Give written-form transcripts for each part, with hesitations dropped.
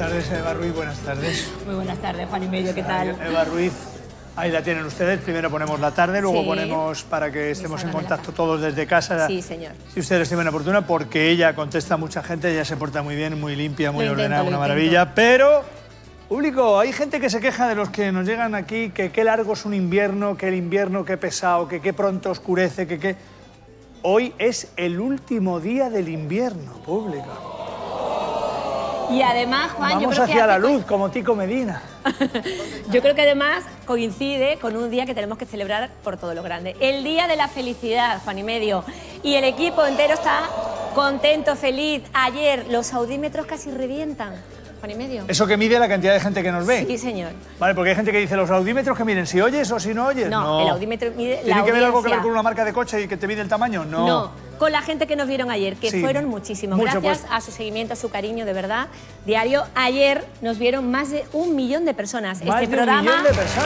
tardes, Eva Ruiz, buenas tardes. Muy buenas tardes, Juan y Medio, ¿qué tal? Eva Ruiz, ahí la tienen ustedes. Primero ponemos la tarde, luego ponemos para que estemos en contacto todos desde casa. Sí, señor. Si ustedes estimen oportuna, porque ella contesta a mucha gente, ella se porta muy bien, muy limpia, muy ordenada, una maravilla. Pero, público, hay gente que se queja de los que nos llegan aquí, que qué largo es un invierno, que el invierno qué pesado, que qué pronto oscurece, que qué... Hoy es el último día del invierno, público. Y además, Juan, vamos yo creo hacia que la luz, como Tico Medina. Yo creo que además coincide con un día que tenemos que celebrar por todo lo grande. El Día de la Felicidad, Juan y Medio. Y el equipo entero está contento, feliz. Ayer los audímetros casi revientan, Juan y Medio. ¿Eso que mide la cantidad de gente que nos ve? Sí, señor. Vale, porque hay gente que dice, los audímetros que miden si oyes o si no oyes. No, el audímetro mide la ¿Tiene que ver audiencia. algo que ver con una marca de coche y que te mide el tamaño? No. No. Con la gente que nos vieron ayer, que fueron muchísimos. Mucho, gracias pues. a su seguimiento, a su cariño, de verdad. Diario, ayer nos vieron más de 1 millón de personas. Más de 1 millón de personas.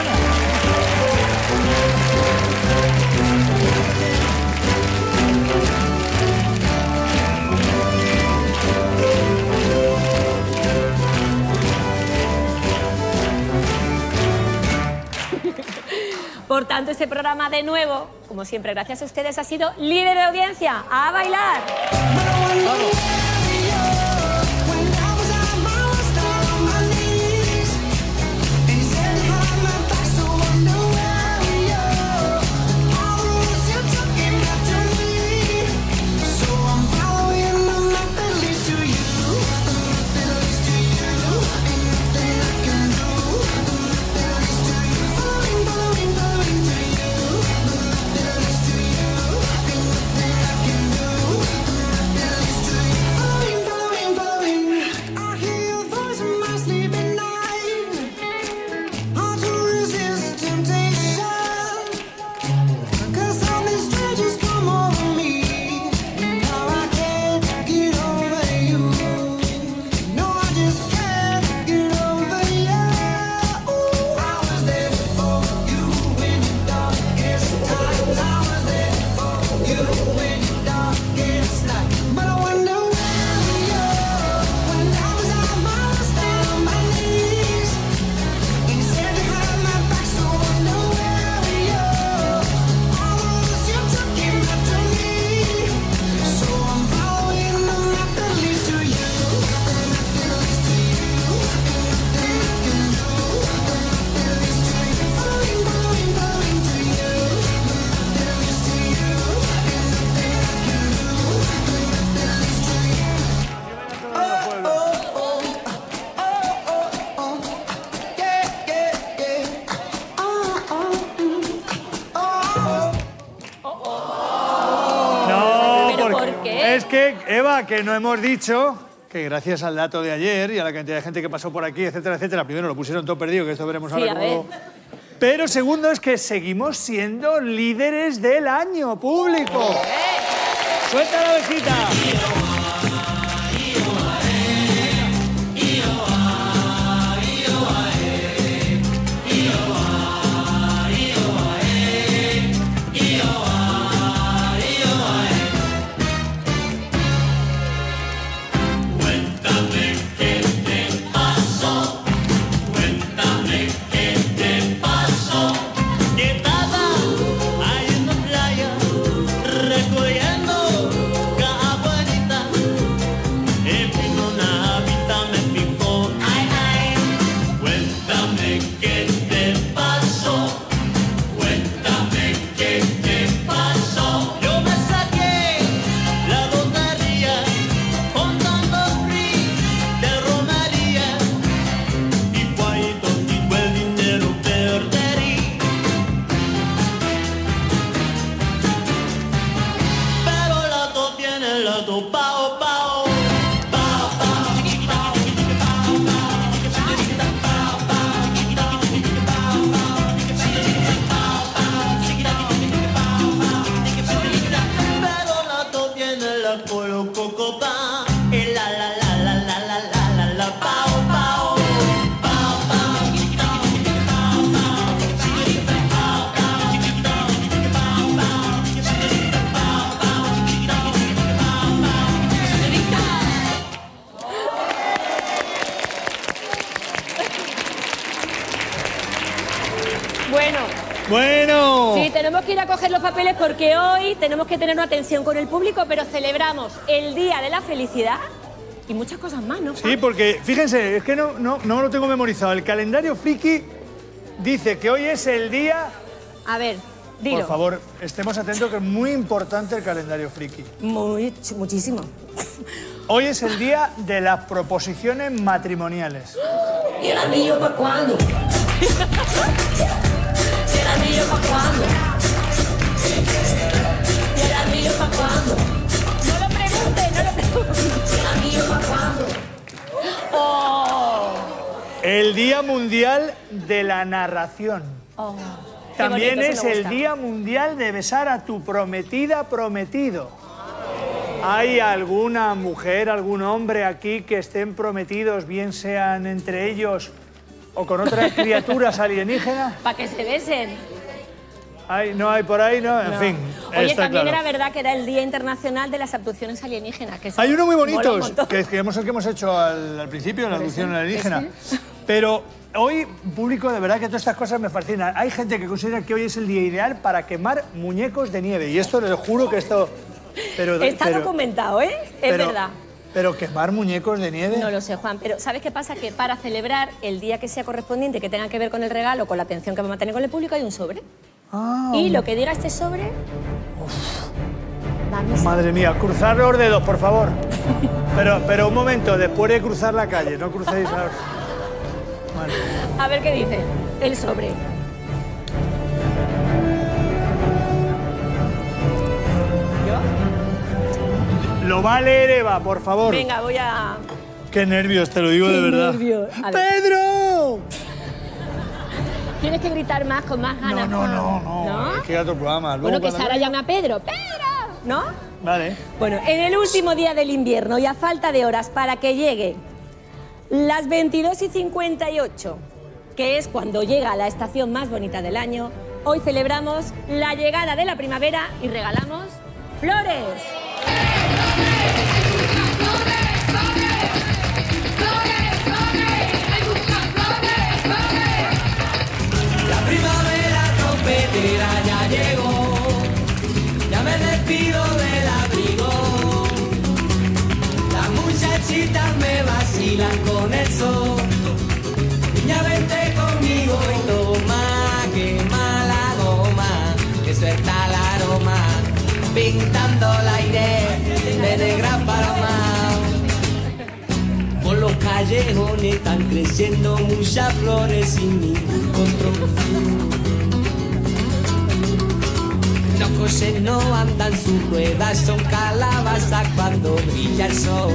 Por tanto, este programa de nuevo, como siempre, gracias a ustedes, ha sido líder de audiencia. ¡A bailar! Vamos. Es que, Eva, que no hemos dicho que gracias al dato de ayer y a la cantidad de gente que pasó por aquí, etcétera, etcétera, primero lo pusieron todo perdido, que esto veremos ahora cómo... Pero segundo es que seguimos siendo líderes del año, público. ¡Suelta la ovejita! Recogiendo cada abuelita Bueno. Sí, tenemos que ir a coger los papeles porque hoy tenemos que tener una atención con el público, pero celebramos el Día de la Felicidad y muchas cosas más, ¿no? Sí, porque fíjense, es que no lo tengo memorizado. El calendario friki dice que hoy es el día... A ver, dilo. Por favor, estemos atentos que es muy importante el calendario friki. Muchísimo. Hoy es el día de las proposiciones matrimoniales. ¿Y el anillo para cuándo? ¿Y el anillo para cuándo? ¿Y el anillo para cuándo? No lo preguntes, no lo preguntes. ¿Y el anillo para cuándo? Oh. El Día Mundial de la Narración. Oh. También bonito, es eso me el gusta. Día Mundial de besar a tu prometida, prometido. ¿Hay alguna mujer, algún hombre aquí que estén prometidos, bien sean entre ellos o con otras criaturas alienígenas? Para que se besen. ¿No hay por ahí? No, en fin. Oye, está también claro. era verdad que era el Día Internacional de las Abducciones Alienígenas. Que eso Hay uno muy mola un bonito, montón. que es el que hemos hecho al principio, la abducción alienígena. Pero hoy, público, de verdad que todas estas cosas me fascinan. Hay gente que considera que hoy es el día ideal para quemar muñecos de nieve. Y esto les juro que esto... Está documentado, ¿eh? Es verdad. Pero quemar muñecos de nieve... No lo sé, Juan, pero ¿sabes qué pasa? Que para celebrar el día que sea correspondiente, que tenga que ver con el regalo, con la atención que vamos a tener con el público, hay un sobre. Ah, Y lo que diga este sobre... va a misa. madre mía, cruzar los dedos, por favor. Pero un momento, después de cruzar la calle, no crucéis a... Vale. A ver qué dice el sobre. Lo va a leer Eva, por favor. Venga, voy a... Qué nervios, te lo digo Qué de verdad. nervios. A ver. ¡Pedro! Tienes que gritar más, con más ganas. No. ¿No? Es que hay otro programa. Luego Bueno, que cuando- Sara llame a Pedro. ¡Pedro! ¿No? Vale. Bueno, en el último día del invierno y a falta de horas para que llegue las 22:58, que es cuando llega la estación más bonita del año, hoy celebramos la llegada de la primavera y regalamos flores. La primavera trompetera ya llegó, ya me despido del abrigo. Las muchachitas me vacilan con el sol. Niña, vente conmigo y toma, quema la goma, que suelta el aroma, pintando el aire de negra paloma. Por los callejones están creciendo muchas flores sin ningún control. Los coches no andan sus ruedas, son calabazas cuando brilla el sol.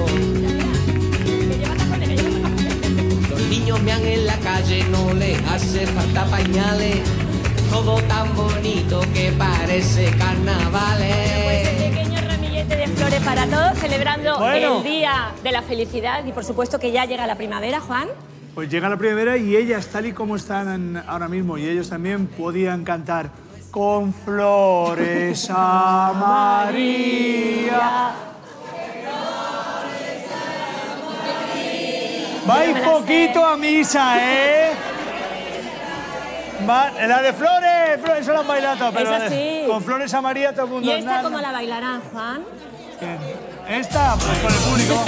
Los niños mean en la calle, no les hace falta pañales. Todo tan bonito que parece carnavales. Pequeño ramillete de flores para todos, celebrando Bueno. el Día de la Felicidad y por supuesto que ya llega la primavera, Juan. Pues llega la primavera y ellas, tal y como están ahora mismo, y ellos también podían cantar con flores a María. Vais poquito a misa, ¿eh? La de flores, eso lo han bailado, pero Esa sí. con flores a María todo el mundo. ¿Y esta nada. cómo la bailarán, Juan? Esta, pues con el público.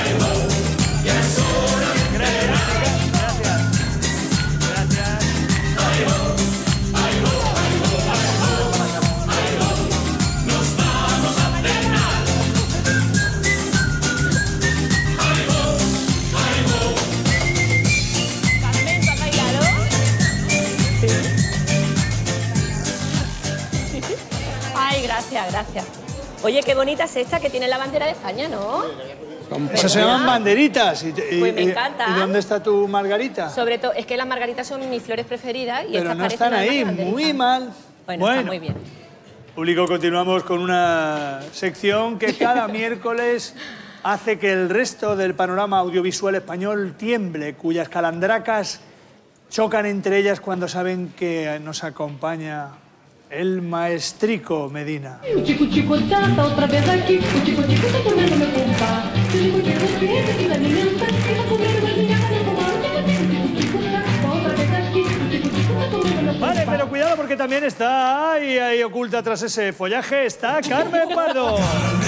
Carmen, ¿tú has bailado? Ay, gracias. Oye, qué bonita es esta que tiene la bandera de España, ¿no? Esas se llaman banderitas. Pues me encanta. ¿Y dónde está tu margarita? Sobre todo, es que las margaritas son mis flores preferidas y Pero estas no parecen están además ahí, banderitas. muy mal. Bueno, está muy bien. Público, continuamos con una sección que cada miércoles hace que el resto del panorama audiovisual español tiemble, cuyas calandracas chocan entre ellas cuando saben que nos acompaña el maestrico Medina. Chico, chico, está otra vez aquí. Chico, chico, está comiendo mi compa. Chico, chico, fíjate que la niña está comiendo la niña con el compa. Chico, chico, está otra vez aquí. Chico, chico, está comiendo mi compa. Vale, pero mírala porque también está ahí oculta tras ese follaje, está Carmen Pardo.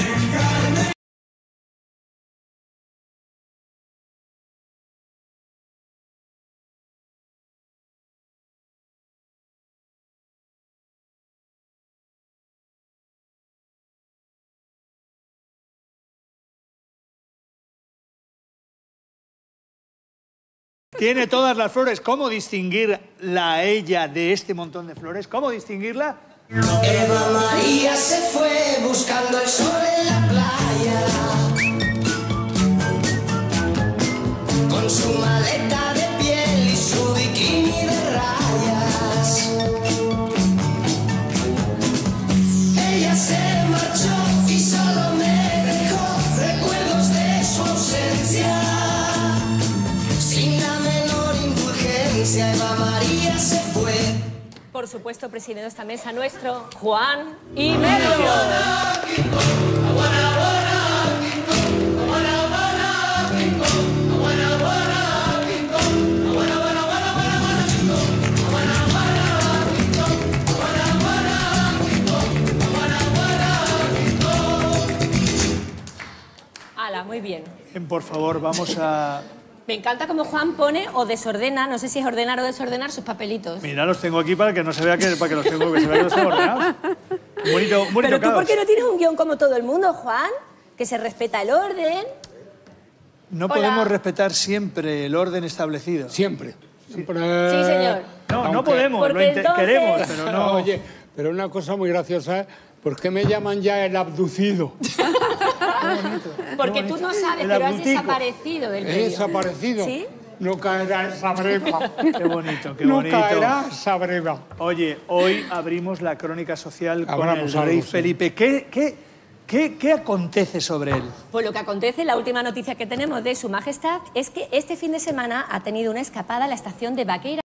Tiene todas las flores. ¿Cómo distinguirla a ella de este montón de flores? ¿Cómo distinguirla? Eva María se fue buscando el sol en la playa, con su maleta de piel y su bikini de rayas. Ella se marchó y solo me dejó recuerdos de su ausencia. Sin la menor indulgencia, Eva María se fue. Por supuesto, presidiendo esta mesa nuestro, Juan y Medio. Ala, muy bien. Por favor, vamos a... Me encanta cómo Juan pone o desordena, no sé si es ordenar o desordenar, sus papelitos. Mira, los tengo aquí para que no se vea que, para que los tengo, que se vea que los tengo ordenados. Bonito, bonito. Pero tú, caos. ¿por qué no tienes un guión como todo el mundo, Juan? Que se respeta el orden. No Hola. podemos respetar siempre el orden establecido. Siempre. Siempre. Sí, señor. No, no Aunque- podemos, Porque entonces- queremos, pero no... Oye, pero una cosa muy graciosa es, ¿por qué me llaman ya el abducido? Porque tú no sabes, El pero has abdutico. desaparecido del ¿He medio. desaparecido? ¿Sí? No caerá esa breva. Qué bonito, qué No bonito. caerá esa breva. Oye, hoy abrimos la crónica social con Abramos el rey algo, sí. Felipe. ¿Qué acontece sobre él? Pues lo que acontece, la última noticia que tenemos de Su Majestad es que este fin de semana ha tenido una escapada a la estación de Baqueira.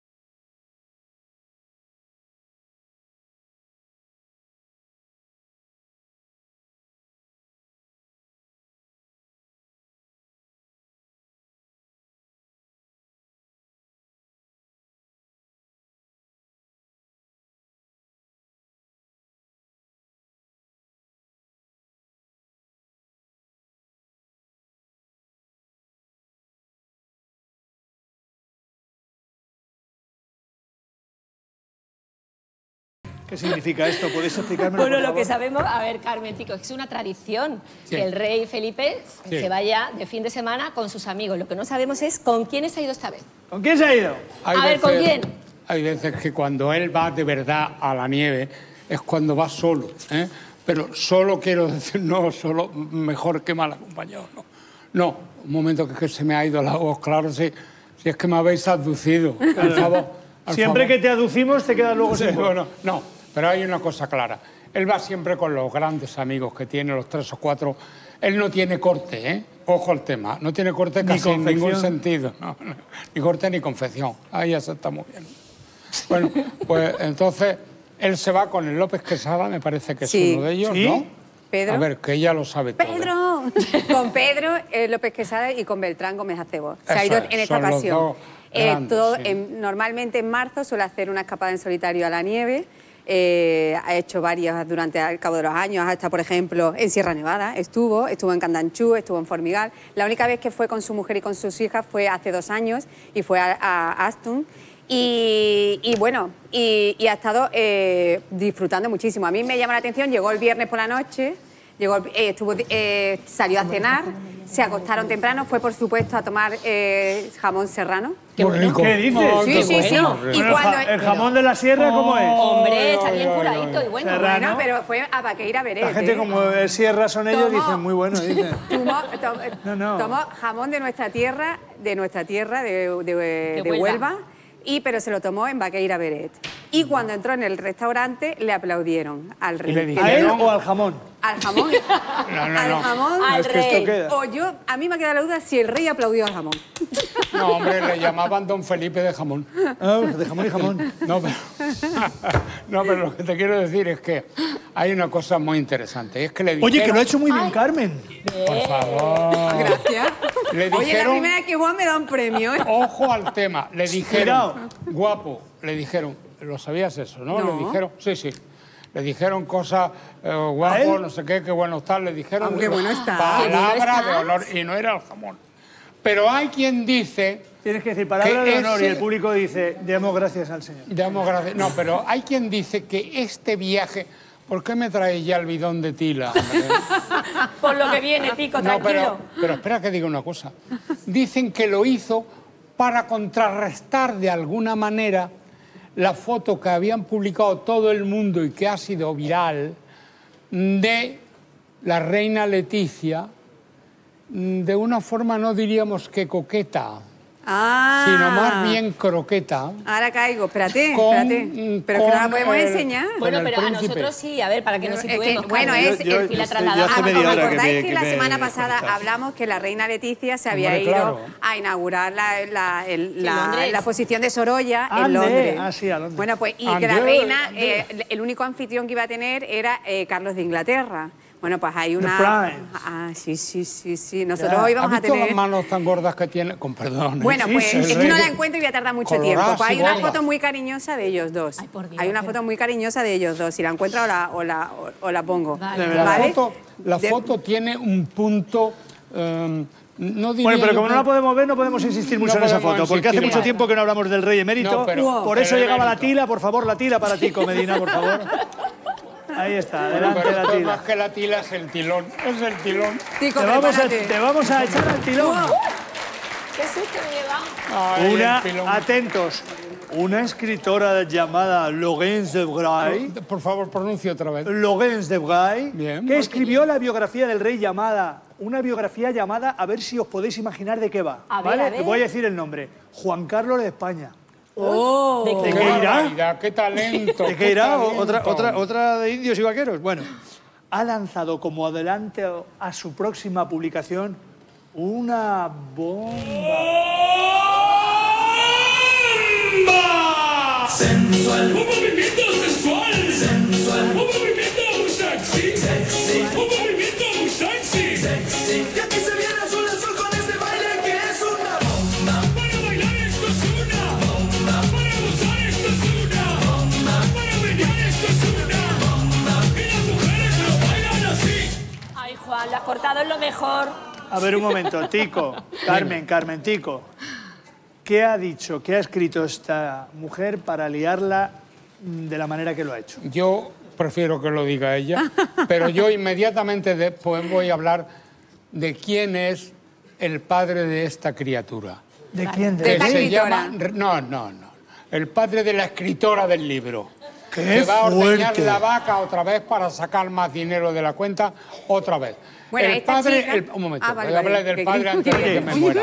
¿Qué significa esto? ¿Podéis explicarme? Bueno, lo que sabemos, a ver, Carmen, chicos, es una tradición Sí. que el rey Felipe Sí. se vaya de fin de semana con sus amigos. Lo que no sabemos es con quiénes ha ido esta vez. ¿Con quién se ha ido? A ver, ¿con quién? Hay veces que cuando él va de verdad a la nieve es cuando va solo, ¿eh? Pero solo quiero decir, no solo mejor que mal acompañado, no. No, un momento que se me ha ido la voz, claro, si es que me habéis abducido, al favor. al Siempre favor. que te aducimos te quedas luego Sí, sin voz. bueno, no, pero hay una cosa clara. Él va siempre con los grandes amigos que tiene, los 3 o 4. Él no tiene corte, ¿eh? Ojo al tema. No tiene corte Ni casi en ningún confección. sentido. No, no. Ni corte ni confección. Ahí ya se está muy bien. Bueno, pues entonces él se va con el López Quesada, me parece que es Sí. uno de ellos, ¿Sí? ¿no? Pedro. A ver, que ella lo sabe todo. ¡Pedro! Con Pedro López Quesada y con Beltrán Gómez Acebo. Se ha Eso ido es, en esta son los ocasión. dos grandes, sí. Normalmente en marzo suele hacer una escapada en solitario a la nieve. Ha hecho varias durante el cabo de los años, hasta por ejemplo en Sierra Nevada estuvo en Candanchú, estuvo en Formigal. La única vez que fue con su mujer y con sus hijas fue hace 2 años y fue a Aston. Y bueno, y ha estado disfrutando muchísimo. A mí me llama la atención, llegó el viernes por la noche, salió a cenar, se acostaron temprano, fue por supuesto a tomar jamón serrano. Qué Muy bueno. rico. ¿Qué dices? Oh, Sí, qué sí, sí. bueno. Y Bueno, cuando- el jamón de la sierra, ¿cómo es? Hombre, está ay, bien ay, curadito ay. y bueno. Serrano. Bueno, pero fue a Baqueira Beret. La gente como de sierra son ellos, Tomó- dicen muy bueno, dicen. No. Tomó jamón de nuestra tierra, de Huelva. Huelva, pero se lo tomó en Baqueira Beret. Y cuando entró en el restaurante le aplaudieron al rey. Y le ¿A él dijeron- o al jamón? Al jamón. No, no, al no. jamón. Al Es que esto rey. queda. A mí me ha quedado la duda si el rey aplaudió al jamón. No, hombre, le llamaban Don Felipe de jamón. Ah, de jamón y jamón. No, pero, no, pero lo que te quiero decir es que hay una cosa muy interesante. Es que le dijeron... Oye, que lo ha hecho muy bien Carmen. Por favor. Gracias. Le Oye, la dijeron- primera vez que Juan me da un premio, ¿eh? Ojo al tema. Le dijeron... Cuidado. Guapo, le dijeron... Lo sabías eso, ¿no? No. Le dijeron, sí. Le dijeron cosas, guapo, no sé qué bueno está. Le dijeron Qué bueno está. palabra de honor. Y no era el jamón. Pero hay quien dice... Tienes que decir palabra de honor y ese- el público dice, demos gracias al Señor. Damos gracias. No, pero hay quien dice que este viaje... ¿Por qué me traes ya el bidón de tila? Por lo que viene, Tico, No, tranquilo. pero espera que diga una cosa. Dicen que lo hizo para contrarrestar de alguna manera la foto que habían publicado todo el mundo y que ha sido viral de la reina Leticia de una forma no diríamos que coqueta, sino más bien croqueta. Ahora caigo, espérate. Con- Pero que no la con podemos el- enseñar. Bueno, con el pero a príncipe. nosotros sí, a ver, para que nos Es que, situemos. bueno, Carmen. es- Yo Y la hace trasladamos. media hora ¿Recordáis que que la me semana pasada conectaba. hablamos que la reina Leticia se había Hombre, ido claro. a inaugurar Londres. la exposición de Sorolla en Ande. Londres? Ah, sí, a Londres. Bueno, pues, y que la Ande, reina, ande. el único anfitrión que iba a tener era Carlos de Inglaterra. Bueno, pues hay una... Prince. Ah, sí. Nosotros hoy ¿Has vamos a visto tener... las manos tan gordas que tiene? Con perdón. ¿eh? Bueno, Sí, pues sí, es sí. que no la encuentro y voy a tardar mucho Coloradas tiempo. Pues y hay una gordas. foto muy cariñosa de ellos dos. Ay, por Dios, Hay una qué- foto muy cariñosa de ellos dos. Si la encuentro o la pongo. Vale. De La, verdad. foto, la De- foto tiene un punto... no diría Bueno, pero yo como que- no la podemos ver, no podemos insistir mucho en esa podemos foto, porque hace insistir mucho más. tiempo que no hablamos del rey emérito. No, pero- por eso pero llegaba la emérito. tila, por favor, la tila para Tico Medina, por favor. Ahí está, Bueno, adelante pero la esto es tila. más que la tila, es el tilón. Es el tilón. Tico, Te prepárate. vamos a echar al tilón. Qué susto me he llevado. Ay, Una, el tilón. atentos, una escritora llamada Laurence de Bray, Por favor, pronuncie otra vez. Laurence de Bray, Bien. que escribió la biografía del rey llamada, una biografía llamada, a ver si os podéis imaginar de qué va. A ver, ¿vale? a ver. Te voy a decir el nombre, Juan Carlos de España. ¿De ¿De ¡Qué qué irá? barbaridad, qué talento! ¿De qué irá? talento. ¿Otra de indios y vaqueros? Bueno, ha lanzado como adelanto a su próxima publicación una bomba. Sensual, Un movimiento sensual, sensual, un movimiento muy sexy, sexy, un movimiento muy sexy, sexy. Y aquí se viene azul azul con este baile que es una bomba. para bailar esto es una bomba, para gozar esto es una bomba, para brillar esto es una bomba, y las mujeres lo bailan así. Ay, Juan, lo has cortado en lo mejor. A ver, un momento, Tico, Carmen, Tico. ¿Qué ha dicho, qué ha escrito esta mujer para liarla de la manera que lo ha hecho? Yo prefiero que lo diga ella, pero yo inmediatamente después voy a hablar de quién es el padre de esta criatura. ¿De quién? De Que esta se escritora. llama... No. El padre de la escritora del libro. ¡Qué que va a ordeñar fuerte! la vaca otra vez para sacar más dinero de la cuenta otra vez. Bueno, el esta padre... chica- un momento, Ah, vale, voy a hablar vale. del ¿Qué- padre qué- antes de qué- que me muera.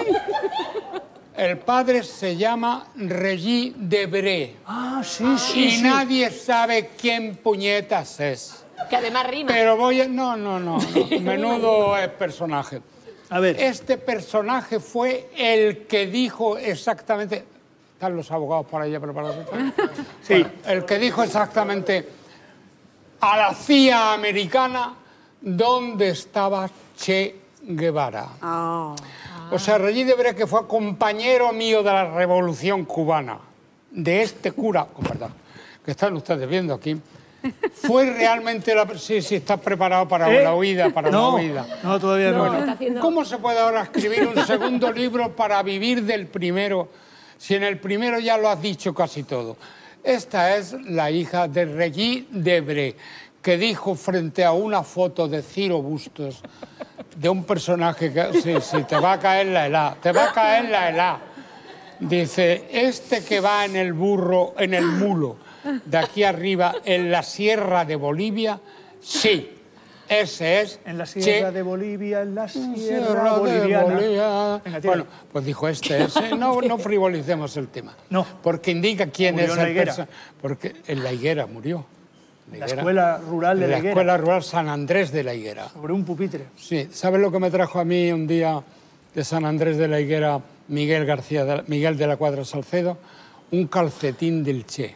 El padre se llama Regis Debré. Ah, sí, sí, Y sí. nadie sabe quién puñetas es. Que además rima. Pero voy a... No. Menudo es personaje. A ver, Este personaje fue el que dijo exactamente... ¿Están los abogados para allá preparados? sí. Bueno, el que dijo exactamente a la CIA americana dónde estaba Che Guevara. Ah. O sea, Regis Debré, que fue compañero mío de la Revolución Cubana, de este cura, con perdón, que están ustedes viendo aquí, fue realmente la... Sí, está preparado para la huida, no, la huida. No, todavía no. está haciendo- ¿Cómo se puede ahora escribir un segundo libro para vivir del primero, si en el primero ya lo has dicho casi todo? Esta es la hija de Regis Debré, que dijo frente a una foto de Ciro Bustos, de un personaje que... Sí, te va a caer la helá, te va a caer la helá. Dice, este que va en el burro, en el mulo, de aquí arriba, en la sierra de Bolivia, sí, ese es... En la sierra Che de Bolivia, en la Sierra sierra de boliviana. Bolivia. Venga, tira. Bueno, pues dijo ese. No frivolicemos el tema. No. Porque indica quién Murió es en la el higuera. personaje. Porque en la higuera murió. La escuela rural de En la la Higuera. escuela rural San Andrés de la Higuera. Sobre un pupitre. Sí, ¿sabes lo que me trajo a mí un día de San Andrés de la Higuera Miguel de la Cuadra Salcedo? Un calcetín del Che.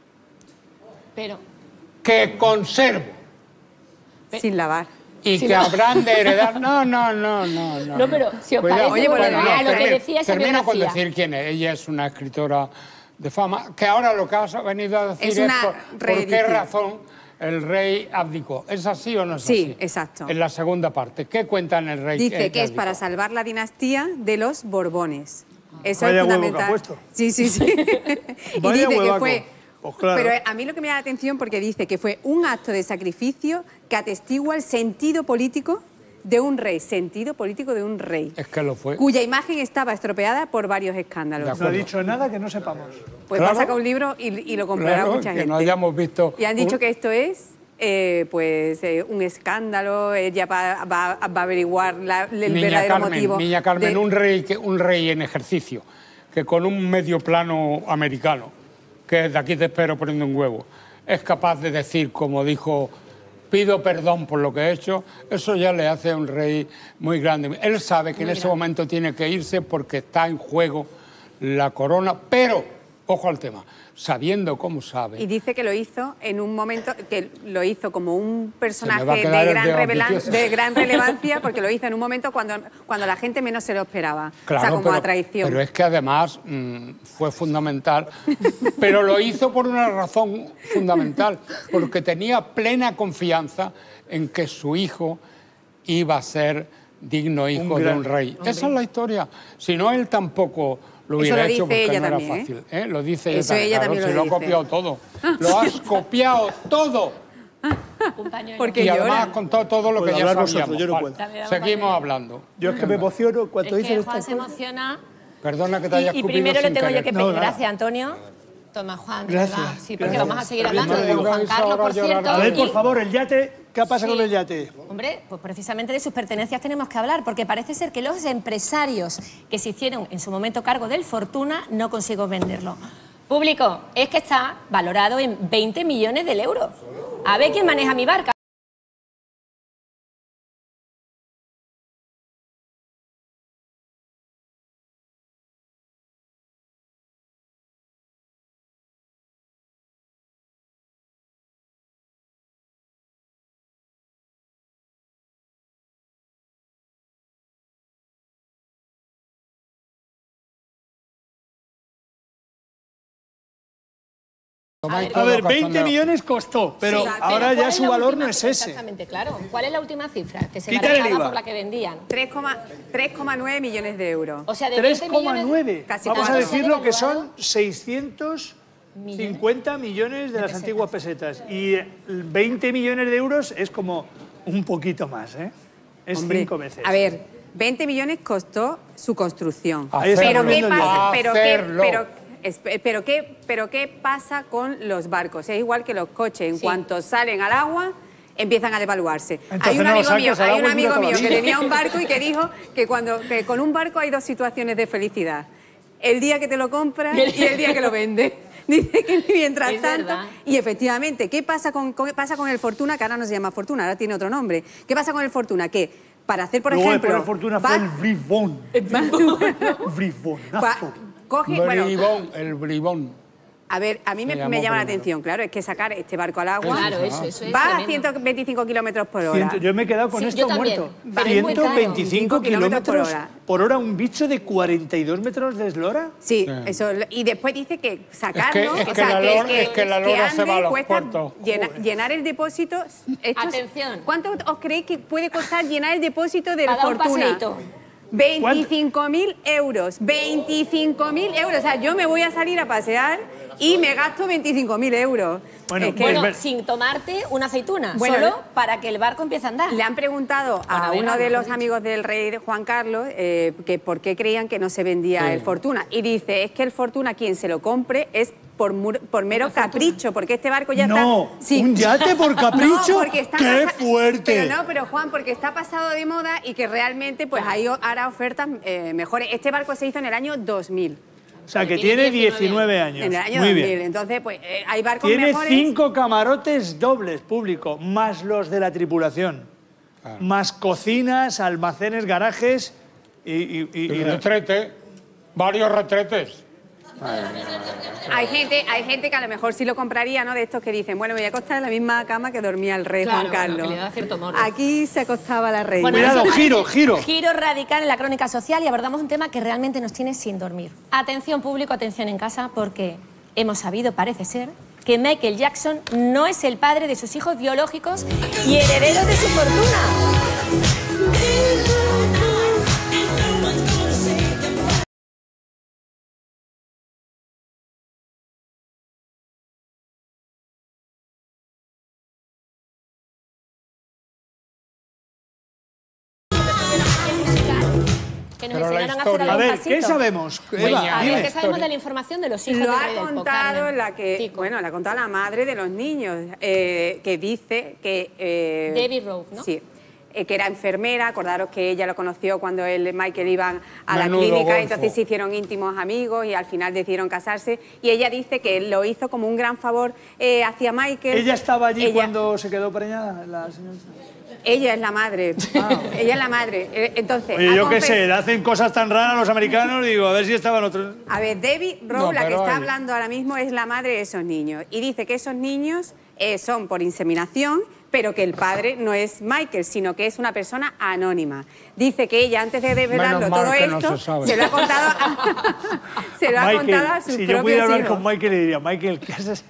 Pero, Que conservo. Sin lavar. Y Si que no- habrán de heredar... No. No, pero si os Cuidado. parece, Oye, bueno, bueno, a lo que termino- decía esa termino con biografía. decir quién es. Ella es una escritora de fama, que ahora lo que has venido a decir Es es, una por qué reedición. razón el rey abdicó. ¿Es así o no es así? Sí, exacto. En la segunda parte, ¿qué cuenta en el rey? Dice que es abdicó? para salvar la dinastía de los Borbones. Eso Vaya es huevo fundamental. que ha puesto. Sí, sí, sí. Y Vaya dice que huevaco. fue... Pues claro. Pero a mí lo que me llama la atención porque dice que fue un acto de sacrificio que atestigua el sentido político de un rey. Sentido político de un rey. Es que lo fue. Cuya imagen estaba estropeada por varios escándalos. De No ha dicho nada que no sepamos. Pues Claro. va a sacar un libro y lo comprará Claro, mucha que gente. no hayamos visto... Y han dicho que esto es un escándalo, ella va a averiguar el verdadero motivo. Niña Carmen, de- un rey en ejercicio, que con un medio plano americano, que es de aquí te espero poniendo un huevo, es capaz de decir, como dijo, pido perdón por lo que he hecho, eso ya le hace a un rey muy grande. Él sabe que en ese momento tiene que irse porque está en juego la corona, pero, ojo al tema, sabiendo cómo sabe... Y dice que lo hizo en un momento, que lo hizo como un personaje Se me va a quedar de el gran, dedo ambicioso. de gran relevancia, porque lo hizo en un momento cuando la gente menos se lo esperaba. Claro, o sea, como pero, a traición. pero es que además fue fundamental, pero lo hizo por una razón fundamental, porque tenía plena confianza en que su hijo iba a ser digno hijo de gran un rey. Esa es la historia. Si no, él tampoco lo Eso hubiera lo hecho dice porque ella no era también, fácil. ¿Eh? Lo dice Eso ella ella también. también Claro, lo si lo ha dice. copiado todo. Lo has copiado todo. Un pañuelo. Porque Y además llora. has contado todo lo que Puedo ya hablar sabíamos. vosotros, yo no Vale, puedo. Dame un seguimos pañuelo. hablando. Yo es que me emociono cuando Es dicen que estas Juan se cosas. emociona Perdona que te haya y escupido primero le sin tengo yo querer. que No, pedir. nada. Gracias, Antonio. Toma, Juan. de Gracias, verdad. Sí, porque gracias. vamos a seguir Está bien, hablando de no don Juan digáis Carlos, ahora por llorar. cierto. A ver, por y- favor, el yate. ¿Qué pasa Sí. con el yate? Hombre, pues precisamente de sus pertenencias tenemos que hablar, porque parece ser que los empresarios que se hicieron en su momento cargo del Fortuna no consigo venderlo. Público, es que está valorado en 20 millones de euros. A ver quién maneja mi barca. Tomáis A todo ver, cachondeo. 20 millones costó, pero Sí, ahora ¿cuál ya es su la valor última no es cifra? ese. Exactamente, claro. ¿Cuál es la última cifra que se Quítale el manejaba IVA. por la que vendían? 3,9 millones de euros. O sea, de 20 millones... 3,9. Casi Vamos a tanto. decirlo que son Devaluado. 650 millones de las antiguas pesetas. Y 20 millones de euros es como un poquito más, ¿eh? Es Hombre, 5 veces. A ver, 20 millones costó su construcción. Ahí está Pero ¿qué poniendo el pasa? dinero. Hacerlo. ¿Qué pasa con los barcos? Es igual que los coches. En Sí. cuanto salen al agua, empiezan a devaluarse. Entonces Hay un no lo amigo mío, saques al agua y dura toda la que vida. tenía un barco y que dijo que con un barco hay dos situaciones de felicidad. El día que te lo compras y el día que lo vendes. Dice que mientras Es tanto... verdad. Y efectivamente, ¿qué pasa con el Fortuna? Que ahora no se llama Fortuna, ahora tiene otro nombre. ¿Qué pasa con el Fortuna? Que para hacer, por Luego ejemplo... después la fortuna fue va- el bribón. Bribonazo. coge, bueno, Bribón, el bribón. a ver, a mí me llamó llama la primero. atención, claro, es que sacar este barco al agua Claro, eso es va a tremendo. 125 kilómetros por hora. Yo me he quedado con Sí, esto yo también. muerto. Pero es muy caro. 125 kilómetros hora. por hora, un bicho de 42 metros de eslora. Sí, eso. Y después dice que sacarlo, Es que o sea, la lora- es que la lora se ande va a los cuesta puertos. llenar el depósito. Atención. ¿Cuánto os creéis que puede costar llenar el depósito del Para dar un Fortuna? paseíto. 25.000 euros. 25.000 euros. O sea, yo me voy a salir a pasear y me gasto 25.000 euros. Bueno, Es que- Bueno, ver. sin tomarte una aceituna, Bueno, solo para que el barco empiece a andar. Le han preguntado a Para ver, uno de mejor los dicho. amigos del rey Juan Carlos que por qué creían que no se vendía el Fortuna. Y dice, es que el Fortuna quien se lo compre es por mero capricho, porque este barco ya No, está... Sí. ¿un yate por capricho? No, porque está ¡Qué pasa- fuerte! Pero Juan, porque está pasado de moda y que realmente pues hay ahora ofertas mejores. Este barco se hizo en el año 2000. O sea, que Tiene tiene 19 19 años. En el año Muy 2000. bien. Entonces, pues hay barcos Tiene mejores. 5 camarotes dobles público, más los de la tripulación. Más cocinas, almacenes, garajes y Y retrete, varios retretes. Hay gente que a lo mejor sí lo compraría, ¿no? De estos que dicen, bueno, me voy a acostar en la misma cama que dormía el rey Claro, Juan Carlos. bueno, que le da cierto morbo. Aquí se acostaba la reina. Bueno, Cuidado, eso- giro. Giro radical en la crónica social y abordamos un tema que realmente nos tiene sin dormir. Atención público, atención en casa, porque hemos sabido, parece ser, que Michael Jackson no es el padre de sus hijos biológicos y heredero de su fortuna. Que nos Pero la enseñaron a hacer historia- A algún ver, pasito. ¿qué sabemos? Peña, Eva, A ver, dime. ¿qué sabemos de la información de los hijos Lo del ha rey del pop, contado Carmen? la que, Tico. bueno, la ha contado la madre de los niños, que dice que... Debbie Rowe, ¿no? Sí, que era enfermera. Acordaros que ella lo conoció cuando él y Michael iban a la Menudo clínica, golfo. entonces se hicieron íntimos amigos y al final decidieron casarse. Y ella dice que lo hizo como un gran favor hacia Michael. ¿Ella estaba allí Ella- cuando se quedó preñada, la señorita? Ella es la madre. Ella es la madre. Entonces, Oye, ha yo qué confes- sé, hacen cosas tan raras los americanos, digo, a ver si estaban otros... A ver, Debbie Rowe, No, la que pero está hay- hablando ahora mismo, es la madre de esos niños. Y dice que esos niños son por inseminación, pero que el padre no es Michael, sino que es una persona anónima. Dice que ella, antes de develarlo Menos mal todo que no esto, se sabe. se lo ha contado se lo ha contado a sus si yo pudiera propios hablar hijos. con Michael, le diría, Michael,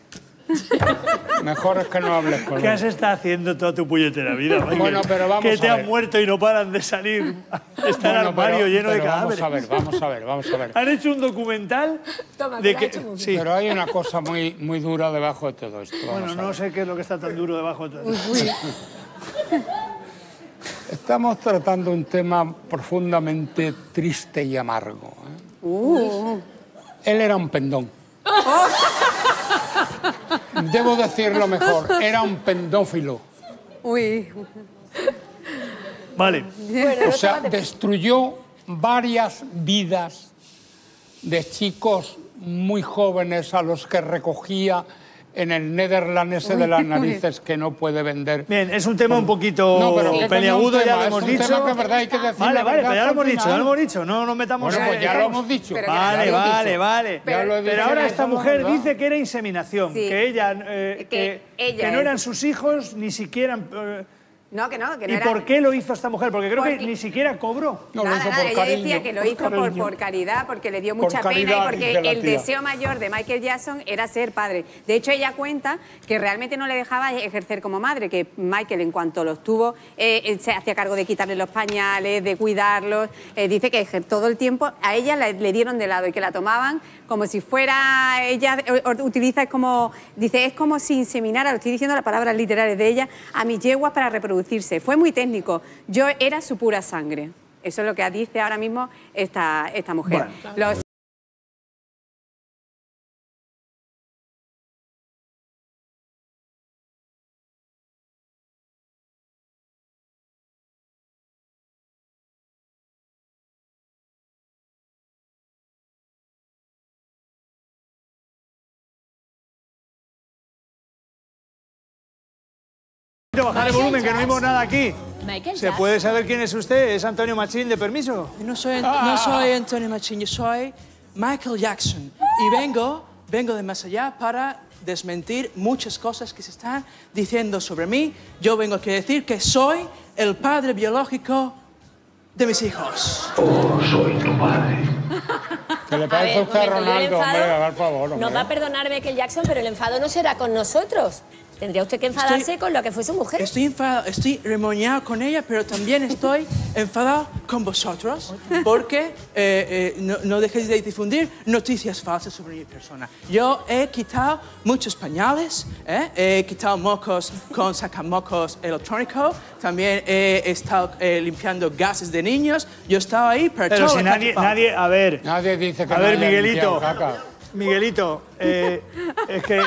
Mejor es que no hables con ¿qué él. has estado haciendo toda tu puñetera vida, Michael? Bueno, pero vamos que a te han ver. muerto y no paran de salir. Está el Bueno, armario pero- lleno de pero cadáveres. Vamos a ver. Han hecho un documental Toma, de que lo ha que... hecho muy bien. Sí. Pero hay una cosa muy, muy dura debajo de todo esto. Bueno, Vamos a no ver. sé qué es lo que está tan duro debajo de todo esto. Estamos tratando un tema profundamente triste y amargo. Él era un pendón. Debo decirlo mejor, era un pendófilo. Uy, Vale. O sea, destruyó varias vidas de chicos muy jóvenes a los que recogía en el Netherlands ese de las narices que no puede vender. Bien, es un tema un poquito No, pero ¿qué peliagudo, coño ya tema? lo hemos Es un dicho. tema que es verdad hay que decir Vale, la vale, verdad pero ya lo hasta hemos el dicho, final. ya lo hemos dicho. No nos metamos Bueno, pues ya lo hemos dicho. Pero Vale, ya lo he vale, dicho. vale. Ya lo he dicho, Pero ahora ya esta estamos, mujer ¿verdad? dice que era inseminación, Sí. que ella, Que ella que no es. eran sus hijos, ni siquiera... no, que no ¿Y era... por qué lo hizo esta mujer? Porque creo que Porque- ni siquiera cobró. No, lo Nada, hizo nada, por ella cariño, decía que lo por hizo cariño. por caridad, porque le dio Por mucha pena caridad, y porque dice la el tía. deseo mayor de Michael Jackson era ser padre. De hecho, ella cuenta que realmente no le dejaba ejercer como madre, que Michael, en cuanto los tuvo, se hacía cargo de quitarle los pañales, de cuidarlos. Dice que todo el tiempo a ella le dieron de lado y que la tomaban como si fuera... Ella utiliza como... Dice, es como si inseminara, lo estoy diciendo las palabras literales de ella, a mis yeguas para reproducirse. Fue muy técnico. Yo era su pura sangre. Eso es lo que dice ahora mismo esta mujer. Los- Bajar el volumen, que no vimos nada aquí. Michael ¿Se Jackson. puede saber quién es usted? ¿Es Antonio Machín, de permiso? No soy Antonio Machín, yo soy Michael Jackson. Y vengo de más allá para desmentir muchas cosas que se están diciendo sobre mí. Yo vengo aquí a decir que soy el padre biológico de mis hijos. ¿Qué le A parece a ver, usted a momento, yo el Ronaldo? enfado- Hombre, haga el favor, hombre. Nos va a perdonar Michael Jackson, pero el enfado no será con nosotros. Tendría usted que enfadarse con lo que fue su mujer. Estoy enfadado, estoy remoniado con ella, pero también estoy enfadado con vosotros porque no dejéis de difundir noticias falsas sobre mi persona. Yo he quitado muchos pañales, he quitado mocos con sacamocos electrónico, también he estado limpiando gases de niños. Yo he estado ahí para Pero todo si lo que hace falta. a ver, Nadie dice que a no ver, haya Miguelito, limpiado caca. Miguelito, es que...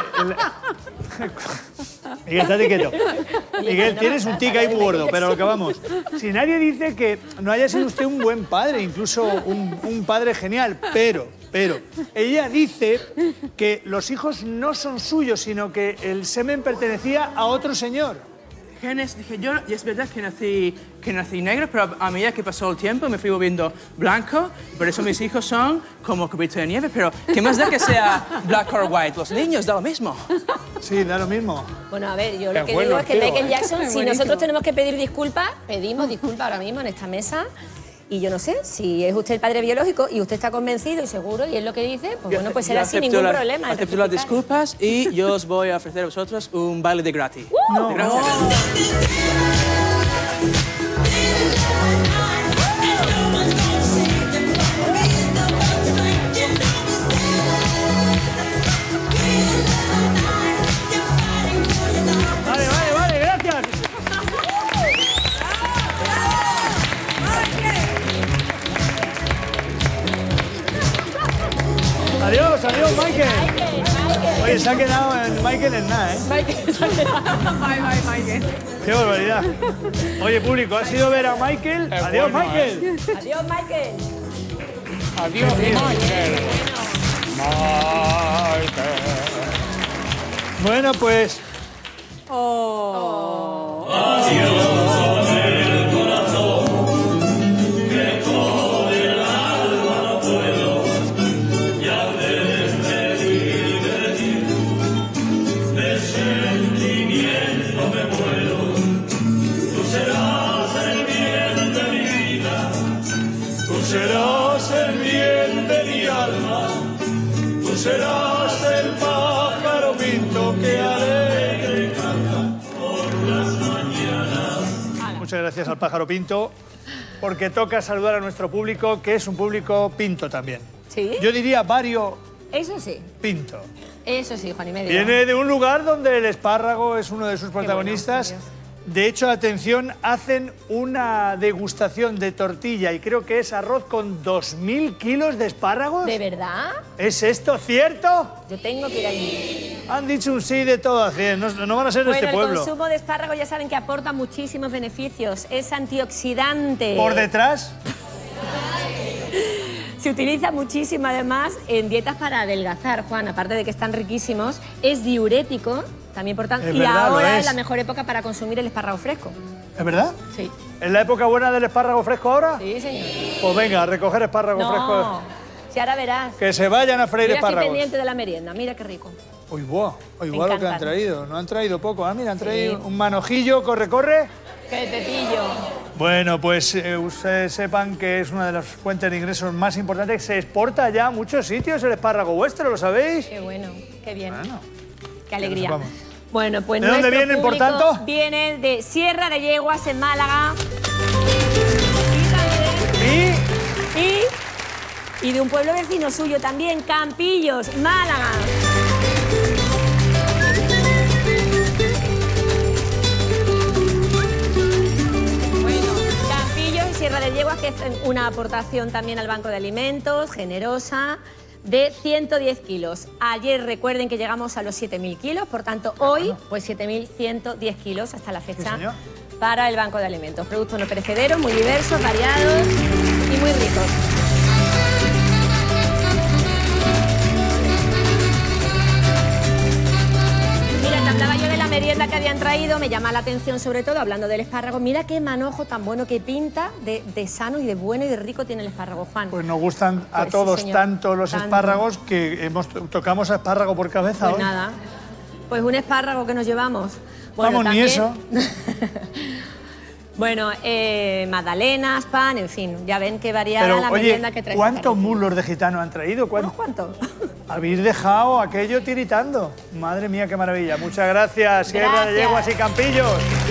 Miguel, estate quieto. Miguel, tienes un tic ahí muy gordo, pero a lo que vamos. Si nadie dice que no haya sido usted un buen padre, incluso un padre genial, pero ella dice que los hijos no son suyos, sino que el semen pertenecía a otro señor. genes, dije yo, y es verdad que nací negro, pero a medida que pasó el tiempo me fui volviendo blanco, por eso mis hijos son como Cubito de Nieve, pero ¿qué más da que sea black or white? Los niños da lo mismo. Sí, da lo mismo. Bueno, a ver, yo lo Qué que bueno, digo es que tío, Michael Jackson, si Buenísimo. nosotros tenemos que pedir disculpas, pedimos disculpas ahora mismo en esta mesa. Y yo no sé, si es usted el padre biológico y usted está convencido y seguro y es lo que dice, pues bueno, pues será sin ningún problema. el Acepto las rectificar. disculpas y yo os voy a ofrecer a vosotros un baile de gratis. No. De gracias. Vale, vale, vale, gracias. Adiós, adiós, Michael. Oye, se ha quedado el Michael en nada, ¿eh? Qué barbaridad. Oye, público, ¿has ido a ver a Michael? Es Adiós, bueno, Michael. Adiós, Michael. Adiós, Michael. Michael. Bueno, pues serás el bien de mi alma, tú serás el pájaro pinto que alegre canta por las mañanas. Muchas gracias al pájaro pinto, porque toca saludar a nuestro público, que es un público pinto también. ¿Sí? Yo diría vario Eso sí, pinto. Juan y medio. Viene de un lugar donde el espárrago es uno de sus protagonistas. Dios. De hecho, atención, hacen una degustación de tortilla y creo que es arroz con 2.000 kilos de espárragos. ¿De verdad? ¿Es esto cierto? Yo tengo que ir allí. Han dicho un sí de todo a 100, no van a ser de Bueno, este el pueblo. consumo de espárragos ya saben que aporta muchísimos beneficios. Es antioxidante. Por detrás, Se utiliza muchísimo además en dietas para adelgazar, Juan, aparte de que están riquísimos. Es diurético, también por tanto. Es Y verdad, lo ahora es. es la mejor época para consumir el espárrago fresco. ¿es verdad? Sí. ¿Es la época buena del espárrago fresco ahora? Sí, señor. Pues venga, a recoger espárrago fresco. No, si ahora verás. Que se vayan a freír Mira, estoy espárragos. pendiente de la merienda, mira qué rico. Uy, buah, Me lo que han encantan. traído. No han traído poco. Ah, mira, han traído Sí. un manojillo, corre, corre. ¡Qué te pillo! Bueno, pues ustedes sepan que es una de las fuentes de ingresos más importantes. Se exporta ya a muchos sitios el espárrago vuestro, ¿lo sabéis? Qué bueno, qué bien. Bueno, Qué alegría. sepamos. Bueno, pues ¿De dónde nuestro vienen, por público tanto? Viene de Sierra de Yeguas, en Málaga. Y de un pueblo vecino suyo también, Campillos, Málaga. Bueno, Campillos y Sierra de Yeguas, que es una aportación también al Banco de Alimentos, generosa, de 110 kilos. Ayer recuerden que llegamos a los 7.000 kilos, por tanto hoy, pues 7.110 kilos hasta la fecha señor. para el Banco de Alimentos. Productos no perecederos, muy diversos, variados y muy ricos. Mira, te hablaba yo de la merienda que habían traído, me llama la atención sobre todo, hablando del espárrago. Mira qué manojo tan bueno que pinta, de sano y de bueno y de rico tiene el espárrago, Juan. Pues nos gustan a Pues sí, todos señor. tanto los Tanto. espárragos que tocamos a espárrago por cabeza Pues hoy. nada, pues un espárrago que nos llevamos. Vamos, ni eso. Bueno, magdalenas, pan, en fin, ya ven qué variada Pero, la oye, merienda que trae. ¿cuántos mulos de gitano han traído? ¿Unos cuantos? Habéis dejado aquello tiritando. Madre mía, qué maravilla. Muchas gracias, Sierra de Gracias. Yeguas y Campillos.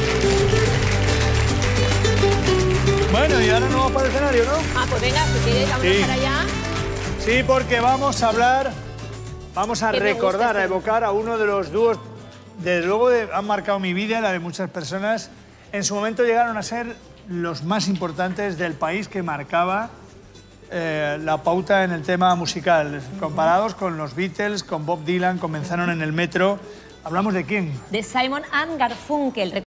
Bueno, y ahora nos vamos para el escenario, ¿no? Ah, pues venga, si quieres, vámonos Sí. para allá. Sí, porque vamos a hablar, vamos a Que me gusta recordar, a este. evocar a uno de los dúos, desde luego han marcado mi vida, la de muchas personas. En su momento llegaron a ser los más importantes del país, que marcaba la pauta en el tema musical. Comparados con los Beatles, con Bob Dylan, comenzaron en el metro. ¿Hablamos de quién? De Simon and Garfunkel.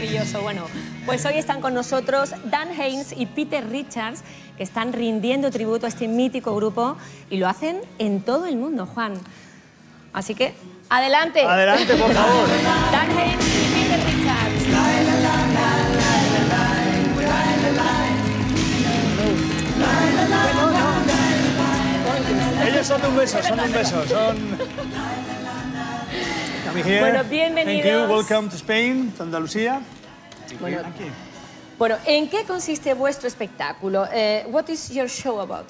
maravilloso. Bueno, pues hoy están con nosotros Dan Haynes y Peter Richards, que están rindiendo tributo a este mítico grupo y lo hacen en todo el mundo, Juan. Así que, adelante. Adelante, por favor. Dan Haynes y Peter Richards. Ellos son de un beso, son de un beso, son... Come here. Bueno, bienvenidos. Thank you, welcome to Spain, to Andalucía. Bueno, bueno, ¿en qué consiste vuestro espectáculo? What is your show about?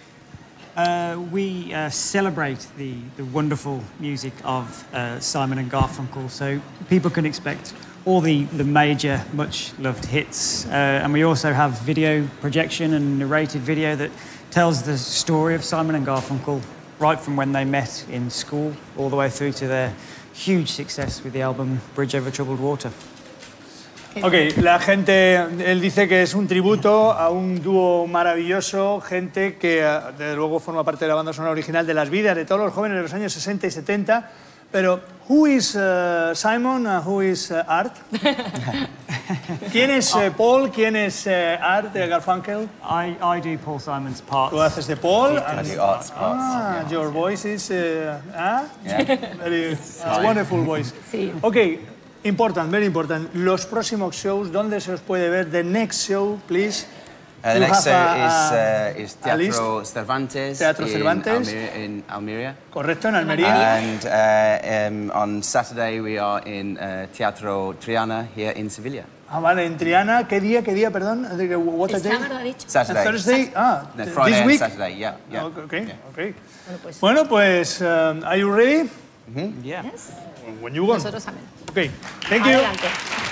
We celebrate the wonderful music of Simon and Garfunkel, so people can expect all the major, much-loved hits. And we also have video projection and narrated video that tells the story of Simon and Garfunkel right from when they met in school all the way through to their huge success with the album Bridge Over Troubled Water. Ok, la gente, él dice que es un tributo a un dúo maravilloso, gente que desde luego forma parte de la banda sonora original de las vidas de todos los jóvenes de los años 60 y 70. Pero, who is Simon and who is Art? ¿Quién es Paul? ¿Quién es Art de Garfunkel? I do Paul Simon's parts. Tú haces de Paul. I do Art's parts. Ah, yeah. your voice is very Yeah. wonderful voice. Sí. Ok, important, very important. Los próximos shows, ¿dónde se os puede ver? The next show, please. The You next have show is a list? Teatro Cervantes, Teatro Cervantes. in Almeria. Correcto, en Almería. And on Saturday we are in Teatro Triana here in Sevilla. Ah, vale, en Triana. ¿Qué día, perdón? What El day? sábado ha dicho. Saturday. Thursday? Ah, No, this Friday and week? Saturday, yeah. yeah. Okay, yeah. okay. Bueno, pues, Bueno, pues, are you ready? Yeah. yes. When you want. Nosotros también. Okay, thank you. Adelante.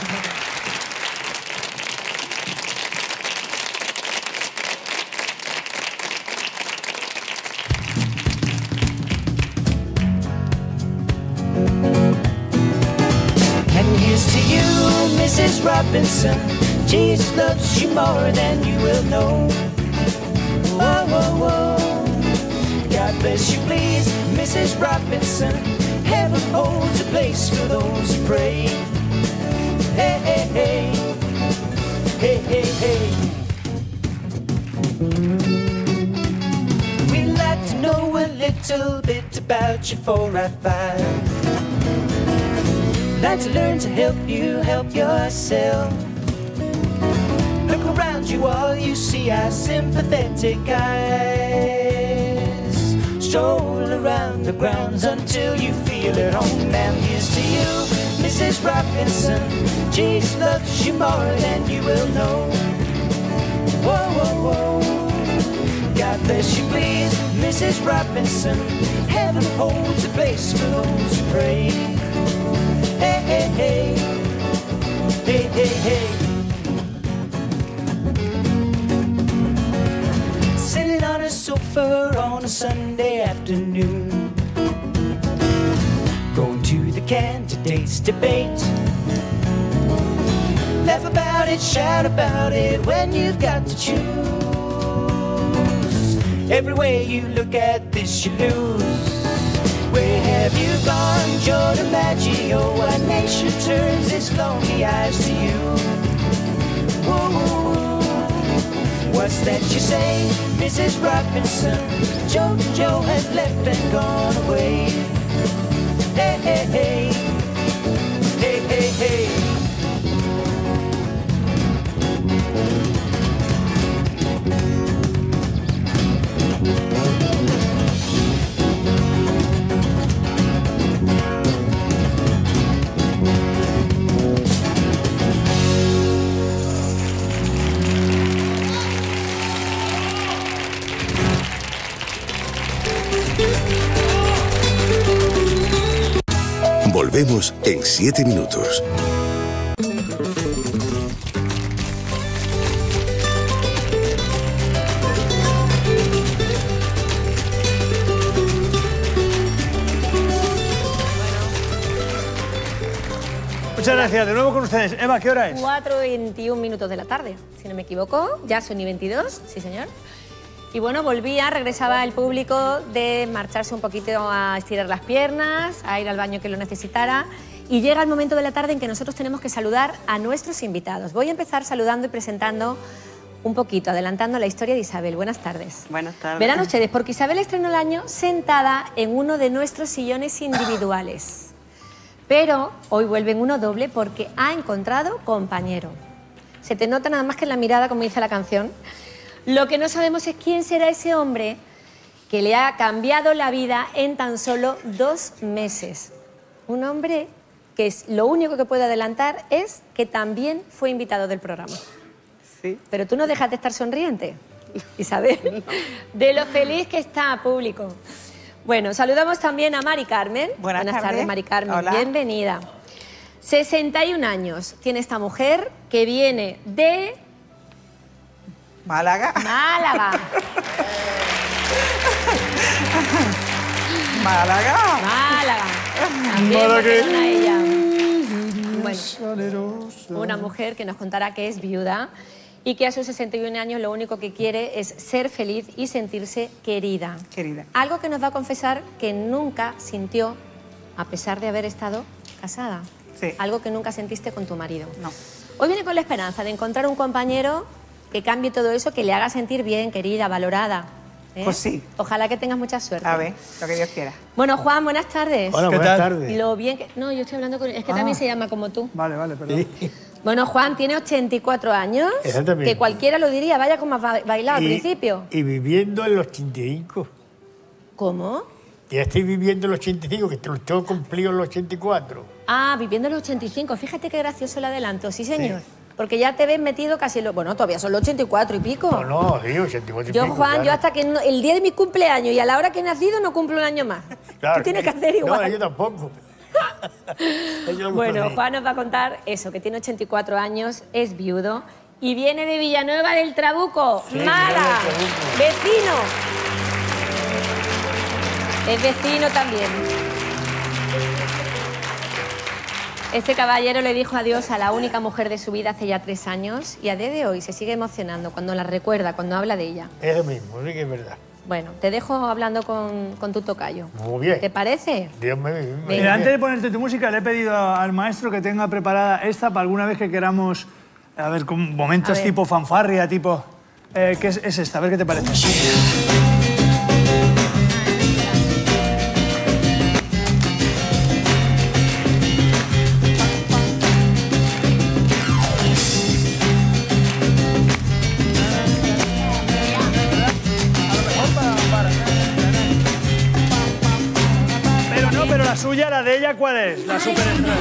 And here's to you, Mrs. Robinson. Jesus loves you more than you will know. Whoa, whoa, whoa. God bless you, please, Mrs. Robinson. Heaven holds a place for those who pray. Hey, hey, hey. Hey, hey, hey. We'd like to know a little bit about you for our file. Like to learn to help you help yourself. Look around you, all you see are sympathetic eyes. Stroll around the grounds until you feel at home. And here's to you, Mrs. Robinson. Jesus loves you more than you will know. Whoa, whoa, whoa. God bless you, please, Mrs. Robinson. Heaven holds a place for those who pray. Hey, hey, hey. Hey, hey, hey. Sitting on a sofa on a Sunday afternoon, going to the candidates' debate. Laugh about it, shout about it when you've got to choose. Every way you look at this, you lose. Where have you gone, Joe DiMaggio? What nation turns its lonely eyes to you? Whoa, what's that you say, Mrs. Robinson? Joe has left and gone away. Hey, hey, hey. Hey, hey, hey. Volvemos en 7 minutos. Muchas gracias. De nuevo con ustedes. Eva, ¿qué hora es? 4:21 minutos de la tarde, si no me equivoco. Ya son y 22, sí señor. Y bueno, regresaba el público de marcharse un poquito a estirar las piernas, a ir al baño que lo necesitara. Y llega el momento de la tarde en que nosotros tenemos que saludar a nuestros invitados. Voy a empezar saludando y presentando un poquito, adelantando la historia de Isabel. Buenas tardes. Buenas tardes. Verán ustedes, porque Isabel estrenó el año sentada en uno de nuestros sillones individuales. Pero hoy vuelve en uno doble porque ha encontrado compañero. Se te nota nada más que en la mirada, como dice la canción. Lo que no sabemos es quién será ese hombre que le ha cambiado la vida en tan solo 2 meses. Un hombre que lo único que puede adelantar es que también fue invitado del programa. Sí. Pero tú no dejas de estar sonriente, Isabel, de lo feliz que está público. Bueno, saludamos también a Mari Carmen. Buenas tardes, Mari Carmen. Hola. Bienvenida. 61 años tiene esta mujer que viene de... Málaga. Málaga. Málaga. Málaga. También votaron a ella. Bueno, una mujer que nos contará que es viuda y que a sus 61 años lo único que quiere es ser feliz y sentirse querida. Querida. Algo que nos va a confesar que nunca sintió a pesar de haber estado casada. Sí. Algo que nunca sentiste con tu marido. No. Hoy viene con la esperanza de encontrar un compañero que cambie todo eso, que le haga sentir bien, querida, valorada. ¿eh? Pues sí. Ojalá que tengas mucha suerte. A ver, lo que Dios quiera. Bueno, Juan, buenas tardes. Hola, buenas tardes. Lo bien que... No, yo estoy hablando con... Es que también se llama como tú. Vale, perdón. Bueno, Juan tiene 84 años. Exactamente. Que cualquiera lo diría, vaya como has bailado al principio. Y viviendo en los 85. ¿Cómo? Ya estoy viviendo en los 85, que lo tengo cumplido en los 84. Ah, viviendo en los 85. Fíjate qué gracioso el adelanto, sí, señor. Porque ya te ves metido casi... Bueno, todavía son los 84 y pico. No, sí, 84 y Yo, pico. Juan, claro. yo hasta que el día de mi cumpleaños y a la hora que he nacido no cumplo un año más. Claro, Tú tienes que hacer igual. No, yo tampoco. Bueno, Juan nos va a contar eso, que tiene 84 años, es viudo y viene de Villanueva del Trabuco, Sí, Málaga, Villanueva del Trabuco. vecino. Es vecino también. Este caballero le dijo adiós a la única mujer de su vida hace ya 3 años y a día de hoy se sigue emocionando cuando la recuerda, cuando habla de ella. Es lo mismo, sí que es verdad. Bueno, te dejo hablando con tu tocayo. Muy bien. ¿Te parece? Dios me Mira, antes de ponerte tu música, le he pedido al maestro que tenga preparada esta para alguna vez que queramos, a ver, con momentos A ver. tipo fanfarria, tipo... ¿qué es esta? A ver qué te parece. Pero la suya, la de ella, ¿cuál es? La superestrella.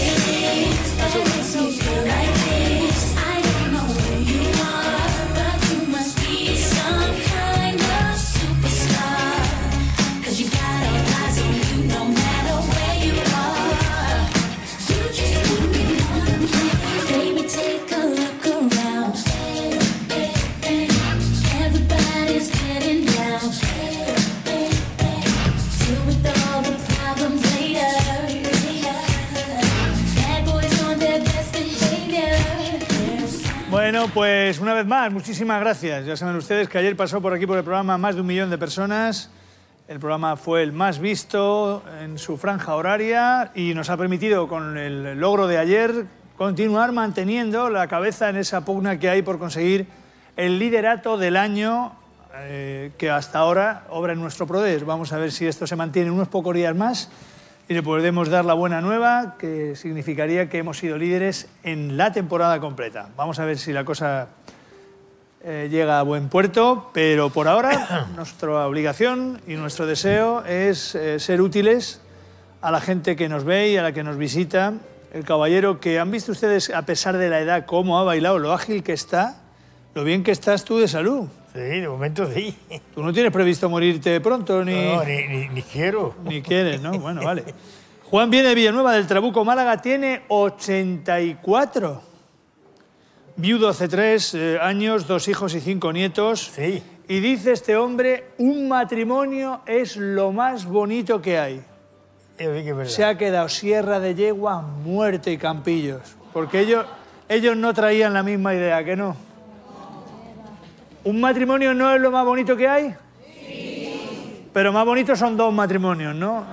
Bueno, pues una vez más, muchísimas gracias. Ya saben ustedes que ayer pasó por aquí por el programa más de 1 millón de personas. El programa fue el más visto en su franja horaria y nos ha permitido, con el logro de ayer, continuar manteniendo la cabeza en esa pugna que hay por conseguir el liderato del año que hasta ahora obra en nuestro poder. Vamos a ver si esto se mantiene unos pocos días más y le podemos dar la buena nueva, que significaría que hemos sido líderes en la temporada completa. Vamos a ver si la cosa llega a buen puerto, pero por ahora nuestra obligación y nuestro deseo es ser útiles a la gente que nos ve y a la que nos visita. El caballero que han visto ustedes, a pesar de la edad, cómo ha bailado, lo ágil que está, lo bien que estás tú de salud. Sí, de momento sí. Tú no tienes previsto morirte pronto, ni... No, ni quiero. Ni quieres, ¿no? Bueno, vale. Juan viene de Villanueva del Trabuco, Málaga, tiene 84. Viudo hace 3 años, 2 hijos y 5 nietos. Sí. Y dice este hombre, un matrimonio es lo más bonito que hay. Se ha quedado Sierra de Yegua, muerte y Campillos. Porque ellos no traían la misma idea, ¿que no? ¿Un matrimonio no es lo más bonito que hay? Sí. Pero más bonitos son 2 matrimonios, ¿no?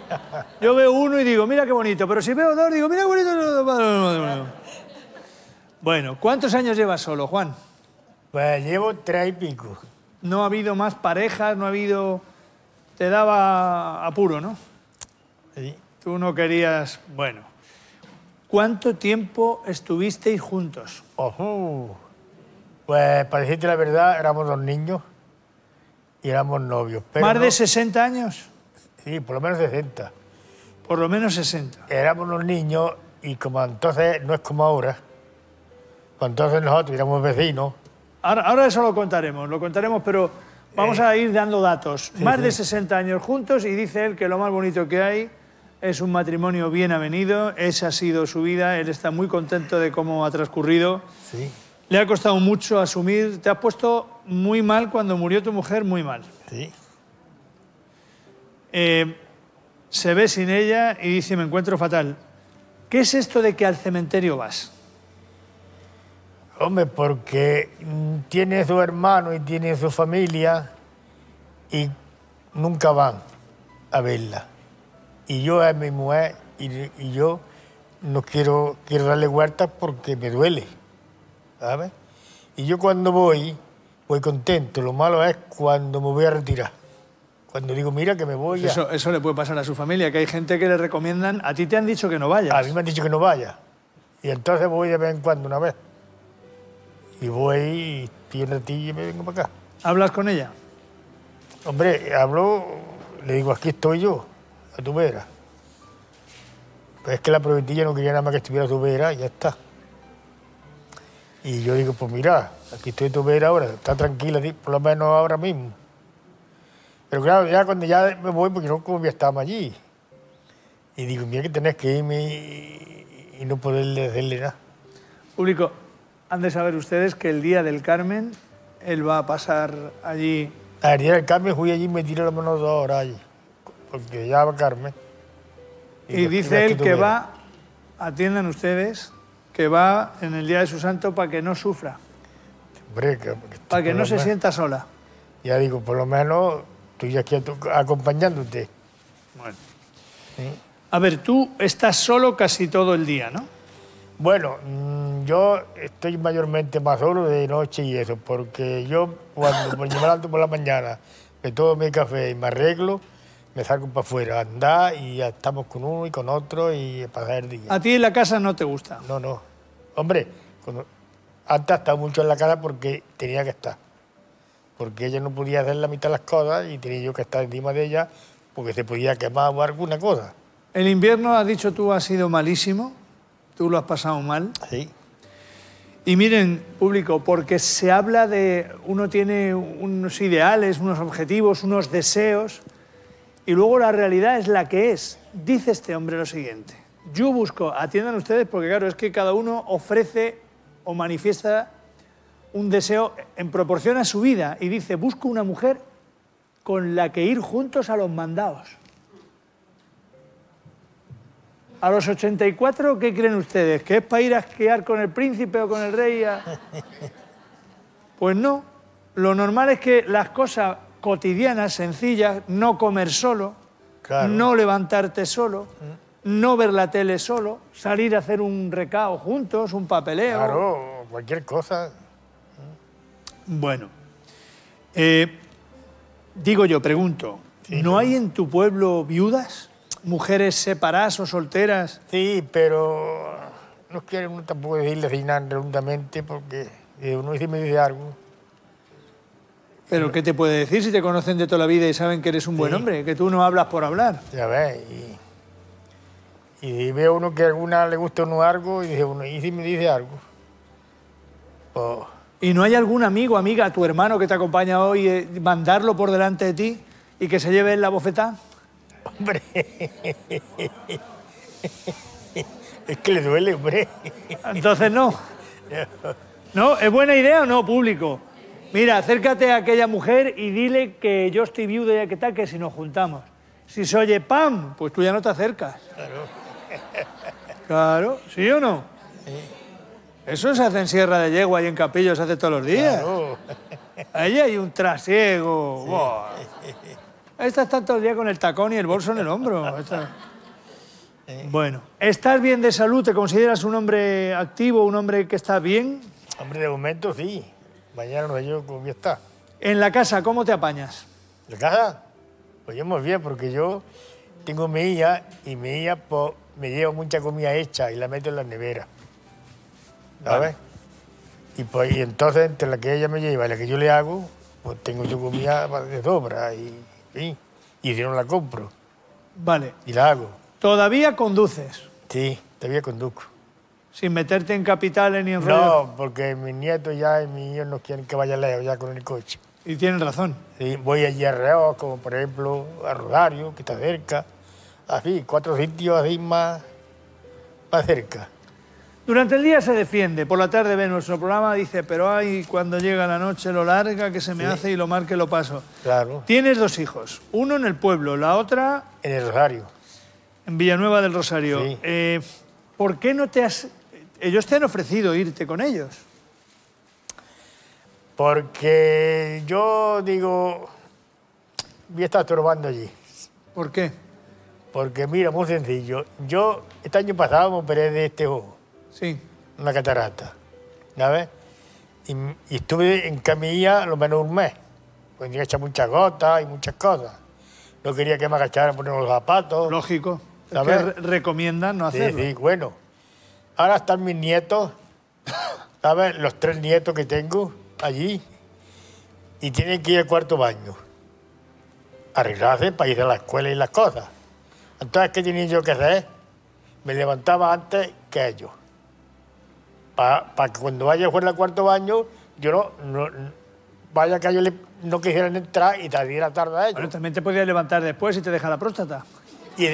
Yo veo uno y digo, mira qué bonito, pero si veo dos, digo, mira qué bonito. Bueno, ¿cuántos años llevas solo, Juan? Pues llevo 3 y pico. No ha habido más parejas, no ha habido... Te daba apuro, ¿no? Sí. Tú no querías... Bueno. ¿Cuánto tiempo estuvisteis juntos? Ojo. Pues, para decirte la verdad, éramos 2 niños y éramos novios. Pero ¿Más no- de 60 años? Sí, por lo menos 60. Por lo menos 60. Éramos unos niños y como entonces no es como ahora, pues entonces nosotros éramos vecinos. Ahora eso lo contaremos, pero vamos a ir dando datos. Más de 60 años juntos y dice él que lo más bonito que hay es un matrimonio bien avenido, esa ha sido su vida, él está muy contento de cómo ha transcurrido. Sí. Le ha costado mucho asumir, te has puesto muy mal cuando murió tu mujer, muy mal. Sí. Se ve sin ella y dice, me encuentro fatal. ¿Qué es esto de que al cementerio vas? Hombre, porque tiene su hermano y tiene su familia y nunca van a verla. Y yo a mi mujer y yo no quiero darle vueltas porque me duele, ¿sabes? Y yo cuando voy contento. Lo malo es cuando me voy a retirar. Cuando digo, mira que me voy ya. Eso le puede pasar a su familia, que hay gente que le recomiendan... A ti te han dicho que no vayas. A mí me han dicho que no vaya. Y entonces voy de vez en cuando una vez. Y voy y estoy un ratillo y me vengo para acá. ¿Hablas con ella? Hombre, hablo, le digo, aquí estoy yo, a tu vera. Pues es que la prometilla no quería nada más que estuviera a tu vera y ya está. Y yo digo, pues mira, aquí estoy a tu vera ahora, está tranquila, por lo menos ahora mismo. Pero claro, ya cuando ya me voy, porque no como ya estábamos allí. Y digo, mira que tenés que irme y no poderle decirle nada. Público, han de saber ustedes que el día del Carmen, él va a pasar allí... El día del Carmen fui allí y me tiré lo menos 2 horas allí, porque ya va Carmen. Y dice él que va, atiendan ustedes, que va en el día de su santo para que no sufra, Hombre, para que no se sienta sola. Ya digo, por lo menos estoy aquí acompañándote. Bueno. ¿Sí? A ver, tú estás solo casi todo el día, ¿no? Bueno, yo estoy mayormente más solo de noche y eso, porque yo cuando me levanto por la mañana, me tomo mi café y me arreglo, me salgo para afuera a andar y ya estamos con uno y con otro y a pasar el día. ¿A ti en la casa no te gusta? No, no. Hombre, antes estaba mucho en la casa porque tenía que estar. Porque ella no podía hacer la mitad de las cosas y tenía yo que estar encima de ella porque se podía quemar o alguna cosa. El invierno, has dicho tú, ha sido malísimo. Tú lo has pasado mal. Sí. Y miren, público, porque se habla de... Uno tiene unos ideales, unos objetivos, unos deseos, y luego la realidad es la que es. Dice este hombre lo siguiente. Yo busco, atiendan ustedes, porque claro, es que cada uno ofrece o manifiesta un deseo en proporción a su vida. Y dice, busco una mujer con la que ir juntos a los mandados. A los 84, ¿qué creen ustedes? ¿Que es para ir a esquiar con el príncipe o con el rey? Pues no. Lo normal es que las cosas cotidianas, sencillas, no comer solo, Claro. no levantarte solo, no ver la tele solo, salir a hacer un recao juntos, un papeleo. Claro, cualquier cosa. Bueno, digo yo, pregunto, ¿no hay en tu pueblo viudas? ¿Mujeres separadas o solteras? Sí, pero no quiere uno tampoco decirle así nada redondamente porque uno dice me dice algo. ¿Pero qué te puede decir si te conocen de toda la vida y saben que eres un buen hombre? Que tú no hablas por hablar. Ya ves, y ve uno que a alguna le gusta uno algo y dice uno, ¿y si me dice algo? Pues, ¿Y no hay algún amigo, amiga, tu hermano que te acompaña hoy, mandarlo por delante de ti y que se lleve la bofetada? hombre, es que le duele, hombre. Entonces no. ¿No? ¿Es buena idea o no, público? Mira, acércate a aquella mujer y dile que yo estoy viuda y que tal, que si nos juntamos. Si se oye ¡pam!, pues tú ya no te acercas. Claro, ¿sí o no? Eso se hace en Sierra de Yegua y en Capillo se hace todos los días. Claro. Allí hay un trasiego. Buah. Esta está todo el día con el tacón y el bolso en el hombro. Bueno, ¿estás bien de salud? ¿Te consideras un hombre activo, un hombre que está bien? Hombre, de momento sí. Mañana no sé yo cómo está. En la casa, ¿cómo te apañas? ¿En la casa? Pues yo muy bien, porque yo tengo mi hija y mi hija pues, me lleva mucha comida hecha y la meto en la nevera. ¿Sabes? Pues, y entonces, entre la que ella me lleva y la que yo le hago, pues tengo yo comida de sobra y si no la compro. Vale. Y la hago. ¿Todavía conduces? Sí, todavía conduzco. ¿Sin meterte en capitales ni en rollos? No, porque mis nietos ya y mis hijos no quieren que vaya lejos ya con el coche. Y tienen razón. Sí, voy allí a Reos, como por ejemplo a Rosario, que está cerca. Así, 4 sitios así más cerca. Durante el día se defiende, por la tarde ve nuestro programa, dice, pero ay, cuando llega la noche lo larga que se me hace y lo mal que lo paso. Claro. Tienes 2 hijos, uno en el pueblo, la otra... En el Rosario. En Villanueva del Rosario. Sí. ¿Por qué no te has...? Ellos te han ofrecido irte con ellos. Porque yo digo, voy a estar estorbando allí. ¿Por qué? Porque mira, muy sencillo. Yo este año pasado me operé de este ojo. Sí. Una catarata. ¿Sabes? Y estuve en camilla lo menos un mes. Pues tenía que echar muchas gotas y muchas cosas. No quería que me agachara a poner los zapatos. Lógico. ¿Sabes? Es que recomiendan no hacerlo. Sí, bueno. Ahora están mis nietos, ¿sabes? Los 3 nietos que tengo allí. Y tienen que ir al cuarto baño. Arreglarse para ir a la escuela y las cosas. Entonces, ¿qué tenía yo que hacer? Me levantaba antes que ellos. Para que cuando vaya fuera al cuarto baño, yo no vaya que ellos no quisieran entrar y saliera tarde a ellos. Bueno, también te podías levantar después y te deja la próstata. Y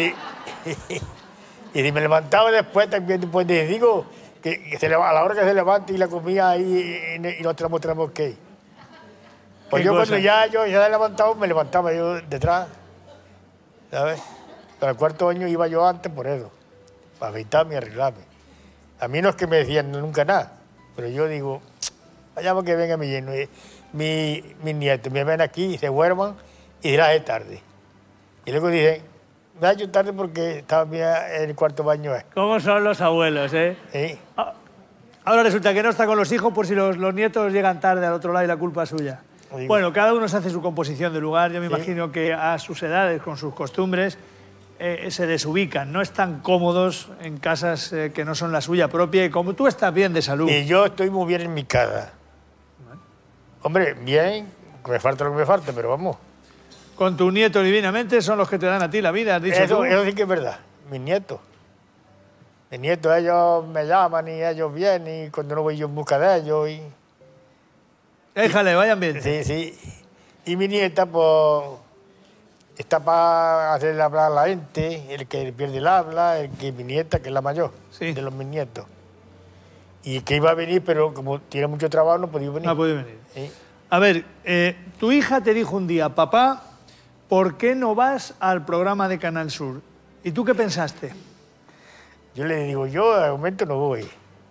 si me levantaba después, también después les digo que a la hora que se levante y la comía ahí y nos tenemos que ir. Pues yo cuando ya he levantado, me levantaba yo detrás, ¿sabes? Pero al cuarto baño iba yo antes por eso, para afeitarme y arreglarme. A mí no es que me decían nunca nada, pero yo digo, vayamos que venga mis nietos, me ven aquí y se duerman y dirá es tarde. Y luego dicen, me ha hecho tarde porque estaba en el cuarto baño. ¿Cómo son los abuelos, eh? Sí. Ahora resulta que no está con los hijos por si los nietos llegan tarde al otro lado y la culpa es suya. Bueno, cada uno se hace su composición de lugar. Yo me imagino que a sus edades, con sus costumbres, se desubican. No están cómodos en casas que no son la suya propia. Y como tú estás bien de salud. Y yo estoy muy bien en mi casa. Hombre, bien, me falta lo que me falta, pero vamos. Con tus nietos divinamente son los que te dan a ti la vida, has dicho tú. Eso sí que es verdad, mis nietos. Mis nietos, ellos me llaman y ellos vienen y cuando no voy yo en busca de ellos. Déjale, vayan bien. Sí, sí. Y mi nieta, pues, está para hacerle hablar a la gente, el que pierde el habla, mi nieta, que es la mayor de mis nietos. Y que iba a venir, pero como tiene mucho trabajo, no podía venir. No ha podido venir. Sí. A ver, tu hija te dijo un día, papá, ¿por qué no vas al programa de Canal Sur? ¿Y tú qué pensaste? Yo le digo, yo de momento no voy.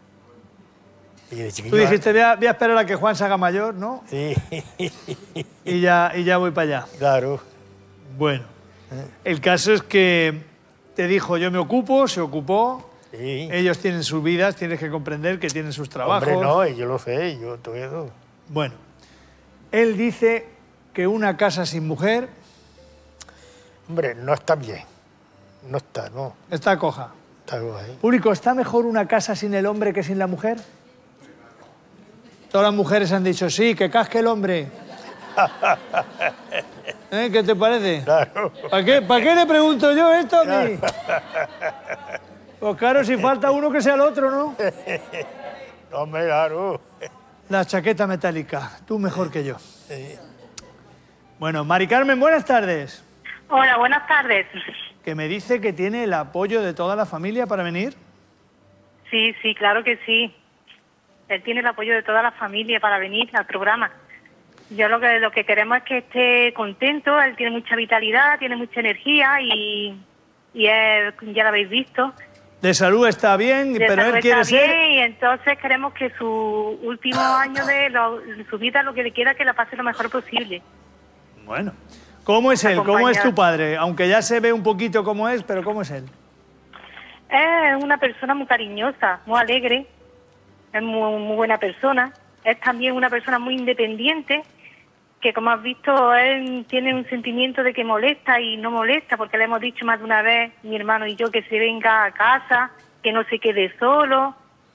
Tú dijiste, voy a esperar a que Juan se haga mayor, ¿no? Sí. Y ya voy para allá. Claro. Bueno, el caso es que te dijo, yo me ocupo, se ocupó. Sí. Ellos tienen sus vidas, tienes que comprender que tienen sus trabajos. Hombre, no, yo lo sé, yo todo eso. Bueno, él dice que una casa sin mujer... Hombre, no está bien. No está, no. Está coja. Está coja, ¿eh? Público, ¿está mejor una casa sin el hombre que sin la mujer? Todas las mujeres han dicho, sí, que casque el hombre. ¿Qué te parece? Claro. ¿Para qué le pregunto yo esto a mí? Pues claro, si falta uno que sea el otro, ¿no? Hombre, claro. La chaqueta metálica, tú mejor que yo. Sí. Bueno, Mari Carmen, buenas tardes. Hola, buenas tardes. Que me dice que tiene el apoyo de toda la familia para venir. Sí, sí, claro que sí. Él tiene el apoyo de toda la familia para venir al programa. Yo lo que queremos es que esté contento. Él tiene mucha vitalidad, tiene mucha energía y él, ya lo habéis visto. De salud está bien, pero él quiere ser... bien, y entonces queremos que su último año de su vida, lo que le quiera, que la pase lo mejor posible. Bueno, ¿Cómo es él? ¿Cómo es tu acompañar. padre? Aunque ya se ve un poquito cómo es, pero ¿cómo es él? Es una persona muy cariñosa, muy alegre, es muy buena persona. Es también una persona muy independiente, que como has visto, él tiene un sentimiento de que molesta y no molesta, porque le hemos dicho más de una vez, mi hermano y yo, que se venga a casa, que no se quede solo,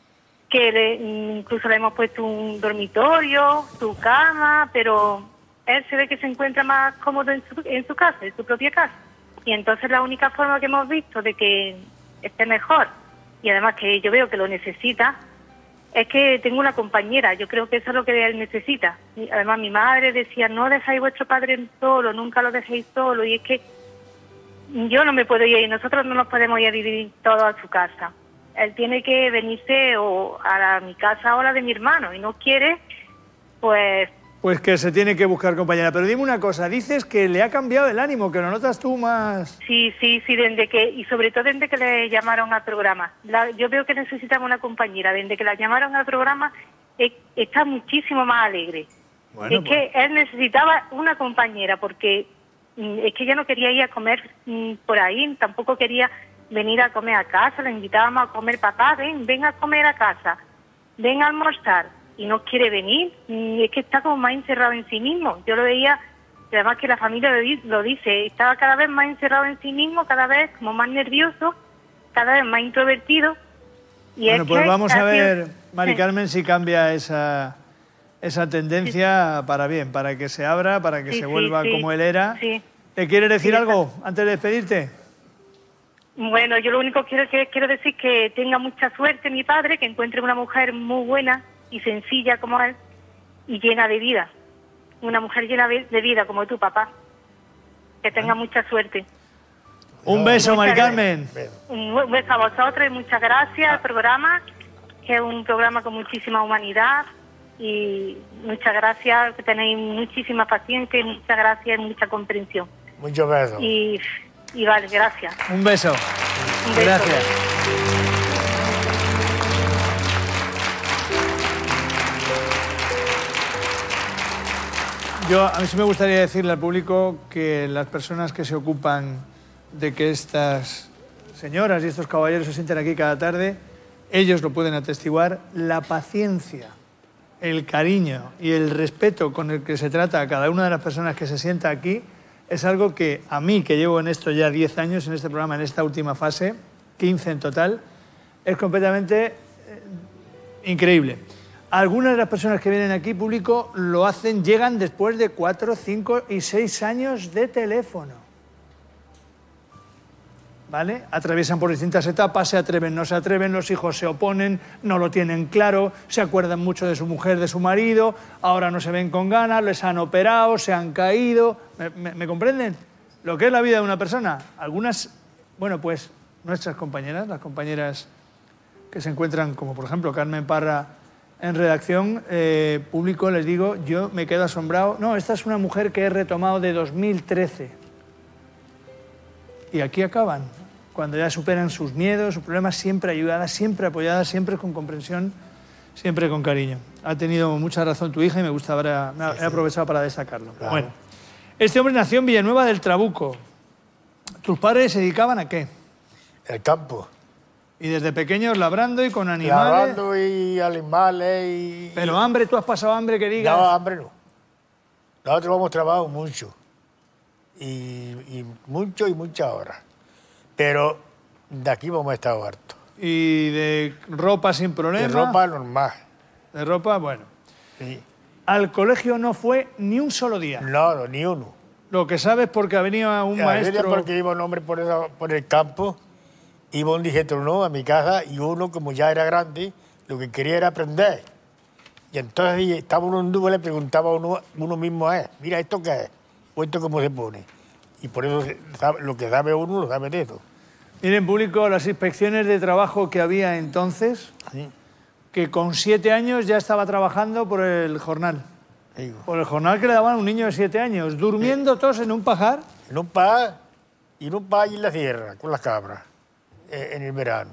que incluso le hemos puesto un dormitorio, su cama, pero él se ve que se encuentra más cómodo en su casa, en su propia casa. Y entonces la única forma que hemos visto de que esté mejor, y además que yo veo que lo necesita, es que tengo una compañera. Yo creo que eso es lo que él necesita. Y además mi madre decía, no dejáis vuestro padre solo, nunca lo dejéis solo. Y es que yo no me puedo ir, nosotros no nos podemos ir a vivir todos a su casa. Él tiene que venirse o a mi casa o a la de mi hermano, y no quiere, pues... Pues que se tiene que buscar compañera. Pero dime una cosa, dices que le ha cambiado el ánimo, que lo notas tú más... Sí, desde que, y sobre todo desde que le llamaron al programa. Yo veo que necesitaba una compañera. Desde que la llamaron al programa, está muchísimo más alegre. Bueno, es que él necesitaba una compañera, porque es que ya no quería ir a comer por ahí, tampoco quería venir a comer a casa. Le invitábamos a comer, papá, ven a comer a casa, ven a almorzar. Y no quiere venir, y es que está como más encerrado en sí mismo. Yo lo veía, y además que la familia lo dice, estaba cada vez más encerrado en sí mismo, cada vez como más nervioso, cada vez más introvertido. Y Bueno, es pues que vamos a ha sido- ver, Mari Carmen, si cambia esa tendencia para bien, para que se abra, para que Sí, se sí, vuelva sí. como él era. Sí. ¿Te quieres decir Sí, algo antes de despedirte? Bueno, yo lo único que quiero decir es que tenga mucha suerte mi padre, que encuentre una mujer muy buena y sencilla como él y llena de vida. Una mujer llena de vida como tu papá. Que tenga mucha suerte. Un beso, Mari Muchas Carmen. Un beso a vosotros y muchas gracias al programa, que es un programa con muchísima humanidad, y muchas gracias, que tenéis muchísima paciencia y muchas gracias y mucha comprensión. Muchos besos. Y vale, gracias. Un beso. Un beso. Gracias. A mí sí me gustaría decirle al público que las personas que se ocupan de que estas señoras y estos caballeros se sienten aquí cada tarde, ellos lo pueden atestiguar, la paciencia, el cariño y el respeto con el que se trata a cada una de las personas que se sienta aquí es algo que a mí, que llevo en esto ya 10 años, en este programa, en esta última fase, 15 en total, es completamente increíble. Algunas de las personas que vienen aquí, público, lo hacen, llegan después de 4, 5 y 6 años de teléfono. ¿Vale? Atraviesan por distintas etapas, se atreven, no se atreven, los hijos se oponen, no lo tienen claro, se acuerdan mucho de su mujer, de su marido, ahora no se ven con ganas, les han operado, se han caído. ¿Me comprenden? Lo que es la vida de una persona. Algunas, bueno, pues nuestras compañeras, las compañeras que se encuentran, como por ejemplo Carmen Parra, en redacción, público, les digo, yo me quedo asombrado. No, esta es una mujer que he retomado de 2013. Y aquí acaban, cuando ya superan sus miedos, sus problemas, siempre ayudadas, siempre apoyadas, siempre con comprensión, siempre con cariño. Ha tenido mucha razón tu hija y me gusta ahora, he aprovechado para destacarlo. Claro. Bueno, este hombre nació en Villanueva del Trabuco. ¿Tus padres se dedicaban a qué? El campo. Y desde pequeños labrando y con animales. Labrando y animales y... Pero hambre, ¿tú has pasado hambre que digas? No, hambre no. Nosotros hemos trabajado mucho. Y mucho y muchas horas. Pero de aquí vamos a estar hartos. ¿Y de ropa sin problema? De ropa normal. ¿De ropa? Bueno. Sí. Al colegio no fue ni un solo día. No, ni uno. Lo que sabes porque venía un maestro... Porque iba un hombre por el campo, iba un digestro no a mi casa y uno, como ya era grande, lo que quería era aprender. Y entonces estaba uno en duda, le preguntaba a uno mismo a él, mira, ¿esto qué es? ¿O esto cómo se pone? Y por eso lo que sabe uno, lo sabe de eso. Miren, público, las inspecciones de trabajo que había entonces, Sí. que con 7 años ya estaba trabajando por el jornal. Digo. Por el jornal que le daban a un niño de 7 años, durmiendo todos en un pajar. En un pajar, y en un pajar y en la sierra, con las cabras, en el verano.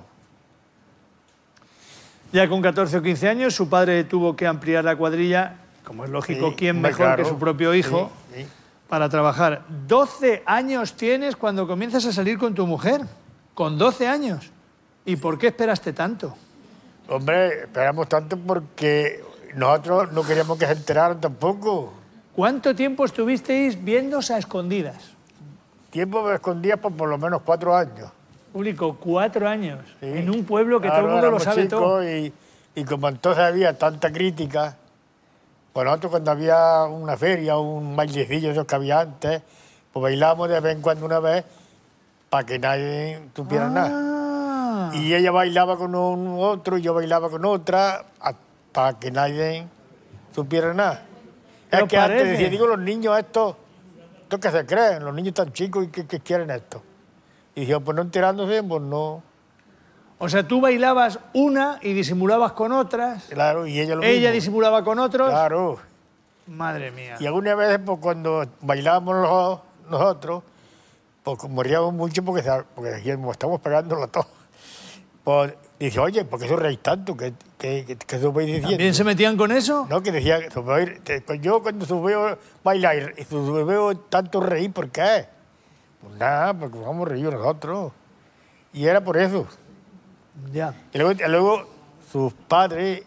Ya con 14 o 15 años, su padre tuvo que ampliar la cuadrilla, como es lógico, Sí, ¿quién hombre, mejor claro. que su propio hijo? Sí, sí. para trabajar. 12 años tienes cuando comienzas a salir con tu mujer. Con 12 años. ¿Y por qué esperaste tanto? Hombre, esperamos tanto porque nosotros no queríamos que se enteraran tampoco. ¿Cuánto tiempo estuvisteis viéndose a escondidas? Tiempo me escondía por lo menos 4 años. Público, 4 años. Sí. En un pueblo que Claro, todo el mundo lo éramos sabe chicos todo. Y como entonces había tanta crítica, pues nosotros cuando había una feria, un bailecillo de esos que había antes, pues bailábamos de vez en cuando una vez para que nadie supiera nada. Y ella bailaba con un otro y yo bailaba con otra para que nadie supiera nada. Pero Es que parece. antes decía, digo, los niños estos que se creen, los niños tan chicos y que quieren esto. Y yo, pues no enterándose, pues no. O sea, tú bailabas una y disimulabas con otras. Claro, y ella lo Ella mismo. disimulaba con otros. Claro. Madre mía. Y algunas veces, pues cuando bailábamos nosotros, pues moríamos mucho porque decíamos, estamos pegándolo todo. Pues dice, oye, ¿por qué eso reís tanto? ¿Qué os vais diciendo? ¿También se metían con eso? No, que decía, yo cuando veo bailar y veo tanto reír, ¿por qué? Pues nada, porque vamos a reír nosotros. Y era por eso. Ya. Y luego sus padres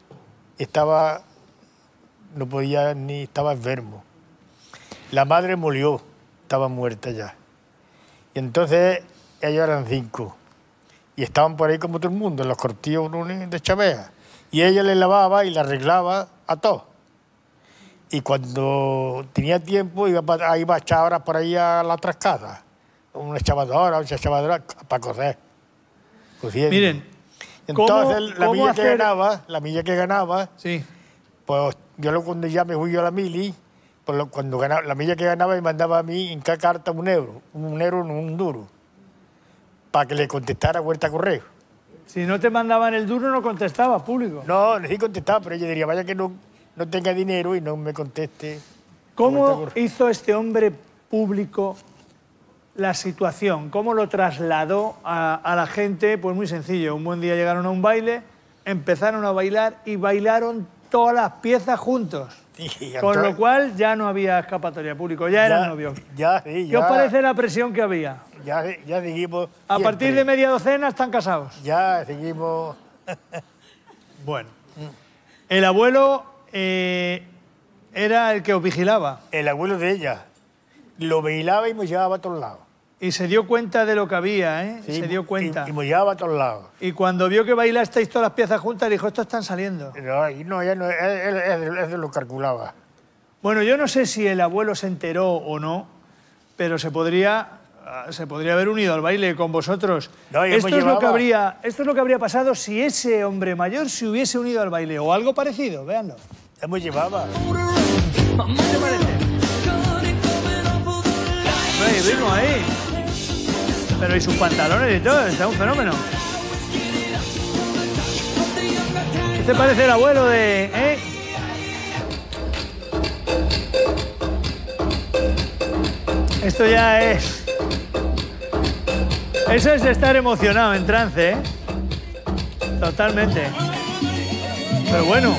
no podía ni estaba enfermo. La madre murió, estaba muerta ya. Y entonces ellos eran 5. Y estaban por ahí como todo el mundo, en los cortillos de Chavea. Y ella le lavaba y le arreglaba a todos. Y cuando tenía tiempo iba a echar horas por ahí a la trascada. Una chavadora para coser. Cosiendo. Miren, entonces la cómo milla hacer- la milla que ganaba, sí. pues cuando ya me fui yo a la mili, pues cuando ganaba, la milla que ganaba me mandaba a mí en cada carta un euro en un duro, para que le contestara vuelta a correo. Si no te mandaban el duro, no contestaba, público. No, sí contestaba, pero ella diría, vaya que no tenga dinero y no me conteste. ¿Cómo hizo este hombre público la situación? ¿Cómo lo trasladó a la gente? Pues muy sencillo. Un buen día llegaron a un baile, empezaron a bailar y bailaron todas las piezas juntos. Sí, Con entonces- lo cual ya no había escapatoria, público, ya eran novios. Ya, sí, ¿Qué os parece la presión que había? Ya seguimos. A partir de media docena están casados. Ya seguimos. Bueno. El abuelo era el que os vigilaba. El abuelo de ella. Lo bailaba y me llevaba a todos lados. Y se dio cuenta de lo que había, ¿eh? Sí, se dio cuenta. Y me llevaba a todos lados. Y cuando vio que bailasteis todas las piezas juntas, dijo, estos están saliendo. No, ella no, él lo calculaba. Bueno, yo no sé si el abuelo se enteró o no, pero se podría haber unido al baile con vosotros. No, y esto hemos llevado- es lo que habría pasado si ese hombre mayor se hubiese unido al baile, o algo parecido, véanlo. Hemos llevaba. ¿Qué te parece? Hay ritmo ahí. Pero y sus pantalones y todo, está un fenómeno. Este parece el abuelo de... Esto ya es... Eso es estar emocionado, en trance, ¿eh? Totalmente. Pero bueno.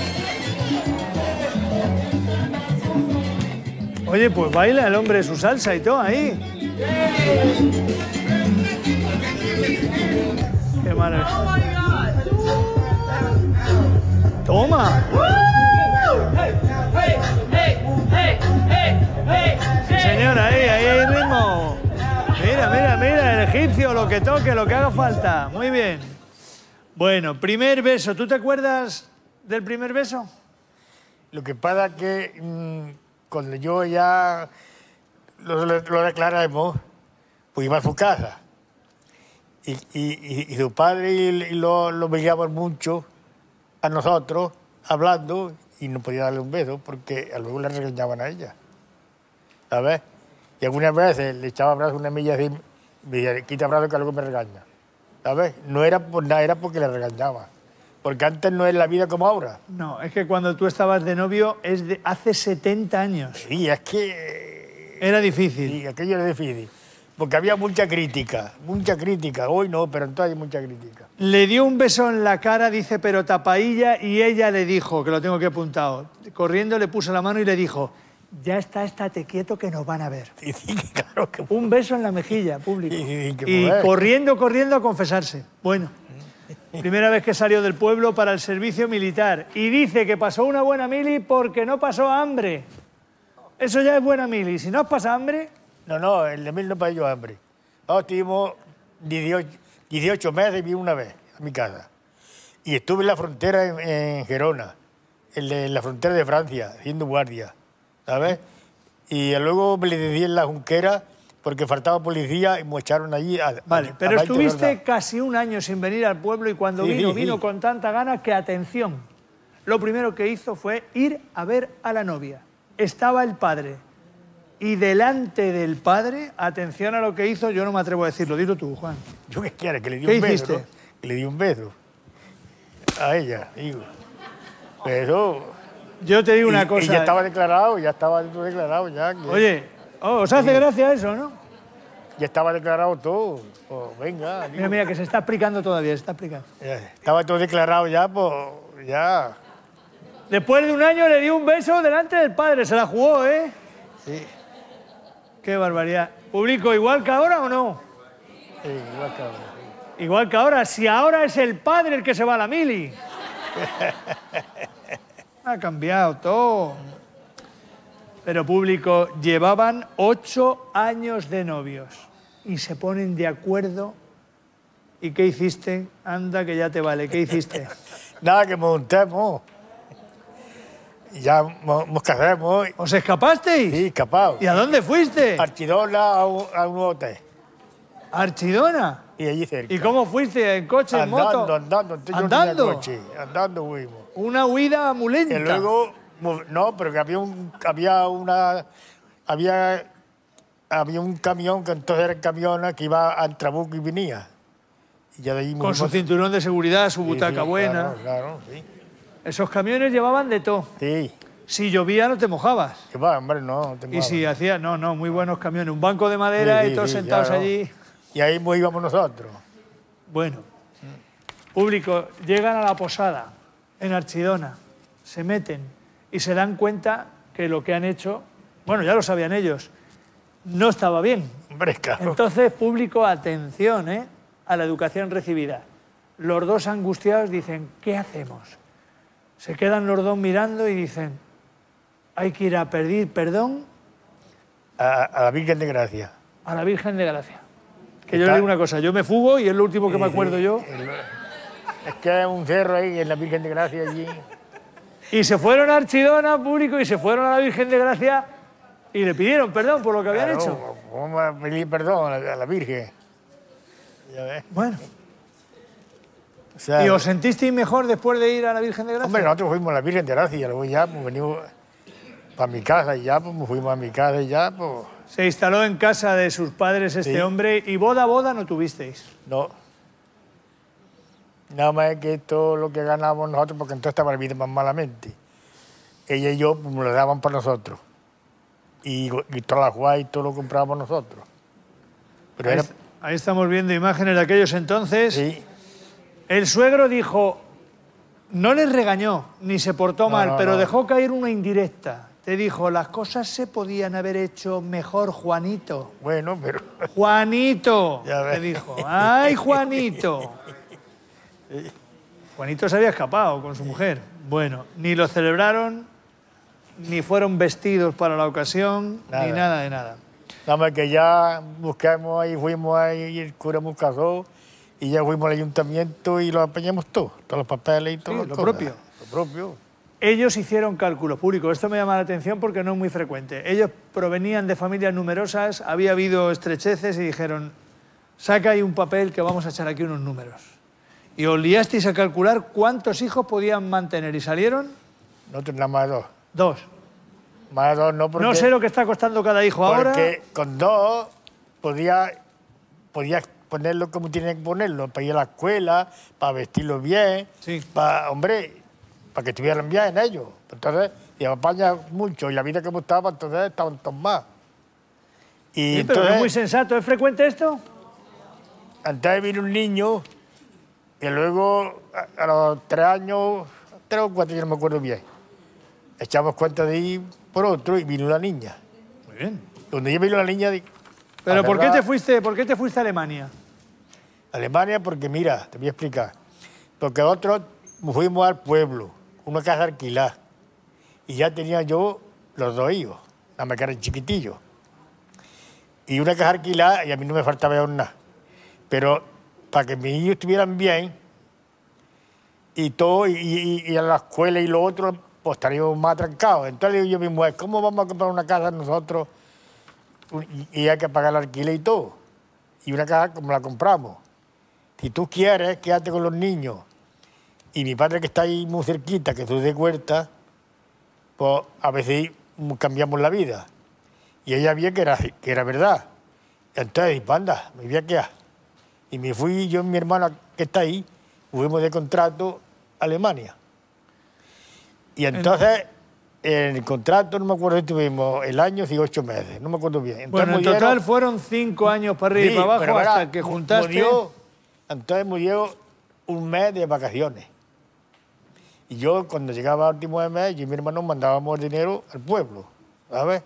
Oye, pues baila el hombre su salsa y todo ahí. Qué maravilla. Toma. Sí, señora, ahí hay ritmo. Mira, el egipcio, lo que toque, lo que haga falta. Muy bien. Bueno, primer beso. ¿Tú te acuerdas del primer beso? Lo que pasa es que cuando yo ya lo declaramos, pues iba a su casa. Y su padre y lo veíamos mucho a nosotros, hablando, y no podía darle un beso porque luego le regañaban a ella. ¿Sabes? Y algunas veces le echaba brazos a una milla así, me decía, quita brazos que luego me regaña. ¿Sabes? No era por nada, era porque le regañaba. Porque antes no es la vida como ahora. No, es que cuando tú estabas de novio es de hace 70 años. Sí, es que... Era difícil. Sí, aquello era difícil. Porque había mucha crítica. Hoy no, pero entonces hay mucha crítica. Le dio un beso en la cara, dice, pero tapailla, y ella le dijo, que lo tengo aquí apuntado, corriendo le puso la mano y le dijo, ya está, estate quieto que nos van a ver. Sí, claro que... Un beso en la mejilla, público. que Y poder. corriendo a confesarse. Bueno, primera vez que salió del pueblo para el servicio militar. Y dice que pasó una buena mili porque no pasó hambre. Eso ya es buena mili. Si no has pasado hambre... No, el de mil no pasó yo hambre. Nosotros tuvimos 18 meses y vine una vez a mi casa. Y estuve en la frontera en Gerona, en la frontera de Francia, haciendo guardia, ¿sabes? Y luego me le decía en la Junquera porque faltaba policía y me echaron allí a... Vale, a pero 20 estuviste horas. casi un año sin venir al pueblo y cuando Sí, vino sí. con tanta gana que, atención, lo primero que hizo fue ir a ver a la novia. Estaba el padre. Y delante del padre, atención a lo que hizo, yo no me atrevo a decirlo, dilo tú, Juan. ¿Yo qué quiero? Que le di ¿Qué un beso, hiciste? ¿no? Que le di un beso a ella, digo. Pero... Yo te digo una Y cosa. ya estaba declarado, ya. Que- Oye, os hace gracia eso, ¿no? Ya estaba declarado todo. Pues venga, digo. Mira, que se está explicando todavía, se está explicando. Ya, estaba todo declarado ya, pues ya. Después de un año le dio un beso delante del padre, se la jugó, ¿eh? Sí. Qué barbaridad. ¿Público igual que ahora o no? Sí, igual que ahora. Igual que ahora, si ahora es el padre el que se va a la mili. Ha cambiado todo. Pero público, llevaban 8 años de novios y se ponen de acuerdo. ¿Y qué hiciste? Anda, que ya te vale. ¿Qué hiciste? Nada, que montemos. Ya nos casamos. ¿Os escapasteis? Sí, escapados. ¿Y a dónde fuiste? Archidona a un hotel. ¿Archidona? Y allí cerca. ¿Y cómo fuiste? ¿En coche, en moto? Andando. Entonces yo no ¿Andando? tenía coche. Andando fuimos. Una huida muy lenta. Y luego, no, pero que había un camión que entonces era el camión que iba a Trabuco y venía. Y ya de ahí Con su cinturón de seguridad, su butaca buena. Claro, sí. Esos camiones llevaban de todo. Sí. Si llovía no te mojabas. Que va, hombre, no. Y si hacía, no, muy buenos camiones. Un banco de madera Sí, y todos sí, sentados claro. allí. Y ahí íbamos nosotros. Bueno, público, llegan a la posada en Archidona, se meten y se dan cuenta que lo que han hecho, bueno, ya lo sabían ellos, no estaba bien. Hombre, claro. Entonces, público, atención, a la educación recibida. Los dos angustiados dicen, ¿qué hacemos? Se quedan los dos mirando y dicen, hay que ir a pedir perdón A la Virgen de Gracia. a la Virgen de Gracia. Que yo le digo una cosa, yo me fugo y es lo último que me acuerdo yo. Es que hay un cerro ahí en la Virgen de Gracia allí. Y se fueron a Archidona, público, y se fueron a la Virgen de Gracia y le pidieron perdón por lo que habían hecho. Vamos a pedir perdón a la Virgen. Ya ves. Bueno. O sea, ¿Y os sentisteis mejor después de ir a la Virgen de Gracia? hombre, nosotros fuimos a la Virgen de Gracia y luego ya pues, venimos para mi casa y ya pues fuimos a mi casa y ya pues... Se instaló en casa de sus padres este Sí. hombre y boda no tuvisteis. No. Nada más es que esto lo que ganábamos nosotros, porque entonces estaba la vida más malamente. Ella y yo pues, nos lo daban para nosotros. Y todas las guay y todo lo comprábamos nosotros. Pero era... Ahí estamos viendo imágenes de aquellos entonces. Sí. El suegro dijo, no les regañó ni se portó mal, no, pero no. dejó caer una indirecta. Te dijo, las cosas se podían haber hecho mejor, Juanito. Bueno, pero... Juanito, Ya ves. te dijo. ¡Ay, Juanito! Juanito se había escapado con su mujer. Bueno, ni lo celebraron, ni fueron vestidos para la ocasión, ni nada de nada. Nada más que ya buscamos ahí, fuimos ahí, el cura nos casó y ya fuimos al ayuntamiento y lo apañamos todo, todos los papeles y todo. Sí, lo propio. Lo propio. Ellos hicieron cálculos públicos. Esto me llama la atención porque no es muy frecuente. Ellos provenían de familias numerosas, había habido estrecheces y dijeron, saca ahí un papel que vamos a echar aquí unos números. Y os liasteis a calcular cuántos hijos podían mantener. ¿Y salieron? Nosotros nada más 2. 2. Más 2 no porque... No sé lo que está costando cada hijo ahora. Porque con 2 podías ponerlo como tienen que ponerlo, para ir a la escuela, para vestirlo bien, para, hombre, para que estuvieran bien ellos. Entonces, y apaña mucho, y la vida que me estaba, entonces estaban todos más. Y Sí, pero entonces, es muy sensato. ¿Es frecuente esto? antes vino un niño, y luego a los 3 años, 3 o 4, yo no me acuerdo bien, echamos cuenta de ir por otro y vino la niña. Muy bien. Donde ya vino la niña... ¿Pero por qué te fuiste a Alemania? Alemania porque, mira, te voy a explicar. Porque nosotros fuimos al pueblo, una casa alquilada. Y ya tenía yo los 2 hijos, nada más que eran chiquitillos. Y una casa alquilada y a mí no me faltaba nada. Pero para que mis hijos estuvieran bien y todo, y a la escuela y lo otro, pues estaríamos más trancados. Entonces le digo yo a mi mujer, ¿cómo vamos a comprar una casa nosotros? Y hay que pagar el alquiler y todo. Y una casa como la compramos. Si tú quieres, quédate con los niños. Y mi padre que está ahí muy cerquita, que tú de Huerta, pues a veces cambiamos la vida. Y ella vio que era verdad. Entonces, anda, me voy a quedar. Y me fui yo y mi hermana que está ahí, fuimos de contrato a Alemania. Y entonces, en el contrato, no me acuerdo si tuvimos el año y 8 meses, no me acuerdo bien. Entonces, Bueno, en total fueron 5 años para arriba y para abajo hasta que juntaste... Entonces me dio un mes de vacaciones. Y yo, cuando llegaba al último mes, yo y mi hermano mandábamos dinero al pueblo, ¿sabes?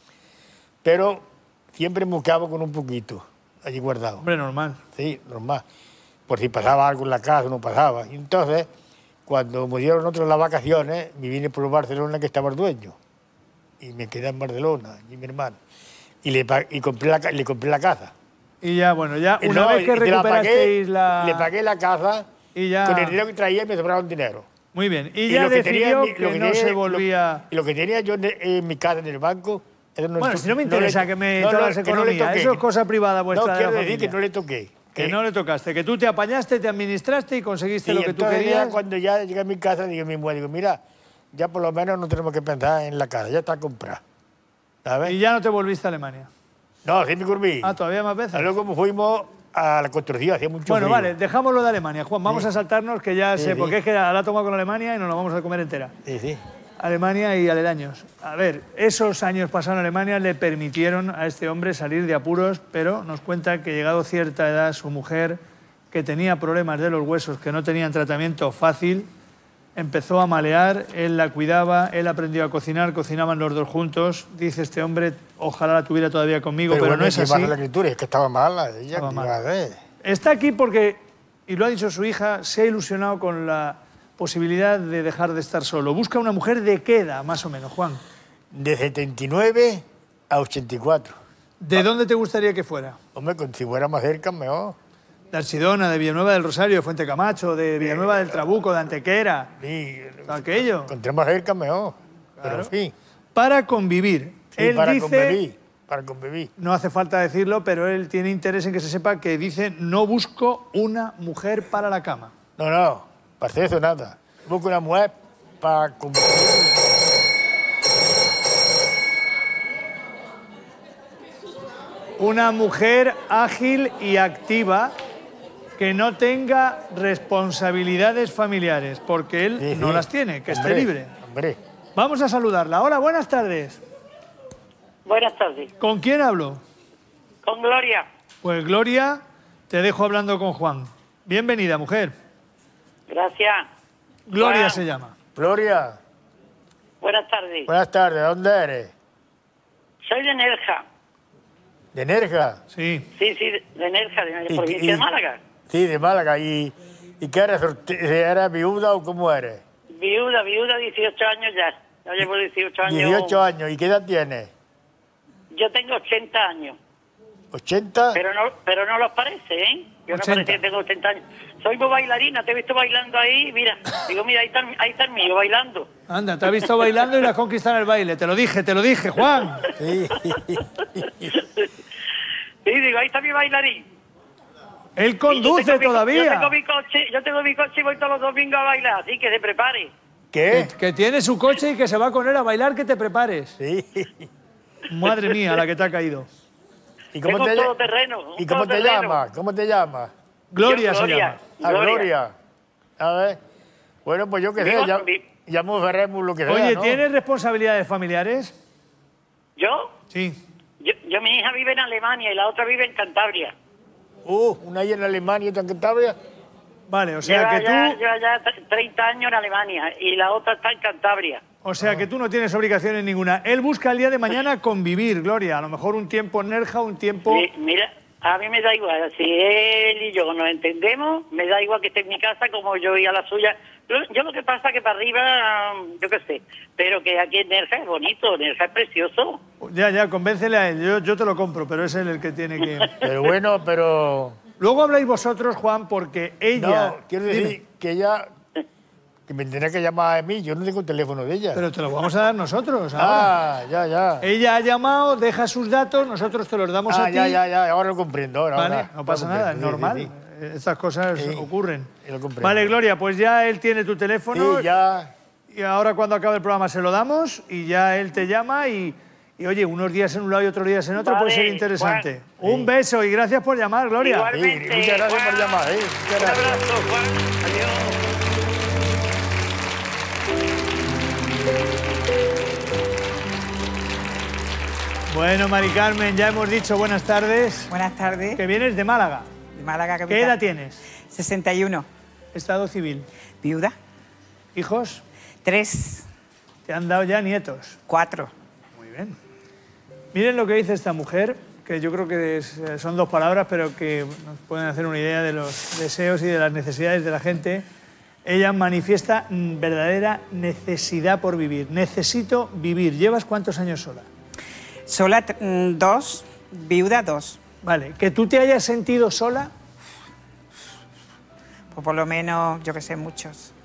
Pero siempre me buscaba con un poquito allí guardado. Hombre, normal. Sí, normal. Por si pasaba algo en la casa, no pasaba. Y entonces, cuando me dieron otros las vacaciones, me vine por Barcelona, que estaba el dueño. Y me quedé en Barcelona, y mi hermano. Y le compré la casa. Y ya, bueno, ya una vez que recuperasteis le pagué la casa, y ya... con el dinero que traía me sobraba un dinero. Muy bien, y ya decidió que no se volvía... Y lo que tenía yo en mi casa, en el banco... Bueno, si no me interesa que me todas las economías, eso es cosa privada vuestra. No, quiero decir que no le toqué. Que no le tocaste, que tú te apañaste, te administraste y conseguiste lo que tú querías. Cuando ya llegué a mi casa, digo a mi mujer, mira, ya por lo menos no tenemos que pensar en la casa, ya está comprada. ¿Sabes? Y ya no te volviste a Alemania. No, sí me volví. Ah, ¿todavía más veces? Luego fuimos a la construcción, hacía mucho Bueno, frío. vale, dejámoslo de Alemania. Juan, vamos a saltarnos, que ya sé, porque es que la ha tomado con Alemania y nos la vamos a comer entera. Sí, sí. Alemania y aledaños. A ver, esos años pasados en Alemania le permitieron a este hombre salir de apuros, pero nos cuenta que llegado cierta edad su mujer, que tenía problemas de los huesos, que no tenían tratamiento fácil, empezó a malear, él la cuidaba, él aprendió a cocinar, cocinaban los dos juntos. Dice este hombre, ojalá la tuviera todavía conmigo, pero no es así. La escritura, es que estaba mala ella. Estaba mal. Está aquí porque, y lo ha dicho su hija, se ha ilusionado con la posibilidad de dejar de estar solo. Busca una mujer de qué edad, más o menos, Juan. De 79 a 84. ¿De dónde te gustaría que fuera? Hombre, si fuera más cerca, mejor. De Archidona, de Villanueva del Rosario, de Fuente Camacho, de Villanueva del Trabuco, de Antequera. Sí. Aquello. Encontré más cerca, mejor. Claro. Pero en fin. Para convivir. Sí, él para dice, convivir. Para convivir. No hace falta decirlo, pero él tiene interés en que se sepa que dice, no busco una mujer para la cama. No, para eso nada. Busco una mujer para convivir. Una mujer ágil y activa que no tenga responsabilidades familiares, porque él no las tiene, que esté libre. Hombre. Vamos a saludarla. Hola, buenas tardes. Buenas tardes. ¿Con quién hablo? Con Gloria. Pues Gloria, te dejo hablando con Juan. Bienvenida, mujer. Gracias. Gloria Juan. se llama. Gloria. Buenas tardes. Buenas tardes, ¿dónde eres? Soy de Nerja. ¿De Nerja? Sí. Sí, de Nerja, de la provincia de Málaga. Sí, de Málaga. ¿Y qué eres? ¿Eres viuda o cómo eres? Viuda, 18 años ya. Ya llevo 18 años. 18 años. ¿Y qué edad tienes? Yo tengo 80 años. ¿80? Pero no los parece, ¿eh? Yo 80. no parece que tengo 80 años. Soy muy bailarina, te he visto bailando ahí, mira. Digo, mira, ahí está el mío, bailando. Anda, te ha visto bailando y la has conquistado en el baile. Te lo dije, Juan. Sí. Sí, digo, ahí está mi bailarín. Él conduce todavía. Yo tengo mi coche y voy todos los domingos a bailar, así que se prepare. ¿Qué? Que tiene su coche y que se va con él a bailar, que te prepares. Sí. Madre mía, la que te ha caído. ¿Y cómo te todoterreno. ¿Y cómo te llamas? ¿Cómo te llamas? Gloria se llama. Gloria. A ver. Bueno, pues yo qué sé, ya nos veremos lo que sea, Oye, ¿no? ¿tienes responsabilidades familiares? ¿Yo? Sí. Yo, mi hija vive en Alemania y la otra vive en Cantabria. Una ahí en Alemania y otra en Cantabria. Vale, o sea que tú... Lleva ya 30 años en Alemania y la otra está en Cantabria. O sea que tú no tienes obligaciones ninguna. Él busca el día de mañana convivir, Gloria. A lo mejor un tiempo en Nerja, un tiempo... Mira, a mí me da igual. Si él y yo nos entendemos, me da igual que esté en mi casa como yo y a la suya. Yo lo que pasa es que para arriba, yo qué sé, pero que aquí en Nerja es bonito, Nerja es precioso. Ya, convéncele a él. Yo te lo compro, pero es él el que tiene que... Pero bueno, pero... Luego habláis vosotros, Juan, porque ella... No, quiero decir que ella... Que me tendrá que llamar a mí, yo no tengo el teléfono de ella. Pero te lo vamos a dar nosotros ahora. Ya. Ella ha llamado, deja sus datos, nosotros te los damos a ti. Ya, ahora lo comprendo. Vale, no pasa nada, es normal. Sí. Estas cosas ocurren. Lo comprendo. Vale, Gloria, pues ya él tiene tu teléfono. Sí, ya. Y ahora cuando acabe el programa se lo damos y ya él te llama y oye, unos días en un lado y otros días en otro puede ser interesante. Juan. Un beso y gracias por llamar, Gloria. Igualmente, Sí, muchas gracias por llamar. Un abrazo, Juan. Adiós. Bueno, Mari Carmen, ya hemos dicho buenas tardes. Buenas tardes. Que vienes de Málaga. De Málaga, capital. ¿Qué edad tienes? 61. Estado civil. Viuda. ¿Hijos? 3. ¿Te han dado ya nietos? 4. Muy bien. Miren lo que dice esta mujer, que yo creo que son 2 palabras, pero que nos pueden hacer una idea de los deseos y de las necesidades de la gente. Ella manifiesta verdadera necesidad por vivir. Necesito vivir. ¿Llevas cuántos años sola? Sola 2, viuda 2. Vale, ¿que tú te hayas sentido sola? Pues por lo menos, yo que sé, muchos.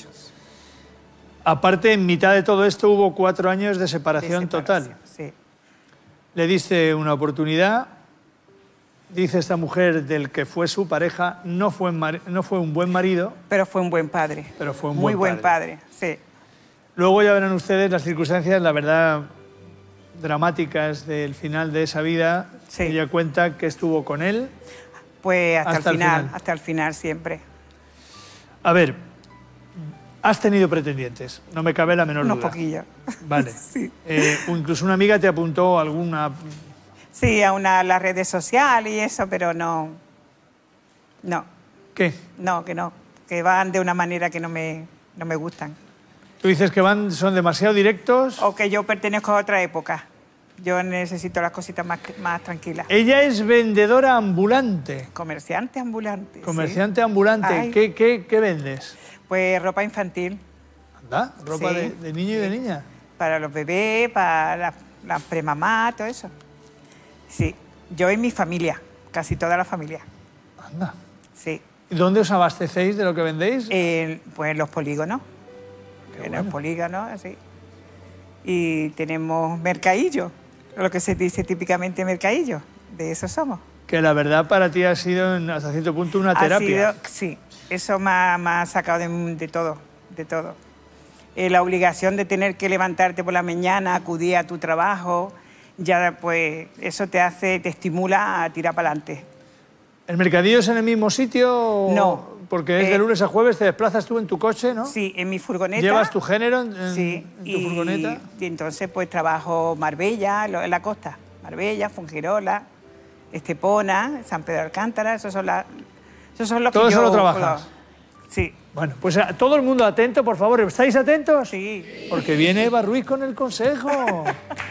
Aparte, en mitad de todo esto hubo 4 años de separación total. Sí. Le diste una oportunidad. Dice esta mujer del que fue su pareja, no fue un buen marido. Pero fue un buen padre. Pero fue un muy buen padre, sí. Luego ya verán ustedes las circunstancias, la verdad, dramáticas del final de esa vida. Sí. Ella cuenta que estuvo con él. Pues hasta el final siempre. A ver, has tenido pretendientes, no me cabe la menor duda. Unos poquillos. Vale. Sí. O incluso una amiga te apuntó alguna... Sí, a las redes sociales y eso, pero no. No. ¿Qué? No, que no. Que van de una manera que no me gustan. Tú dices que son demasiado directos. O que yo pertenezco a otra época. Yo necesito las cositas más tranquilas. Ella es vendedora ambulante. Comerciante ambulante. Comerciante sí. ambulante. Ay. ¿Qué vendes? Pues ropa infantil. ¿Anda? ¿Ropa Sí. de niño y de niña? Para los bebés, para las premamás, todo eso. Sí. Yo y mi familia, casi toda la familia. Anda. Sí. ¿Y dónde os abastecéis de lo que vendéis? Pues en los polígonos. En los polígonos, así. Y tenemos mercadillo, lo que se dice típicamente mercadillo. De eso somos. Que la verdad para ti ha sido hasta cierto punto una terapia. Sí, eso me ha sacado de todo, de todo. La obligación de tener que levantarte por la mañana, acudir a tu trabajo, ya pues eso te estimula a tirar para adelante. ¿El mercadillo es en el mismo sitio? No. Porque es de lunes a jueves, te desplazas tú en tu coche, ¿no? Sí, en mi furgoneta. ¿Llevas tu género en tu furgoneta? Y entonces pues trabajo Marbella, en la costa. Marbella, Fuengirola, Estepona, San Pedro de Alcántara, esos son los que yo... ¿Todo eso lo trabajas? Sí. Bueno, pues a todo el mundo atento, por favor. ¿Estáis atentos? Sí. Porque viene Eva Ruiz con el consejo.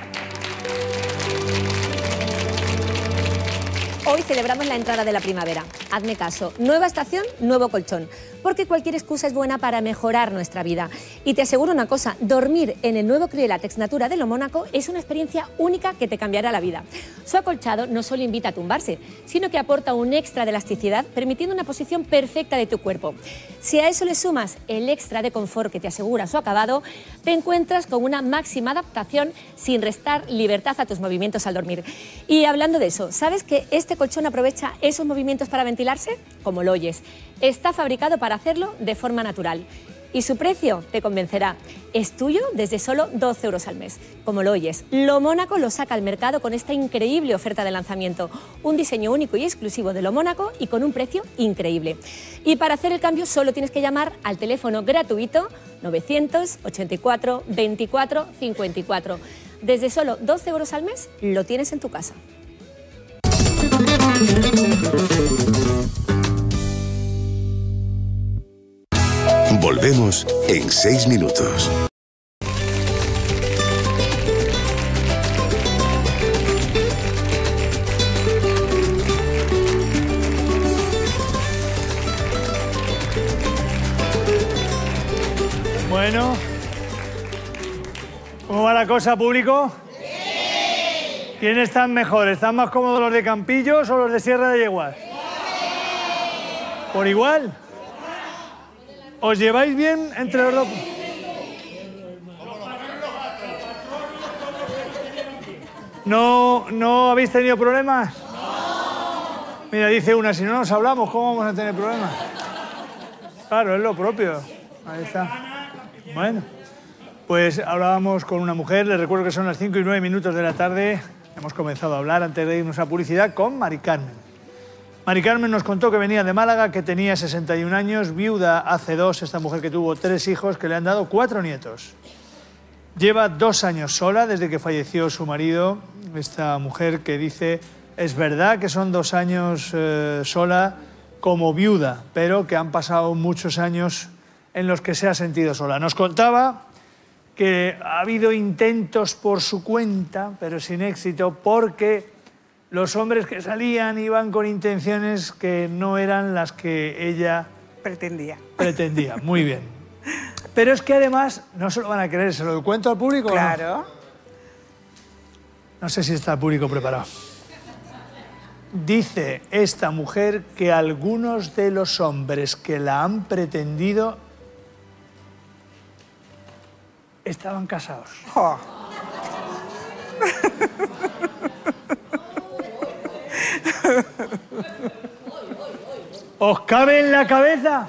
Hoy celebramos la entrada de la primavera. Hazme caso, nueva estación, nuevo colchón. Porque cualquier excusa es buena para mejorar nuestra vida. Y te aseguro una cosa, dormir en el nuevo Criolátex Natura de Lo Mónaco es una experiencia única que te cambiará la vida. Su acolchado no solo invita a tumbarse, sino que aporta un extra de elasticidad, permitiendo una posición perfecta de tu cuerpo. Si a eso le sumas el extra de confort que te asegura su acabado, te encuentras con una máxima adaptación sin restar libertad a tus movimientos al dormir. Y hablando de eso, ¿sabes que este colchón aprovecha esos movimientos para ventilarse? Como lo oyes. Está fabricado para hacerlo de forma natural. Y su precio te convencerá. Es tuyo desde solo 12 euros al mes. Como lo oyes, Lo Mónaco lo saca al mercado con esta increíble oferta de lanzamiento. Un diseño único y exclusivo de Lo Mónaco y con un precio increíble. Y para hacer el cambio solo tienes que llamar al teléfono gratuito 984 24 54. Desde solo 12 euros al mes lo tienes en tu casa. Volvemos en 6 minutos. Bueno. ¿Cómo va la cosa, público? ¿Quién están mejor? ¿Están más cómodos los de Campillos o los de Sierra de Yeguas? ¿Por igual? ¿Os lleváis bien entre los dos? ¿No habéis tenido problemas? Mira, dice una, si no nos hablamos, ¿cómo vamos a tener problemas? Claro, es lo propio. Ahí está. Bueno, pues hablábamos con una mujer, les recuerdo que son las 5:09 de la tarde. Hemos comenzado a hablar antes de irnos a publicidad con Mari Carmen. Mari Carmen nos contó que venía de Málaga, que tenía 61 años, viuda hace 2, esta mujer que tuvo 3 hijos, que le han dado 4 nietos. Lleva 2 años sola desde que falleció su marido, esta mujer que dice, es verdad que son 2 años sola como viuda, pero que han pasado muchos años en los que se ha sentido sola. Nos contaba que ha habido intentos por su cuenta, pero sin éxito, porque los hombres que salían iban con intenciones que no eran las que ella pretendía. Muy bien. Pero es que además, no se lo van a creer, ¿se lo cuento al público? Claro. No sé si está el público preparado. Dice esta mujer que algunos de los hombres que la han pretendido estaban casados. Oh. ¿Os cabe en la cabeza?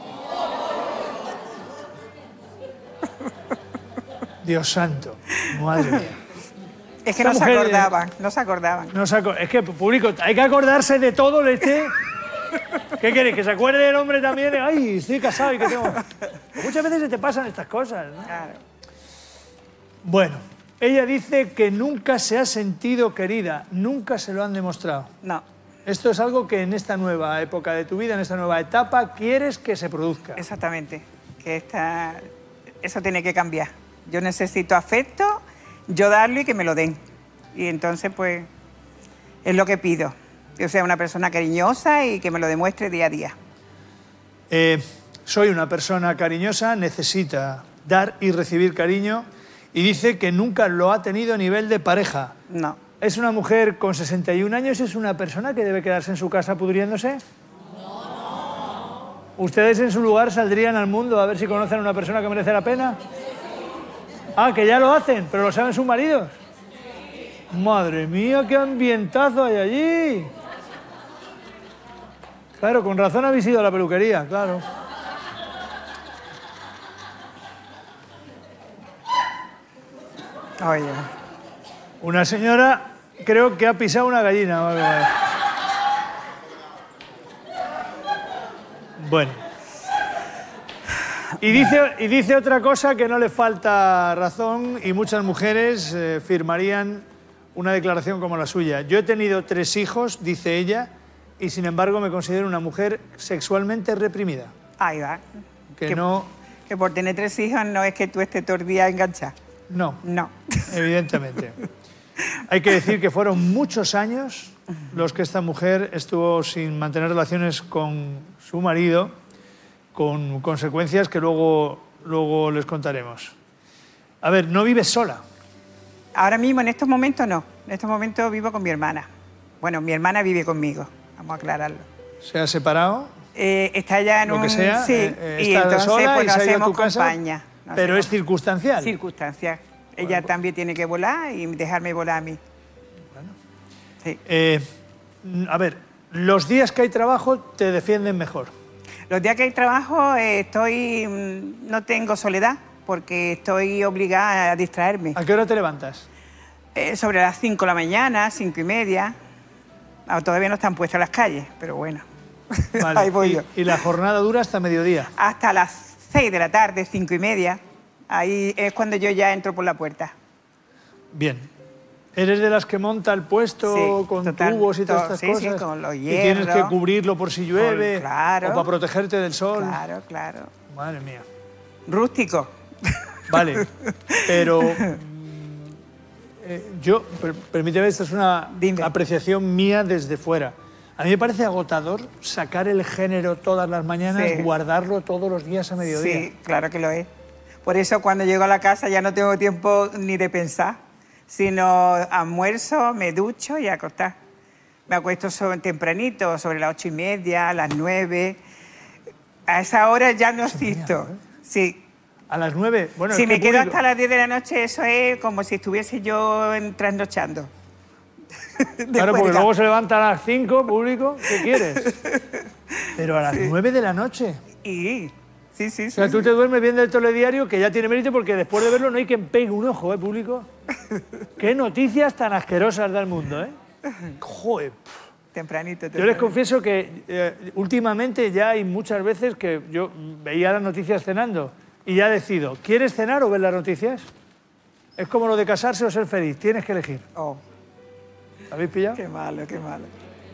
Dios santo, madre mía. Es que no se acordaban, no se acordaban. Es que, público, hay que acordarse de todo, leche. ¿Qué queréis? ¿Que se acuerde el hombre también? Ay, estoy casado y que tengo... Muchas veces se te pasan estas cosas, ¿no? Claro. Bueno, ella dice que nunca se ha sentido querida, nunca se lo han demostrado. No. Esto es algo que en esta nueva época de tu vida, en esta nueva etapa, quieres que se produzca. Exactamente. Que eso tiene que cambiar. Yo necesito afecto, yo darlo y que me lo den. Y entonces, pues, es lo que pido. Que sea una persona cariñosa y que me lo demuestre día a día. Soy una persona cariñosa, necesita dar y recibir cariño y dice que nunca lo ha tenido a nivel de pareja. No. ¿Es una mujer con 61 años? ¿Es una persona que debe quedarse en su casa pudriéndose? No. ¿Ustedes en su lugar saldrían al mundo a ver si conocen a una persona que merece la pena? Ah, que ya lo hacen, pero lo saben sus maridos. Madre mía, qué ambientazo hay allí. Claro, con razón habéis ido a la peluquería, claro. Oye. Una señora creo que ha pisado una gallina o algo así. Bueno. Y dice otra cosa que no le falta razón y muchas mujeres firmarían una declaración como la suya. Yo he tenido 3 hijos, dice ella, y sin embargo me considero una mujer sexualmente reprimida. Ahí va. Que por tener 3 hijos no es que tú estés todo el día enganchada. No. No. Evidentemente. Hay que decir que fueron muchos años los que esta mujer estuvo sin mantener relaciones con su marido, con consecuencias que luego les contaremos. A ver, ¿no vives sola? Ahora mismo, en estos momentos, no. En estos momentos vivo con mi hermana. Bueno, mi hermana vive conmigo, vamos a aclararlo. ¿Se ha separado? Está ya en lo que sea, sí, y está entonces sola pues y nos se ha ido a hacemos tu casa, compañía. pero es circunstancial. Circunstancial. Ella también tiene que volar y dejarme volar a mí. Bueno. Sí. A ver, los días que hay trabajo te defienden mejor. Los días que hay trabajo no tengo soledad porque estoy obligada a distraerme. ¿A qué hora te levantas? Sobre las 5 de la mañana, 5:30. Todavía no están puestas las calles, pero bueno. Vale. Ahí voy yo. ¿Y la jornada dura hasta mediodía? Hasta las 6 de la tarde, 5:30. Ahí es cuando yo ya entro por la puerta. Bien. ¿Eres de las que monta el puesto Sí, con total, tubos y todas estas cosas? Sí, con los Y hierros. tienes que cubrirlo por si llueve, claro. o para protegerte del sol. Claro, claro. Madre mía. Rústico. Vale, pero permíteme, esta es una apreciación mía desde fuera. A mí me parece agotador sacar el género todas las mañanas, Sí. guardarlo todos los días a mediodía. Sí, claro que lo es. Por eso cuando llego a la casa ya no tengo tiempo ni de pensar, sino almuerzo, me ducho y a acostar. Me acuesto tempranito, sobre las 8:30, a las 9. A esa hora ya no existo. Sí. ¿A las 9? Bueno, si me quedo hasta las 10 de la noche, eso es como si estuviese yo trasnochando. Claro, porque luego se levanta a las 5, público, ¿qué quieres? Pero a las 9 de la noche. Sí, sí. O sea, tú te duermes viendo el telediario, que ya tiene mérito, porque después de verlo no hay quien pegue un ojo, público. Qué noticias tan asquerosas da el mundo, ¿eh? Joder. Tempranito. Yo les confieso que últimamente ya hay muchas veces que yo veía las noticias cenando y ya decido, ¿quieres cenar o ver las noticias? Es como lo de casarse o ser feliz, tienes que elegir. Oh. ¿Habéis pillado? Qué malo, qué malo.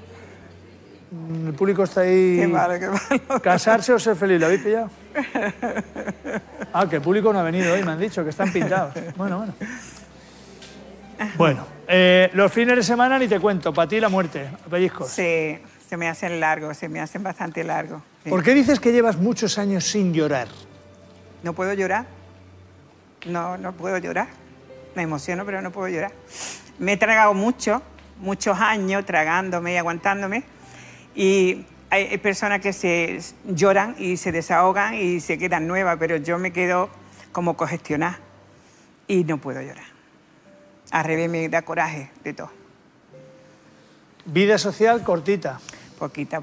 El público está ahí... Qué malo, qué malo. ¿Casarse o ser feliz? ¿Lo habéis pillado? Ah, que el público no ha venido hoy, me han dicho, que están pintados. Bueno. Bueno, los fines de semana ni te cuento, para ti la muerte, pellizcos. Sí, se me hacen largos, se me hacen bastante largos. Sí. ¿Por qué dices que llevas muchos años sin llorar? ¿No puedo llorar? No puedo llorar. Me emociono, pero no puedo llorar. Me he tragado muchos años tragándome y aguantándome. Y hay personas que se lloran y se desahogan y se quedan nuevas, pero yo me quedo como congestionada y no puedo llorar. Al revés, me da coraje de todo. ¿Vida social cortita? Poquita.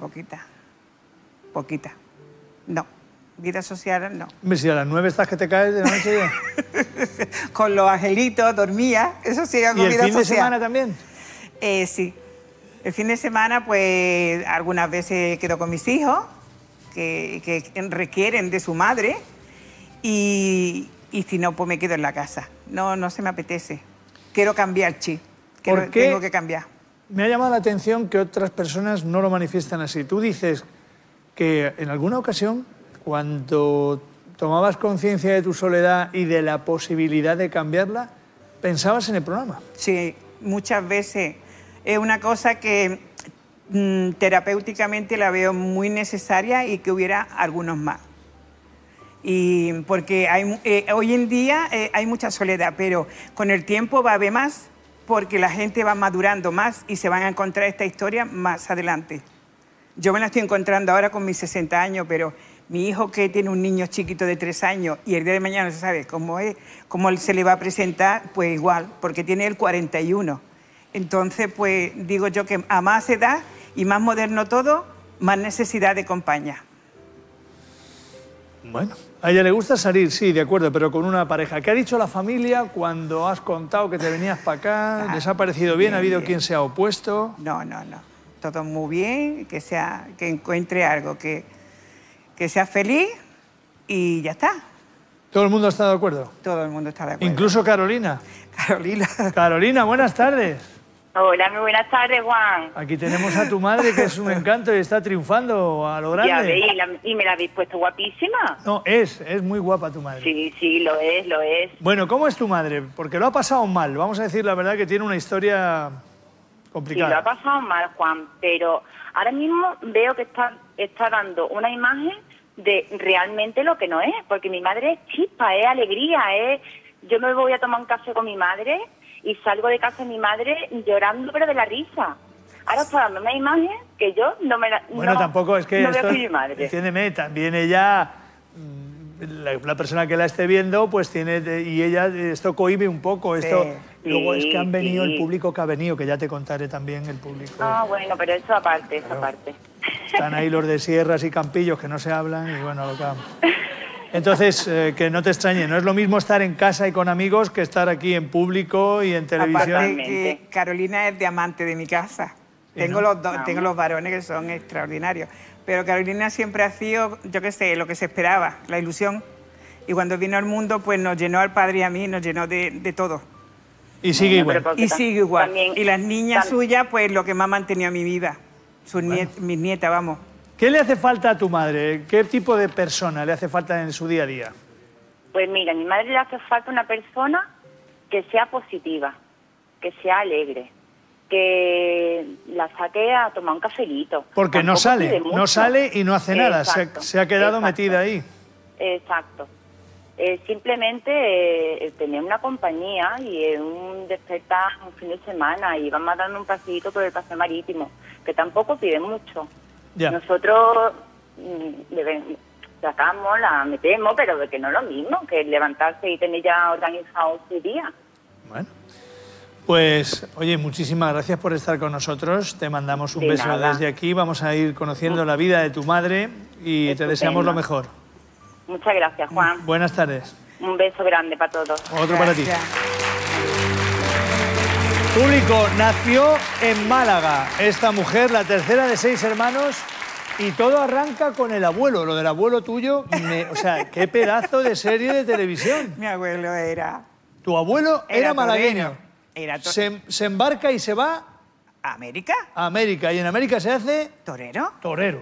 No. Vida social, no. Hombre, si a las 9 estás que te caes de la noche ya. Con los angelitos dormía, eso sí, hago vida social. ¿Y el fin de semana también? Sí. El fin de semana, pues, algunas veces quedo con mis hijos, que requieren de su madre, y si no, pues me quedo en la casa. No se me apetece. Quiero cambiar, tengo que cambiar. Me ha llamado la atención que otras personas no lo manifiestan así. Tú dices que en alguna ocasión, cuando tomabas conciencia de tu soledad y de la posibilidad de cambiarla, pensabas en el programa. Sí, muchas veces. Es una cosa que terapéuticamente la veo muy necesaria y que hubiera algunos más. Y porque hoy en día hay mucha soledad, pero con el tiempo va a haber más, porque la gente va madurando más y se van a encontrar esta historia más adelante. Yo me la estoy encontrando ahora con mis 60 años, pero mi hijo, que tiene un niño chiquito de 3 años y el día de mañana no se sabe cómo se le va a presentar, pues igual, porque tiene el 41. Entonces, pues digo yo que a más edad y más moderno todo, más necesidad de compañía. Bueno, a ella le gusta salir, sí, de acuerdo, pero con una pareja. ¿Qué ha dicho la familia cuando has contado que te venías para acá? ¿Les ha parecido bien? ¿Ha habido quien se ha opuesto? No. Todo muy bien, que encuentre algo, que sea feliz y ya está. ¿Todo el mundo está de acuerdo? Todo el mundo está de acuerdo. ¿Incluso Carolina? Carolina, buenas tardes. Hola, muy buenas tardes, Juan. Aquí tenemos a tu madre, que es un encanto y está triunfando a lo grande. Ya veis, y me la habéis puesto guapísima. No, es muy guapa tu madre. Sí, lo es. Bueno, ¿cómo es tu madre? Porque lo ha pasado mal, vamos a decir la verdad, que tiene una historia complicada. Sí, lo ha pasado mal, Juan, pero ahora mismo veo que está dando una imagen de realmente lo que no es, porque mi madre es chispa, es alegría, yo me voy a tomar un café con mi madre y salgo de casa de mi madre llorando, pero de la risa. Ahora está dando una imagen que yo no me la... Bueno, tampoco es que... No esto, veo a mi madre. Entiéndeme, también ella, la persona que la esté viendo, pues tiene... Y ella, esto cohíbe un poco, esto... Sí, luego es que han venido el público que ha venido, que ya te contaré también el público. Ah, bueno, pero eso aparte, eso aparte. Están ahí los de sierras y campillos que no se hablan y bueno, lo que... Entonces, que no te extrañe, no es lo mismo estar en casa y con amigos que estar aquí en público y en televisión. Aparte que Carolina es diamante de mi casa. Sí, tengo ¿no? tengo los varones que son extraordinarios. Pero Carolina siempre ha sido, yo qué sé, lo que se esperaba, la ilusión. Y cuando vino al mundo, pues nos llenó al padre y a mí, nos llenó de todo. Y sigue igual. Y sigue igual. También, y las niñas suyas, pues lo que más ha mantenido mi vida. Mis nietas, vamos. ¿Qué le hace falta a tu madre? ¿Qué tipo de persona le hace falta en su día a día? Pues mira, a mi madre le hace falta una persona que sea positiva, que sea alegre, que la saque a tomar un cafelito. Porque no sale y no hace nada, Exacto, se ha quedado exacto. metida ahí. Exacto. simplemente tener una compañía y un despertar un fin de semana y vamos dando un paseíto por el paseo marítimo, que tampoco pide mucho. Ya. Nosotros sacamos, la metemos, pero de que no es lo mismo que levantarse y tener ya organizado su día. Bueno, pues oye, muchísimas gracias por estar con nosotros. Te mandamos un De beso nada. desde aquí. Vamos a ir conociendo la vida de tu madre y te deseamos lo mejor. Muchas gracias, Juan. Buenas tardes. Un beso grande para todos. Otro para ti. Público, nació en Málaga esta mujer, la tercera de 6 hermanos, y todo arranca con el abuelo. Lo del abuelo tuyo, o sea, qué pedazo de serie de televisión. Mi abuelo era... Tu abuelo era malagueño. Era Se embarca y se va... ¿A América? A América. ¿Y en América se hace...? ¿Torero? Torero.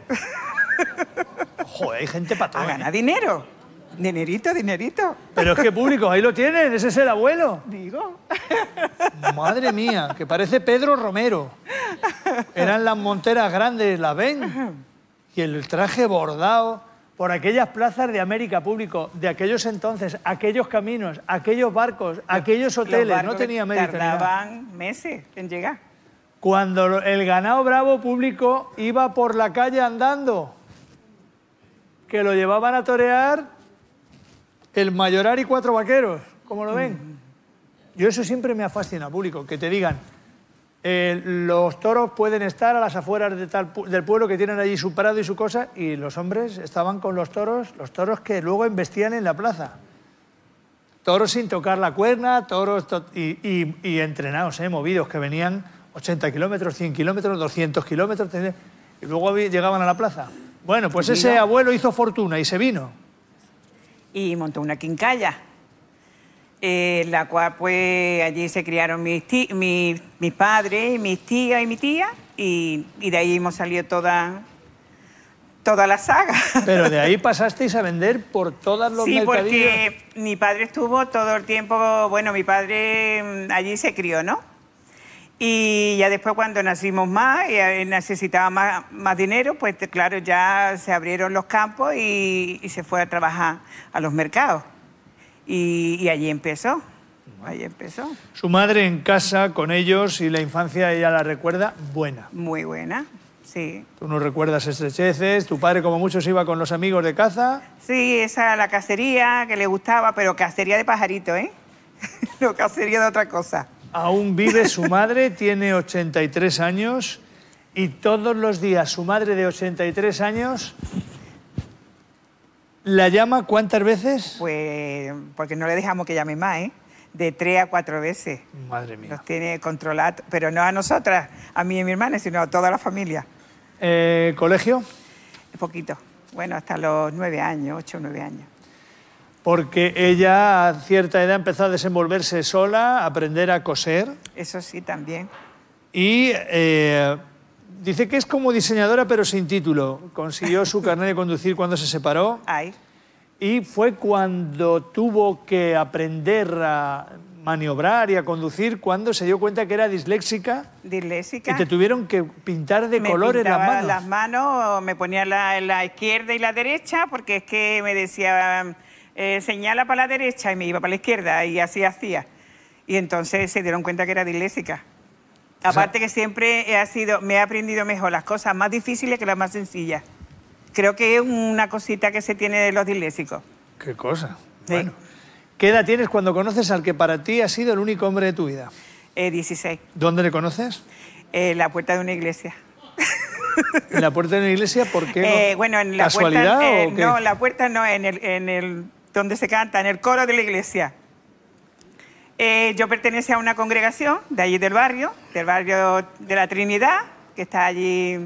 Joder, hay gente para todo. A ganar dinero. Dinerito, dinerito. Pero es que, público, ahí lo tienen, ese es el abuelo. Digo. Madre mía, que parece Pedro Romero. Eran las monteras grandes, ¿las ven? Y el traje bordado por aquellas plazas de América, público, de aquellos entonces, aquellos caminos, aquellos barcos, aquellos hoteles, no tenía mérito. ni nada. Tardaban meses en llegar. Cuando el ganado bravo, público, iba por la calle andando, que lo llevaban a torear el Mayorar y 4 vaqueros, ¿cómo lo ven? Yo eso siempre me ha fascinado, público, que te digan, los toros pueden estar a las afueras del pueblo, que tienen allí su prado y su cosa, y los hombres estaban con los toros que luego embestían en la plaza. Toros sin tocar la cuerna, toros y entrenados, movidos, que venían 80 kilómetros, 100 kilómetros, 200 kilómetros, y luego llegaban a la plaza. Bueno, pues ese abuelo hizo fortuna y se vino. Y montó una quincalla, la cual pues allí se criaron mis padres, mis tías y mi tía, y de ahí hemos salido toda la saga. Pero de ahí pasasteis a vender por todos los mercadillos. Sí, porque mi padre estuvo todo el tiempo, bueno, mi padre allí se crió, ¿no? Y ya después cuando nacimos más y necesitaba más dinero, pues claro, ya se abrieron los campos y se fue a trabajar a los mercados. Y allí empezó, Su madre en casa con ellos y la infancia ella la recuerda buena. Muy buena, sí. Tú no recuerdas estrecheces, tu padre como muchos iba con los amigos de caza. Sí, esa era la cacería que le gustaba, pero cacería de pajarito, ¿eh? No cacería de otra cosa. Aún vive su madre, tiene 83 años y todos los días su madre de 83 años la llama ¿cuántas veces? Pues porque no le dejamos que llame más, ¿eh? De 3 a 4 veces. Madre mía. Los tiene controlados, pero no a nosotras, a mí y a mi hermana, sino a toda la familia. ¿Colegio? Poquito. Bueno, hasta los 9 años, 8 o 9 años. Porque ella a cierta edad empezó a desenvolverse sola, a aprender a coser. Eso sí, también. Y dice que es como diseñadora, pero sin título. Consiguió su carnet de conducir cuando se separó. Ay. Y fue cuando tuvo que aprender a maniobrar y a conducir, cuando se dio cuenta que era disléxica. Disléxica. Y te tuvieron que pintar de colores las pintaba manos. las manos, me ponía la izquierda y la derecha, porque es que me decía... señala para la derecha y me iba para la izquierda y así hacía. Y entonces se dieron cuenta que era disléxica. Aparte que siempre me he aprendido mejor las cosas más difíciles que las más sencillas. Creo que es una cosita que se tiene de los disléxicos. ¿Qué cosa? Sí. Bueno. ¿Qué edad tienes cuando conoces al que para ti ha sido el único hombre de tu vida? 16. ¿Dónde le conoces? La puerta de una iglesia. ¿En la puerta de una iglesia? ¿Por qué? Bueno, en la ¿Casualidad puerta, o qué? no, la puerta no, en el donde se canta, en el coro de la iglesia. Yo pertenecía a una congregación de allí del barrio de la Trinidad, que está allí,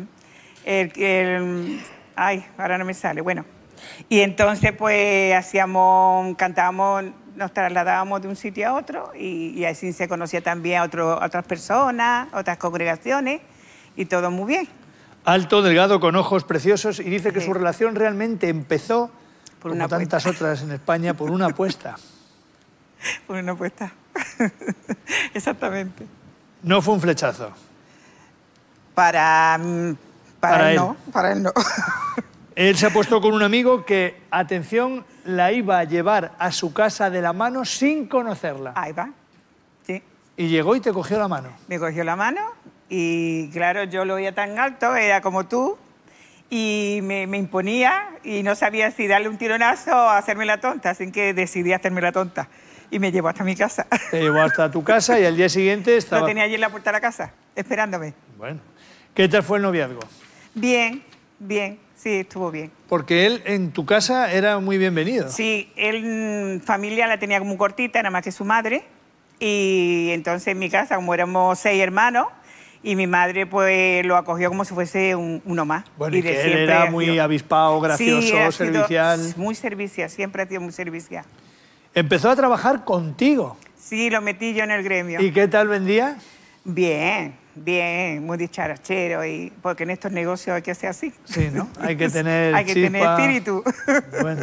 ay, ahora no me sale, bueno. Y entonces pues cantábamos, nos trasladábamos de un sitio a otro y así se conocía también a otras personas, otras congregaciones y todo muy bien. Alto, delgado, con ojos preciosos, y dice que su relación realmente empezó, por como una tantas otras en España, por una apuesta. Por una apuesta. Exactamente. No fue un flechazo. Para él no. Él se ha puesto con un amigo que, atención, la iba a llevar a su casa de la mano sin conocerla. Ahí va, sí. Y llegó y te cogió la mano. Me cogió la mano y, claro, yo lo veía tan alto, era como tú, y me imponía y no sabía si darle un tironazo o hacerme la tonta, así que decidí hacerme la tonta. Y me llevó hasta mi casa. Te llevó hasta tu casa y al día siguiente estaba... Lo tenía allí en la puerta de la casa, esperándome. Bueno. ¿Qué tal fue el noviazgo? Bien, bien, sí, estuvo bien. Porque él en tu casa era muy bienvenido. Sí, él familia la tenía como cortita, nada más que su madre. Y entonces en mi casa, como éramos 6 hermanos, y mi madre pues lo acogió como si fuese uno más. Bueno, y que él era muy avispado, gracioso, sí, servicial. Muy servicial, siempre ha sido muy servicial. Empezó a trabajar contigo. Sí, lo metí yo en el gremio. ¿Y qué tal vendía? Bien, bien, muy dicharachero, y porque en estos negocios hay que ser así. Sí, ¿no? Hay que tener hay que tener espíritu. Bueno,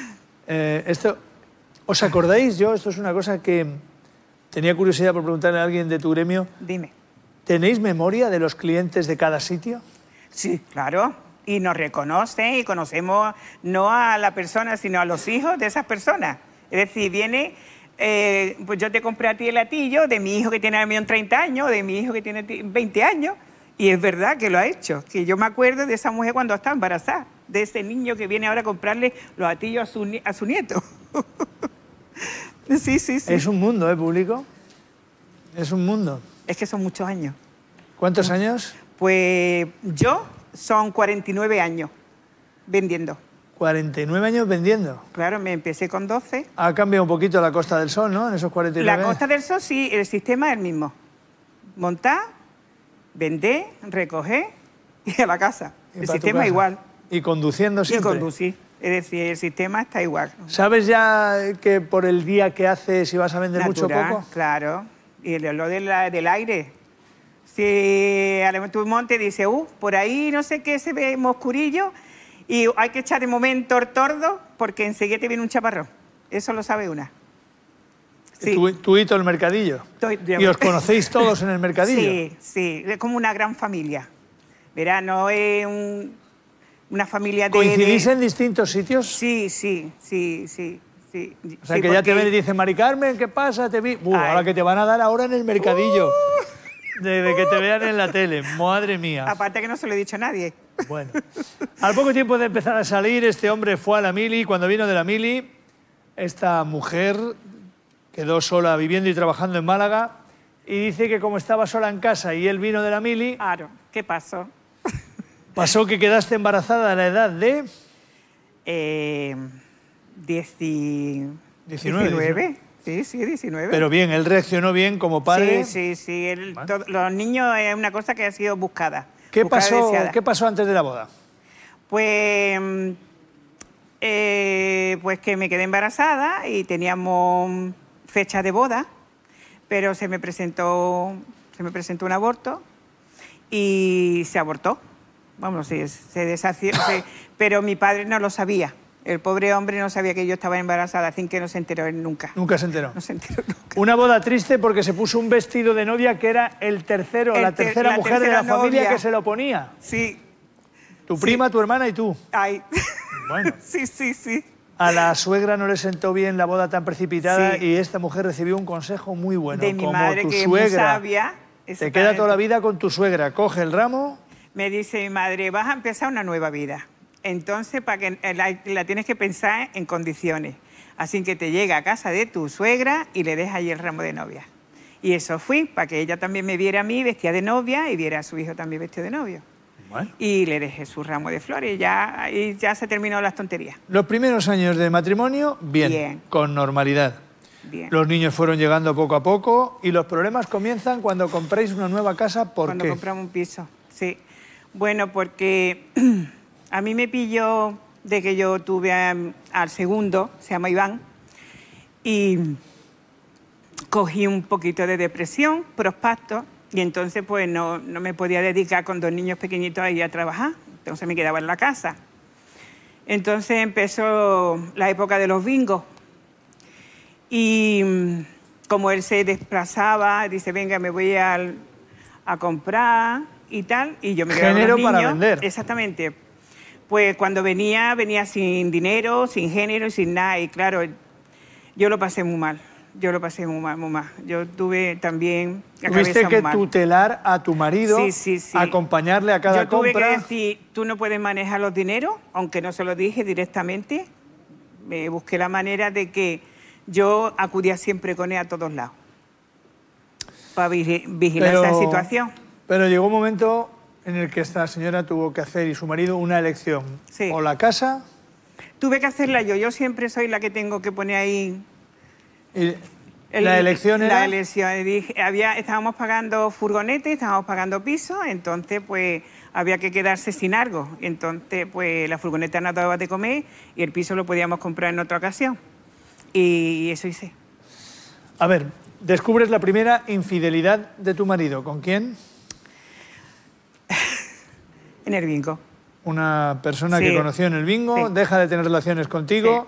¿os acordáis? Esto es una cosa que tenía curiosidad por preguntarle a alguien de tu gremio. Dime. ¿Tenéis memoria de los clientes de cada sitio? Sí, claro. Y nos reconocen y conocemos no a la persona, sino a los hijos de esas personas. Es decir, viene, pues yo te compré a ti el latillo de mi hijo que tiene al menos 30 años, de mi hijo que tiene 20 años, y es verdad que lo ha hecho. Que yo me acuerdo de esa mujer cuando estaba embarazada, de ese niño que viene ahora a comprarle los latillos a su nieto. Sí, sí, sí. Es un mundo, ¿eh, público? Es un mundo. Es que son muchos años. ¿Cuántos años? Pues yo son 49 años vendiendo. 49 años vendiendo. Claro, me empecé con 12. Ha cambiado un poquito la Costa del Sol, ¿no? En esos 49. La Costa del Sol sí, el sistema es el mismo. Montar, vender, recoger y a la casa. El sistema es igual. Y conduciendo siempre. Y conducir. Es decir, el sistema está igual. ¿Sabes ya que por el día que haces si vas a vender mucho o poco? Claro. Y lo del aire. Si a tu monte dice, por ahí no sé qué se ve oscurillo y hay que echar de momento el tordo porque enseguida te viene un chaparrón. Eso lo sabe una. Sí. ¿Tú y todo el mercadillo? ¿Y os conocéis todos en el mercadillo? Sí, sí. Es como una gran familia. Verá, no es una familia de... ¿Coincidís en distintos sitios? Sí, sí, sí, sí. Sí, o sea, que ya te ven y dicen, Mari Carmen, ¿qué pasa? Te vi... ahora que te van a dar ahora en el mercadillo. De que te vean en la tele. Madre mía. Aparte que no se lo he dicho a nadie. Bueno. Al poco tiempo de empezar a salir, este hombre fue a la mili. Cuando vino de la mili, esta mujer quedó sola viviendo y trabajando en Málaga. Y dice que como estaba sola en casa y él vino de la mili... Claro, ¿qué pasó? Pasó que quedaste embarazada a la edad de... 19. Sí, sí, 19. Pero bien, él reaccionó bien como padre. Sí, sí, sí. Los niños es una cosa que ha sido buscada. ¿Qué pasó antes de la boda? Pues que me quedé embarazada y teníamos fecha de boda, pero se me presentó un aborto y se abortó. Vamos, se deshació, pero mi padre no lo sabía. El pobre hombre no sabía que yo estaba embarazada, así que no se enteró él nunca. ¿Nunca se enteró? No se enteró nunca. Una boda triste porque se puso un vestido de novia que era la tercera mujer de la familia que se lo ponía. Sí. Tu prima, tu hermana y tú. Ay. Bueno. Sí, sí, sí. A la suegra no le sentó bien la boda tan precipitada y esta mujer recibió un consejo muy bueno. De mi como madre, tu que suegra. es muy sabia. Te queda toda la vida con tu suegra. Coge el ramo. Me dice mi madre, vas a empezar una nueva vida. Entonces, para que la tienes que pensar en condiciones. Así que te llega a casa de tu suegra y le dejas allí el ramo de novia. Y eso fui, para que ella también me viera a mí vestida de novia y viera a su hijo también vestido de novio. Bueno. Y le dejé su ramo de flores y ya se terminó las tonterías. Los primeros años de matrimonio, bien. Con normalidad. Bien. Los niños fueron llegando poco a poco y los problemas comienzan cuando compráis una nueva casa. ¿Por qué? Cuando compramos un piso, sí. Bueno, porque a mí me pilló de que yo tuve al segundo, se llama Iván, y cogí un poquito de depresión, prospacto, y entonces pues no me podía dedicar con 2 niños pequeñitos a ir a trabajar, entonces me quedaba en la casa. Entonces empezó la época de los bingos, y como él se desplazaba, dice, venga, me voy a comprar y tal, y yo me quedaba con los niños. Para vender. Exactamente. pues cuando venía sin dinero, sin género y sin nada. Y claro, yo lo pasé muy mal. Yo lo pasé muy mal, muy mal. Yo tuve también la cabeza Tuviste que muy mal. tutelar a tu marido, Sí. acompañarle a cada Yo tuve compra. que decir, tú no puedes manejar los dineros, aunque no se lo dije directamente. Me busqué la manera de que yo acudía siempre con él a todos lados para vigilar esa situación. Pero llegó un momento en el que esta señora tuvo que hacer, y su marido, una elección. Sí. O la casa... Tuve que hacerla yo. Yo siempre soy la que tengo que poner ahí... ¿La elección era? La elección. Estábamos pagando furgonetes, estábamos pagando pisos, entonces pues había que quedarse sin algo. Entonces pues la furgoneta nos daba de comer y el piso lo podíamos comprar en otra ocasión. Y eso hice. A ver, descubres la primera infidelidad de tu marido. ¿Con quién? En el bingo. Una persona Sí. que conoció en el bingo, Sí. deja de tener relaciones contigo.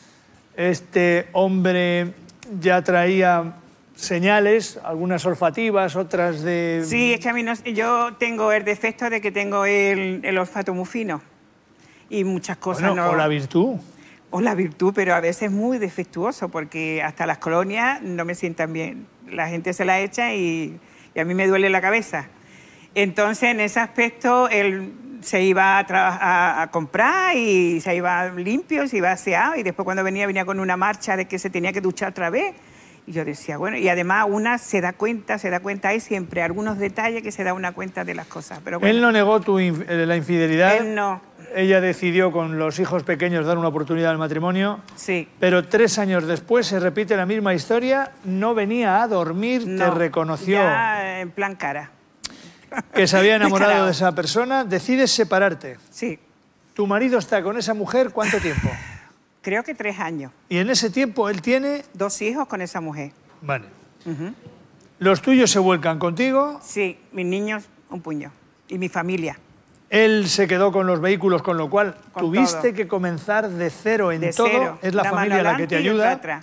Este hombre ya traía señales, algunas olfativas, otras de... Sí, es que a mí yo tengo el defecto de que tengo el olfato muy fino. Y muchas cosas Bueno, no... o la virtud. O la virtud, pero a veces muy defectuoso, porque hasta las colonias no me sientan bien. La gente se la echa y a mí me duele la cabeza. Entonces, en ese aspecto, él se iba a comprar y se iba limpio, se iba aseado, y después cuando venía con una marcha de que se tenía que duchar otra vez. Y yo decía, bueno, y además una se da cuenta, hay siempre algunos detalles que se da una cuenta de las cosas. Pero bueno, Él no negó la infidelidad. Él no. Ella decidió con los hijos pequeños dar una oportunidad al matrimonio. Sí. Pero 3 años después se repite la misma historia. No venía a dormir, te No, reconoció ya en plan cara. que se había enamorado Descarado. de esa persona. Decides separarte. Sí. ¿Tu marido está con esa mujer cuánto tiempo? Creo que 3 años. Y en ese tiempo él tiene... 2 hijos con esa mujer. Vale. ¿Los tuyos se vuelcan contigo? Sí, mis niños, un puño. Y mi familia. Él se quedó con los vehículos, con lo cual Con tuviste todo. que comenzar de cero en De todo. cero. Es la Una familia mano la que te adelante y otra ayuda. atrás.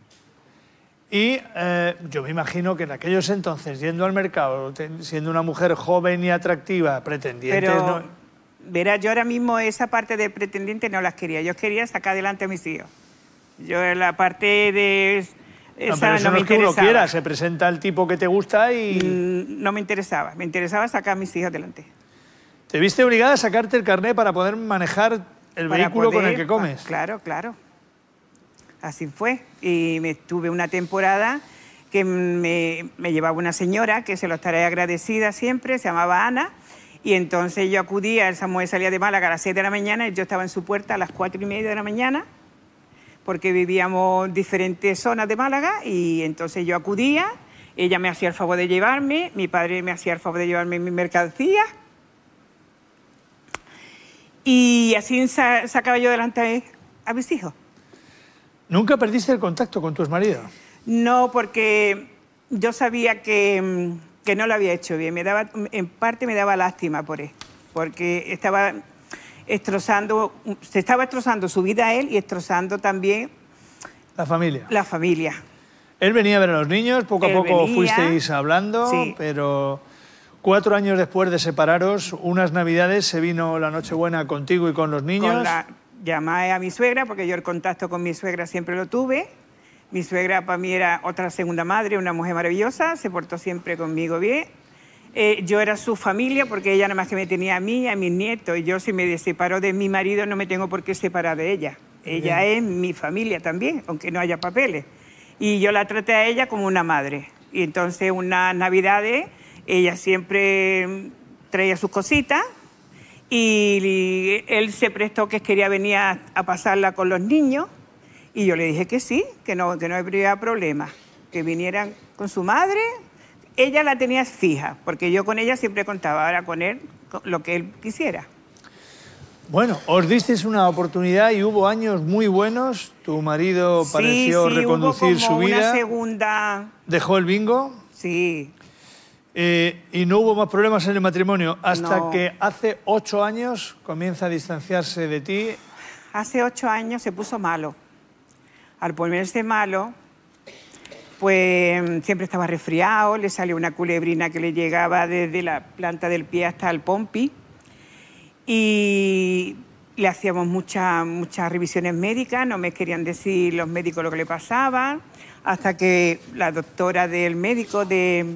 Y yo me imagino que en aquellos entonces, yendo al mercado, siendo una mujer joven y atractiva, pretendientes... Pero, ¿no? verás, yo ahora mismo esa parte de pretendiente no las quería. Yo quería sacar adelante a mis hijos. Yo la parte de... No, Esa pero eso no no me es que uno interesaba. quiera, se presenta el tipo que te gusta y... No me interesaba. Me interesaba sacar a mis hijos adelante. Te viste obligada a sacarte el carnet para poder manejar el Para vehículo con el poder- que comes. Claro, claro. Así fue. Y me tuve una temporada que me llevaba una señora, que se lo estaré agradecida siempre, se llamaba Ana, y entonces yo acudía, esa mujer salía de Málaga a las 6 de la mañana, y yo estaba en su puerta a las 4:30 de la mañana, porque vivíamos en diferentes zonas de Málaga, y entonces yo acudía, ella me hacía el favor de llevarme, mi padre me hacía el favor de llevarme mi mercancía, y así sacaba yo adelante a mis hijos. ¿Nunca perdiste el contacto con tu exmarido? No, porque yo sabía que no lo había hecho bien. En parte me daba lástima por él, porque se estaba destrozando su vida a él y destrozando también La familia. la familia. Él venía a ver a los niños, poco a Él poco venía, fuisteis hablando, sí. pero 4 años después de separaros, unas navidades se vino la Nochebuena contigo y con los niños. Llamé a mi suegra, porque yo el contacto con mi suegra siempre lo tuve. Mi suegra para mí era otra segunda madre, una mujer maravillosa, se portó siempre conmigo bien. Yo era su familia porque ella nada más que me tenía a mí y a mis nietos. Y yo si me separo de mi marido no me tengo por qué separar de ella. Ella es mi familia también, aunque no haya papeles. Y yo la traté a ella como una madre. Y entonces unas navidades ella siempre traía sus cositas y él se prestó que quería venir a pasarla con los niños. Y yo le dije que sí, que no habría problema, que vinieran con su madre. Ella la tenía fija, porque yo con ella siempre contaba, ahora con él, lo que él quisiera. Bueno, os disteis una oportunidad y hubo años muy buenos. Tu marido pareció reconducir hubo su como vida. una segunda... Dejó el bingo. Sí. Y no hubo más problemas en el matrimonio hasta No. que hace 8 años comienza a distanciarse de ti. Hace 8 años se puso malo. Al ponerse malo, pues siempre estaba resfriado, le salió una culebrina que le llegaba desde la planta del pie hasta el pompi. Y le hacíamos muchas revisiones médicas, no me querían decir los médicos lo que le pasaba, hasta que la doctora del médico,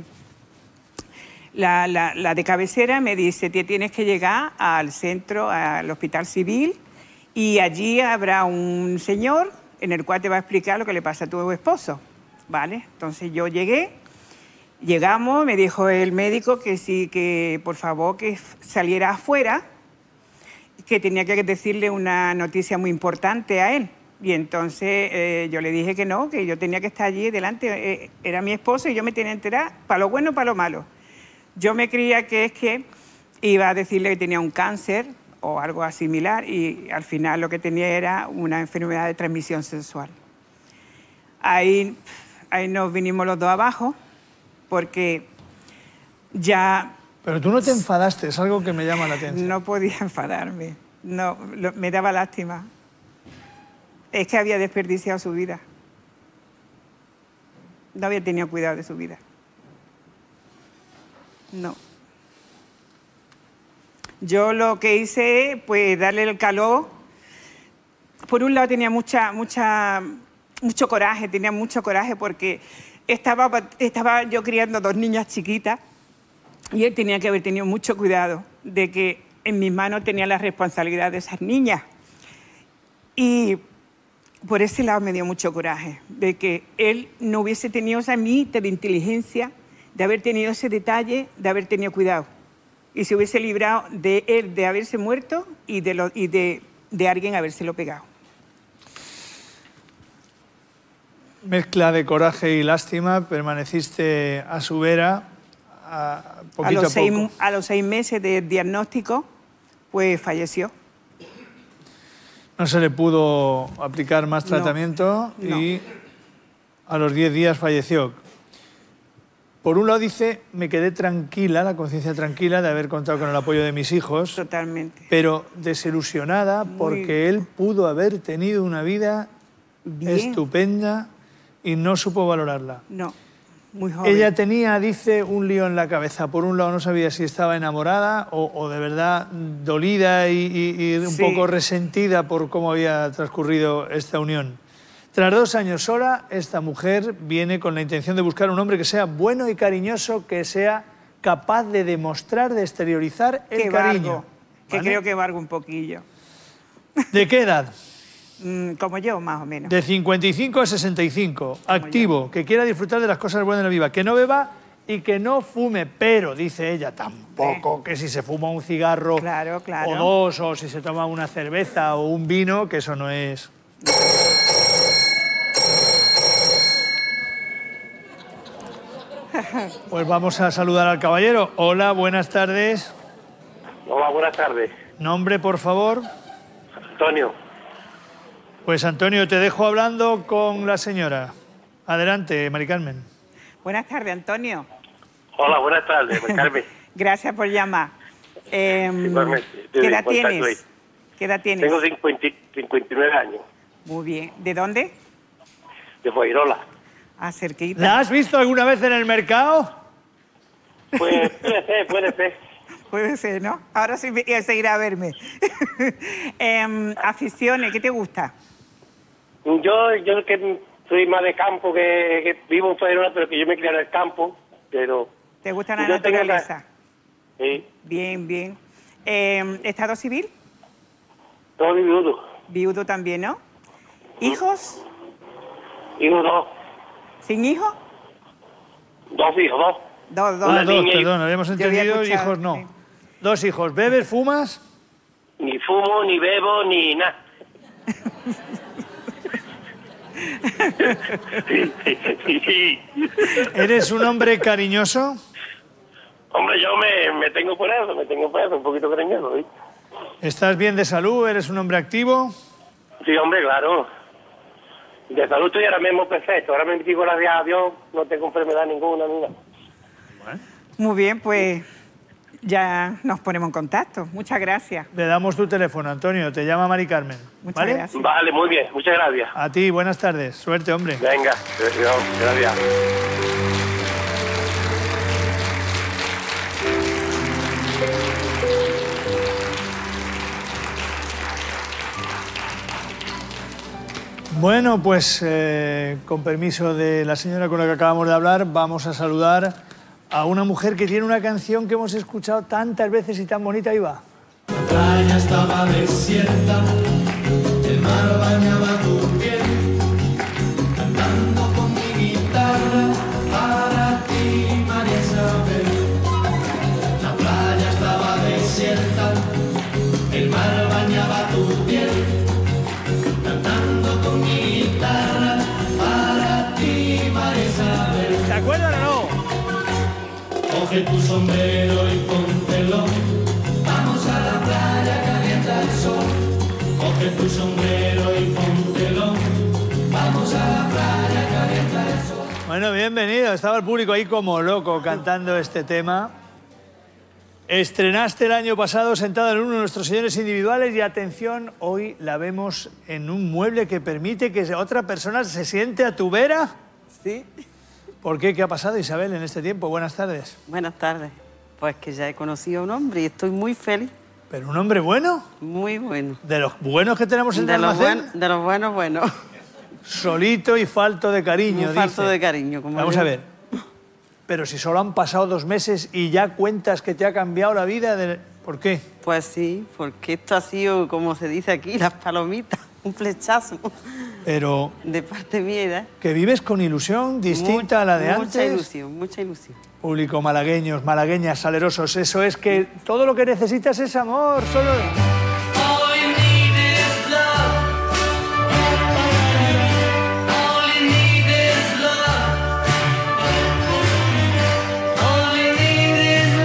la de cabecera, me dice, tienes que llegar al centro, al hospital civil, y allí habrá un señor en el cual te va a explicar lo que le pasa a tu esposo. ¿Vale? Entonces yo llegamos, me dijo el médico que sí, que por favor que saliera afuera, que tenía que decirle una noticia muy importante a él. Y entonces yo le dije que no, que yo tenía que estar allí delante, era mi esposo y yo me tenía que enterar para lo bueno y para lo malo. Yo me creía que es que iba a decirle que tenía un cáncer o algo similar y al final lo que tenía era una enfermedad de transmisión sexual. Ahí nos vinimos los dos abajo porque ya... Pero tú no te enfadaste, es algo que me llama la atención. No podía enfadarme, no, me daba lástima. Es que había desperdiciado su vida. No había tenido cuidado de su vida. No. Yo lo que hice, pues darle el calor. Por un lado tenía mucho coraje porque estaba yo criando dos niñas chiquitas y él tenía que haber tenido mucho cuidado de que en mis manos tenía la responsabilidad de esas niñas. Y por ese lado me dio mucho coraje, de que él no hubiese tenido esa mitad de inteligencia, de haber tenido ese detalle, de haber tenido cuidado. Y se hubiese librado de él de haberse muerto y de alguien habérselo pegado. Mezcla de coraje y lástima, permaneciste a su vera poquito a poco. A los 6 meses de diagnóstico, pues falleció. No se le pudo aplicar más tratamiento y a los 10 días falleció. Por un lado dice, me quedé tranquila, la conciencia tranquila de haber contado con el apoyo de mis hijos. Totalmente. Pero desilusionada porque él pudo haber tenido una vida estupenda y no supo valorarla. No, muy joven. Ella tenía, dice, un lío en la cabeza. Por un lado no sabía si estaba enamorada o de verdad dolida y un poco resentida por cómo había transcurrido esta unión. Tras 2 años sola, esta mujer viene con la intención de buscar un hombre que sea bueno y cariñoso, que sea capaz de demostrar, de exteriorizar el cariño. Que creo que valgo un poquillo. ¿De qué edad? Como yo, más o menos. De 55 a 65. Activo, que quiera disfrutar de las cosas buenas de la vida. Que no beba y que no fume. Pero, dice ella, tampoco que si se fuma un cigarro o 2, o si se toma una cerveza o un vino, que eso no es... Pues vamos a saludar al caballero. Hola, buenas tardes. Hola, buenas tardes. Nombre, por favor. Antonio. Pues Antonio, te dejo hablando con la señora. Adelante, Mari Carmen. Buenas tardes, Antonio. Hola, buenas tardes, Mari Carmen. Gracias por llamar. Igualmente. ¿Qué edad tienes? ¿Qué edad tienes? Tengo 59 años. Muy bien. ¿De dónde? De Fuengirola. Ah, cerquita. ¿La has visto alguna vez en el mercado? Pues puede ser. Puede ser, ¿no? Ahora sí seguirá a verme. Aficiones, ¿qué te gusta? Yo que soy más de campo, que vivo en Fuengirola, pero que yo me crié en el campo, pero... ¿Te gusta la naturaleza? Sí. Bien, bien. ¿Estado civil? Todo viudo. Viudo también, ¿no? ¿Hijos? Hijos 2. ¿Sin hijos? 2 hijos, 2. 2. Ah, 2, perdón, habíamos entendido, hijos no. Sí. 2 hijos. ¿Bebes, fumas? Ni fumo, ni bebo, ni nada. ¿Eres un hombre cariñoso? Hombre, yo me tengo por eso, un poquito cariñoso, ¿sí? ¿Estás bien de salud? ¿Eres un hombre activo? Sí, hombre, claro. De salud estoy ahora mismo perfecto. Ahora me digo gracias a Dios, no tengo enfermedad ninguna, ni nada. Muy bien, pues ya nos ponemos en contacto. Muchas gracias. Le damos tu teléfono, Antonio. Te llama Mari Carmen. Muchas gracias. Vale, muy bien. Muchas gracias. A ti, buenas tardes. Suerte, hombre. Venga, gracias. Bueno, pues con permiso de la señora con la que acabamos de hablar, vamos a saludar a una mujer que tiene una canción que hemos escuchado tantas veces y tan bonita. Ahí va. La playa estaba desierta, el mar bañaba tu piel, cantando con mi guitarra para ti, María Isabel. La playa estaba desierta, el mar bañaba tu piel, cantando con mi guitarra para ti, María Isabel. ¿Te acuerdas o no? Coge tu sombrero y póntelo. Vamos a la playa, calienta el sol. Coge tu sombrero y póntelo. Vamos a la playa, calienta el sol. Bueno, bienvenido. Estaba el público ahí como loco cantando este tema. Estrenaste el año pasado sentada en uno de nuestros sillones individuales y atención, hoy la vemos en un mueble que permite que otra persona se siente a tu vera. Sí. ¿Por qué? ¿Qué ha pasado, Isabel, en este tiempo? Buenas tardes. Buenas tardes. Pues que ya he conocido a un hombre y estoy muy feliz. ¿Pero un hombre bueno? Muy bueno. ¿De los buenos que tenemos en el almacén? De los buenos, buenos. Solito y falto de cariño, Muy falto dice. de cariño. Como Vamos yo. a ver. Pero si solo han pasado 2 meses y ya cuentas que te ha cambiado la vida, ¿por qué? Pues sí, porque esto ha sido, como se dice aquí, las palomitas, un flechazo. Pero... De parte mía, ¿eh? Que vives con ilusión distinta a la de antes. Mucha ilusión, mucha ilusión. Público, malagueños, malagueñas, salerosos, eso es que todo lo que necesitas es amor, solo... All you need is love. All you need is love. All you need is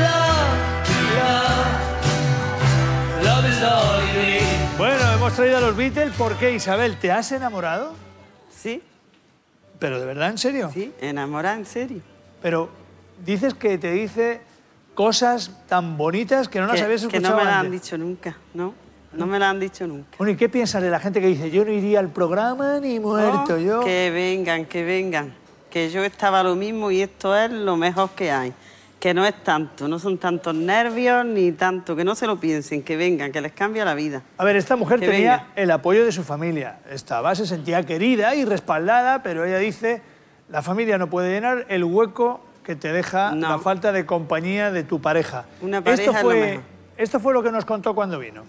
love. Love is all you need. Bueno, hemos traído a los Beatles. ¿Por qué, Isabel? ¿Te has enamorado? Sí. ¿Pero de verdad, en serio? Sí, enamorada, en serio. Pero dices que te dice cosas tan bonitas que no las habías escuchado Que no me las han antes. dicho nunca, ¿no? No me las han dicho nunca. Bueno, ¿y qué piensas de la gente que dice yo no iría al programa ni muerto, Oh, yo? Que vengan, que vengan. Que yo estaba lo mismo y esto es lo mejor que hay. Que no es tanto, no son tantos nervios ni tanto, que no se lo piensen, que vengan, que les cambia la vida. A ver, esta mujer Que tenía venga. el apoyo de su familia. Se sentía querida y respaldada, pero ella dice, la familia no puede llenar el hueco que te deja la falta de compañía de tu pareja. Una pareja es lo mejor. Esto fue lo que nos contó cuando vino.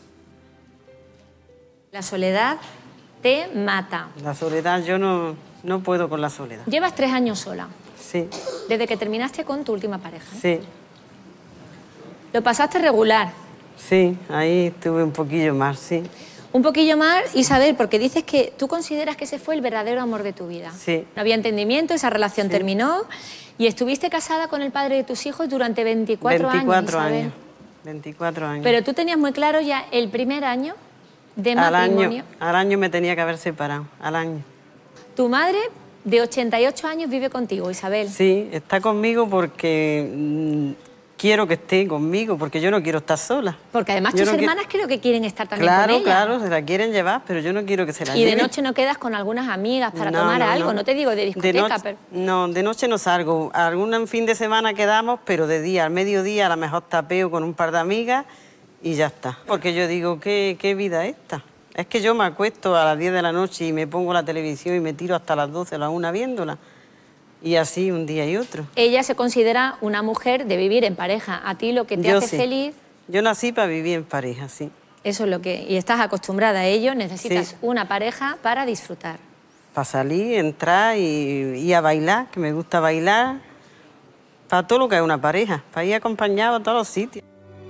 La soledad te mata. La soledad, yo no puedo con la soledad. Llevas 3 años sola, Sí, desde que terminaste con tu última pareja. sí, Lo pasaste regular. sí, ahí estuve un poquillo más, sí. Un poquillo más, Isabel, porque dices que tú consideras que ese fue el verdadero amor de tu vida. Sí. No había entendimiento, esa relación terminó y estuviste casada con el padre de tus hijos durante 24 años, 24 Isabel. años. 24 años. Pero tú tenías muy claro ya el primer año de al matrimonio. año me tenía que haber separado, al año. Tu madre, de 88 años, vive contigo, Isabel. Sí, está conmigo porque quiero que esté conmigo, porque yo no quiero estar sola. Porque además Yo tus no hermanas creo que quieren estar también Claro, con ella. claro, se la quieren llevar, pero yo no quiero que se la Y de lleven. noche no quedas con algunas amigas para No, tomar no, algo, no. no te digo de discoteca, noche, pero... No, de noche no salgo. Algún fin de semana quedamos, pero de día, al mediodía, a lo mejor tapeo con un par de amigas y ya está. Porque yo digo, ¿qué vida es esta? Es que yo me acuesto a las 10 de la noche y me pongo la televisión y me tiro hasta las 12 o las 1 viéndola. Y así un día y otro. Ella se considera una mujer de vivir en pareja. A ti lo que te Yo hace sí. feliz, Yo nací para vivir en pareja, sí. eso es lo que... Y estás acostumbrada a ello, necesitas Sí. una pareja para disfrutar. Para salir, entrar y a bailar, que me gusta bailar. Para todo lo que es una pareja, para ir acompañado a todos los sitios.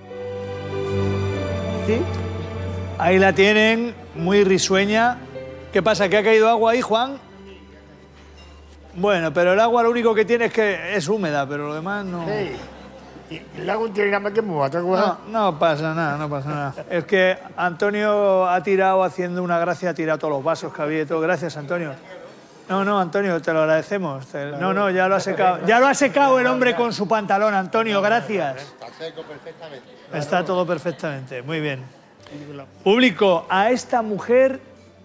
Sí. Ahí la tienen, muy risueña. ¿Qué pasa, que ha caído agua ahí, Juan? Bueno, pero el agua lo único que tiene es que es húmeda, pero lo demás no... Y el lago tiene nada más que mover, ¿te acuerdas? No pasa nada, no pasa nada. Es que Antonio ha tirado, haciendo una gracia, ha tirado todos los vasos que había y todo. Gracias, Antonio. No, Antonio, te lo agradecemos. No, ya lo ha secado. Ya lo ha secado el hombre con su pantalón, Antonio, gracias. Está seco perfectamente. Está todo perfectamente, muy bien. Público, a esta mujer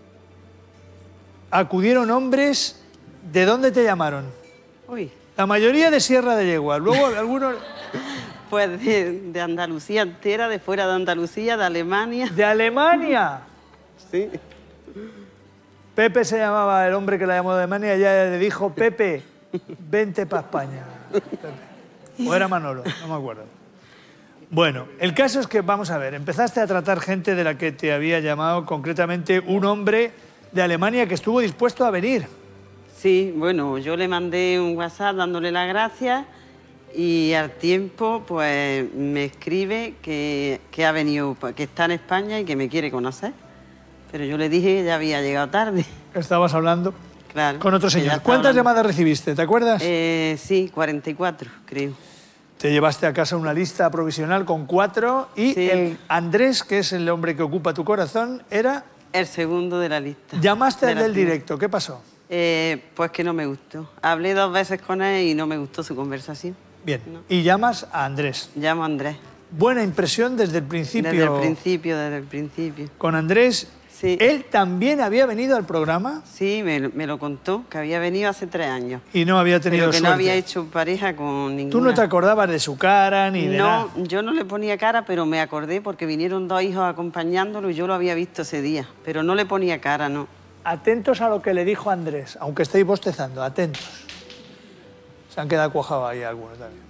acudieron hombres. ¿De dónde te llamaron? Uy. La mayoría de Sierra de Yegua, luego algunos... Pues de Andalucía entera, de fuera de Andalucía, de Alemania. ¿De Alemania? Sí. Pepe se llamaba el hombre que la llamó de Alemania y ella le dijo, Pepe, vente para España. Pepe. O era Manolo, no me acuerdo. Bueno, el caso es que, vamos a ver, empezaste a tratar gente de la que te había llamado, concretamente un hombre de Alemania que estuvo dispuesto a venir. Sí, bueno, yo le mandé un WhatsApp dándole las gracias y al tiempo pues me escribe que ha venido, que está en España y que me quiere conocer. Pero yo le dije que ya había llegado tarde. Estabas hablando claro, con otro señor. ¿Cuántas llamadas recibiste? ¿Te acuerdas? Sí, 44, creo. Te llevaste a casa una lista provisional con 4 y Sí. el Andrés, que es el hombre que ocupa tu corazón, era... El segundo de la lista. Llamaste De al la del primera. directo. ¿Qué pasó? Pues que no me gustó. Hablé 2 veces con él y no me gustó su conversación. Bien. Y llamas a Andrés. Llamo a Andrés. Buena impresión desde el principio. Desde el principio. Con Andrés. Sí. ¿Él también había venido al programa? Sí, me lo contó, que había venido hace 3 años. Y no había tenido Pero que suerte. no había hecho pareja con ninguna. ¿Tú no te acordabas de su cara ni de nada? No, yo no le ponía cara, pero me acordé porque vinieron 2 hijos acompañándolo y yo lo había visto ese día. Pero no le ponía cara, no. Atentos a lo que le dijo Andrés, aunque estéis bostezando, atentos. Se han quedado cuajados ahí algunos también.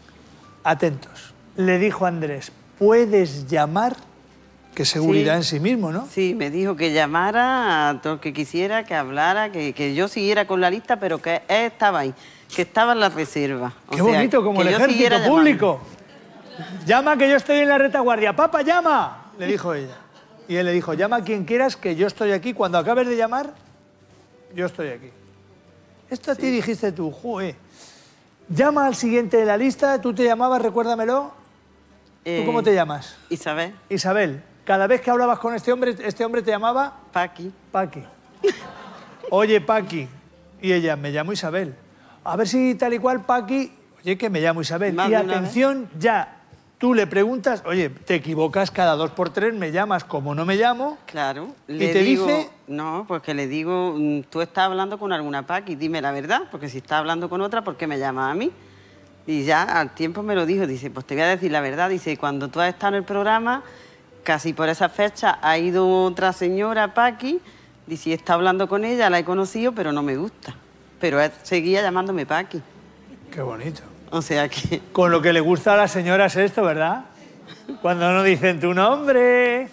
Atentos. Le dijo Andrés, puedes llamar, qué seguridad en sí mismo, ¿no? Sí, me dijo que llamara a todo el que quisiera, que hablara, que yo siguiera con la lista, pero que él estaba ahí, que estaba en la reserva. Qué bonito, como el ejército público. Llama que yo estoy en la retaguardia. ¡Papá, llama! Le dijo ella. Y él le dijo, llama a quien quieras, que yo estoy aquí. Cuando acabes de llamar, yo estoy aquí. Esto a ti dijiste tú, joder. Llama al siguiente de la lista. ¿Tú te llamabas, recuérdamelo? ¿Tú cómo te llamas? Isabel. Isabel. Cada vez que hablabas con este hombre te llamaba... Paqui. Paqui. Oye, Paqui. Y ella, me llamo Isabel. A ver si tal y cual, Paqui... Oye, que me llamo Isabel. Más Y de una atención, ya... Tú le preguntas, oye, te equivocas cada 2 por 3, me llamas como no me llamo. Claro. Y te dice... No, porque le digo, tú estás hablando con alguna Paqui, dime la verdad, porque si estás hablando con otra, ¿por qué me llamas a mí? Y ya al tiempo me lo dijo, dice, pues te voy a decir la verdad, dice, cuando tú has estado en el programa, casi por esa fecha ha ido otra señora, Paqui, dice, está hablando con ella, la he conocido, pero no me gusta. Pero él seguía llamándome Paqui. Qué bonito. O sea que... Con lo que le gusta a las señoras esto, ¿verdad? Cuando no dicen tu nombre.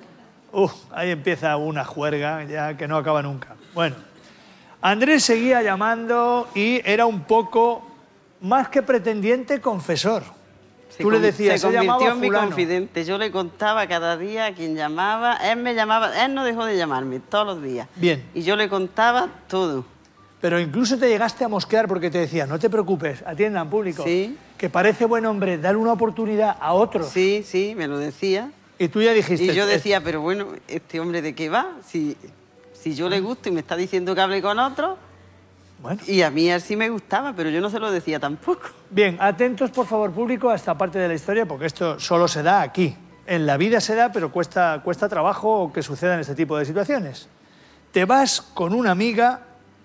Ahí empieza una juerga ya que no acaba nunca. Bueno, Andrés seguía llamando y era un poco, más que pretendiente, confesor. Tú le decías, se convirtió llamaba en mi fulano. confidente. Yo le contaba cada día a quien llamaba. Él me llamaba, él no dejó de llamarme todos los días. Bien. Y yo le contaba todo. Pero incluso te llegaste a mosquear porque te decía, no te preocupes, atiendan público. Sí. Que parece buen hombre, dale una oportunidad a otros. Sí, sí, me lo decía. Y tú ya dijiste... Y yo decía, pero bueno, ¿este hombre de qué va? Si yo le gusto y me está diciendo que hable con otro... Bueno. Y a mí él sí me gustaba, pero yo no se lo decía tampoco. Bien, atentos por favor público a esta parte de la historia porque esto solo se da aquí. En la vida se da, pero cuesta trabajo que sucedan este tipo de situaciones. Te vas con una amiga...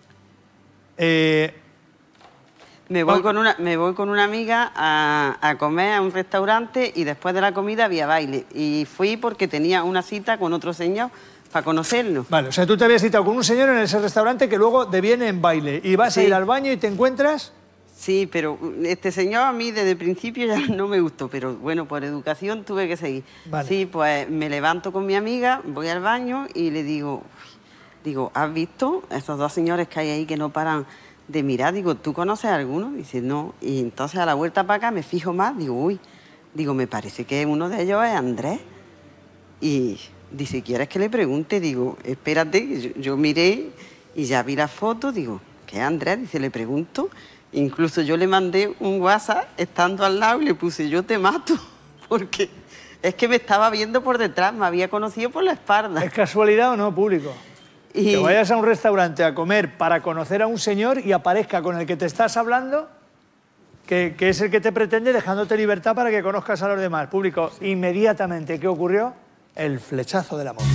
Me voy con una amiga a comer a un restaurante y después de la comida había baile. Y fui porque tenía una cita con otro señor para conocerlo. Vale, o sea, tú te habías citado con un señor en ese restaurante que luego deviene en baile. Y vas a ir al baño y te encuentras... Sí, pero este señor a mí desde el principio ya no me gustó, pero bueno, por educación tuve que seguir. Vale. Sí, pues me levanto con mi amiga, voy al baño y le digo, ¿has visto esos 2 señores que hay ahí que no paran de mirar? Digo, ¿tú conoces a alguno? Dice, no. Y entonces a la vuelta para acá me fijo más, digo, me parece que uno de ellos es Andrés. Y dice, ¿quieres que le pregunte? Digo, espérate, yo miré y ya vi la foto, digo, ¿qué es Andrés? Dice, le pregunto. Incluso yo le mandé un WhatsApp estando al lado y le puse, yo te mato, porque es que me estaba viendo por detrás, me había conocido por la espalda. ¿Es casualidad o no, público? Y... Que vayas a un restaurante a comer para conocer a un señor y aparezca con el que te estás hablando, que es el que te pretende, dejándote libertad para que conozcas a los demás. Público, inmediatamente, ¿qué ocurrió? El flechazo del amor.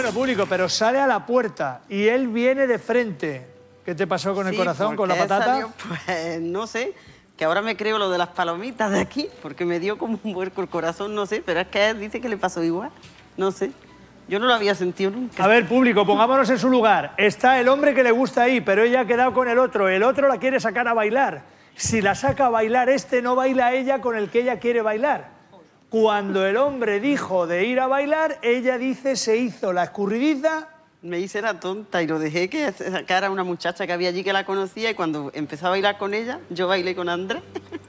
Bueno, público, pero sale a la puerta y él viene de frente. ¿Qué te pasó con el corazón, con la porque patata? salió, pues no sé, que ahora me creo lo de las palomitas de aquí, porque me dio como un vuelco el corazón, no sé, pero es que él dice que le pasó igual, no sé. Yo no lo había sentido nunca. A ver, público, pongámonos en su lugar. Está el hombre que le gusta ahí, pero ella ha quedado con el otro la quiere sacar a bailar. Si la saca a bailar no baila ella con el que ella quiere bailar. Cuando el hombre dijo de ir a bailar, ella dice se hizo la escurridiza. Me hice la tonta y lo dejé que sacara a una muchacha que había allí que la conocía y cuando empezó a bailar con ella, yo bailé con Andrés.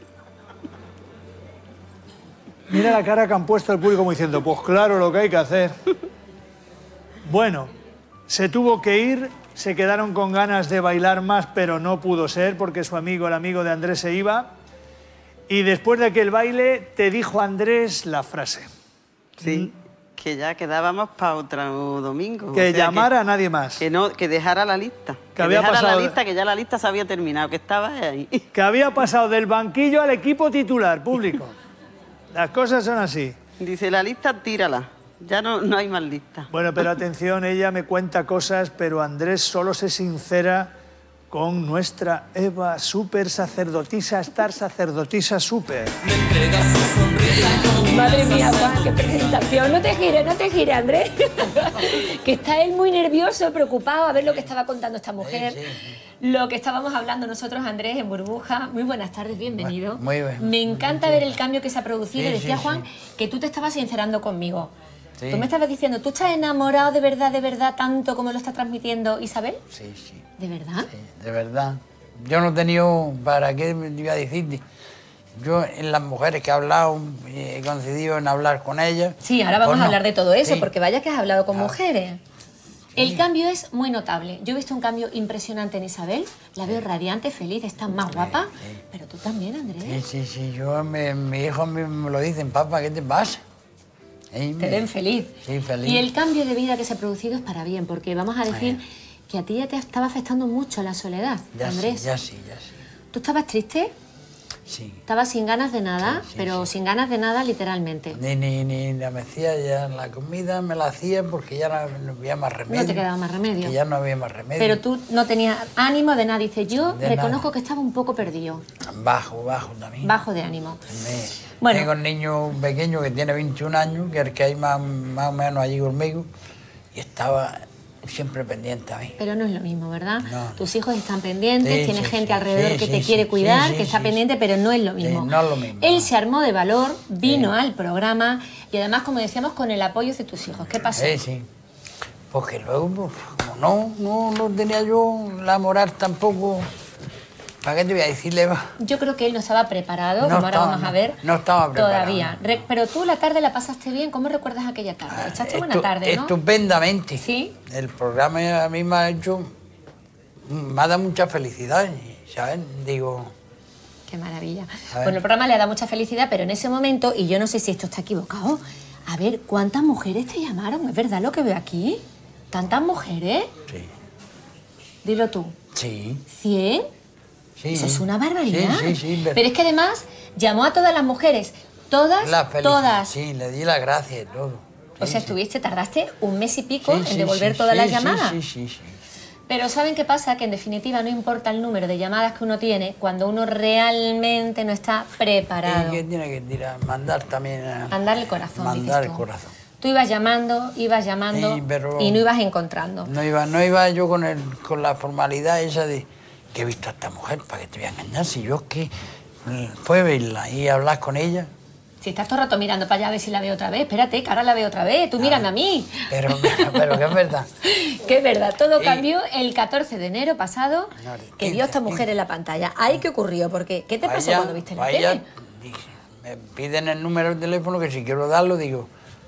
Mira la cara que han puesto el público como diciendo, pues claro, lo que hay que hacer. Bueno, se tuvo que ir, se quedaron con ganas de bailar más, pero no pudo ser porque su amigo, el amigo de Andrés, se iba. Y después de aquel baile, te dijo Andrés la frase. Sí, que ya quedábamos para otro domingo. Que llamara a nadie más. Que dejara la lista. Que había dejara pasado la lista, que ya la lista se había terminado, que estaba ahí. Que había pasado del banquillo al equipo titular, público. Las cosas son así. Dice, la lista tírala. Ya no hay más lista. Bueno, pero atención, ella me cuenta cosas, pero Andrés solo se sincera con nuestra Eva, súper sacerdotisa, sacerdotisa súper. Madre mía, Juan, qué presentación. No te gires, Andrés. Que está él muy nervioso, preocupado a ver lo que estaba contando esta mujer. Lo que estábamos hablando nosotros, Andrés, en Burbuja. Muy buenas tardes, bienvenido. Muy bien. Me encanta ver el cambio que se ha producido. Decía Juan que tú te estabas sincerando conmigo. Sí. Tú me estabas diciendo, ¿tú estás enamorado de verdad, tanto como lo está transmitiendo Isabel? Sí, sí. ¿De verdad? Sí, de verdad. Yo no he tenido, ¿para qué me iba a decirte? Yo en las mujeres que he hablado, he coincidido en hablar con ellas. Sí, ahora vamos pues a hablar de todo eso, Sí. porque vaya que has hablado con mujeres. El cambio es muy notable. Yo he visto un cambio impresionante en Isabel. La veo radiante, feliz, está más guapa. Pero tú también, Andrés. Sí, sí. Mi hijo me lo dicen, papá, ¿qué te pasa? Te ven feliz. Sí, feliz. Y el cambio de vida que se ha producido es para bien, porque vamos a decir que a ti ya te estaba afectando mucho la soledad, Ya Andrés. sí, ya sí. ¿Tú estabas triste? Sí. ¿Estabas sin ganas de nada? Pero sin ganas de nada, literalmente. Ni la me hacía ya la comida, me la hacía porque ya no había más remedio. No te quedaba más remedio. Que ya no había más remedio. Pero tú no tenías ánimo de nada. Dice, yo De reconozco nada. que estaba un poco perdido. Bajo también. Bajo de ánimo. Me- Bueno. Tengo un niño pequeño que tiene 21 años, que es el que hay más o menos allí conmigo, y estaba siempre pendiente a mí. Pero no es lo mismo, ¿verdad? No. Tus hijos están pendientes, Sí, tienes sí, gente sí, alrededor sí, que sí, te sí, quiere sí, cuidar, sí, que está sí. pendiente, pero no es lo mismo. no es lo mismo. Él se armó de valor, vino al programa y además, como decíamos, con el apoyo de tus hijos. ¿Qué pasó? Sí. Porque luego, pues, como no tenía yo la moral tampoco, ¿para qué te voy a decirle, Eva? Yo creo que él no estaba preparado, No como ahora estaba, vamos a no, ver. no estaba preparado, Todavía. Pero tú la tarde la pasaste bien. ¿Cómo recuerdas aquella tarde? Echaste buena tarde, ¿no? Estupendamente. Sí. El programa a mí me ha hecho, me ha dado mucha felicidad, ¿sabes? Digo, Qué maravilla. A ver. Bueno, el programa le ha dado mucha felicidad, pero en ese momento, y yo no sé si esto está equivocado, a ver, ¿cuántas mujeres te llamaron? ¿Es verdad lo que veo aquí? ¿Tantas mujeres? Sí. Dilo tú. Sí. ¿100? Sí. Eso es una barbaridad. Sí. Pero es que además llamó a todas las mujeres. Todas, La felicidad, todas. Sí, le di las gracias y todo. O sea, tardaste un mes y pico Sí, en sí, devolver sí, todas sí, las sí, llamadas. Sí. Pero ¿saben qué pasa? Que en definitiva no importa el número de llamadas que uno tiene cuando uno realmente no está preparado. Y que tiene que tirar, mandar también a... Andar el corazón, Mandar dices el tú. corazón. Tú ibas llamando Sí, pero- y no ibas encontrando. No iba yo con la formalidad esa de que he visto a esta mujer, ¿para qué te voy a engañar? Si yo es que fue verla y hablar con ella, Si estás todo el rato mirando para allá a ver si la veo otra vez, espérate, que ahora la veo otra vez, tú mírame a mí. pero que es verdad. Que es verdad, todo cambió el 14 de enero pasado, que vio a esta mujer en la pantalla. ¿Ahí qué ocurrió? Porque, ¿qué te pasó Vaya, cuando viste la vaya, tele? dije, me piden el número del teléfono que si quiero darlo, digo,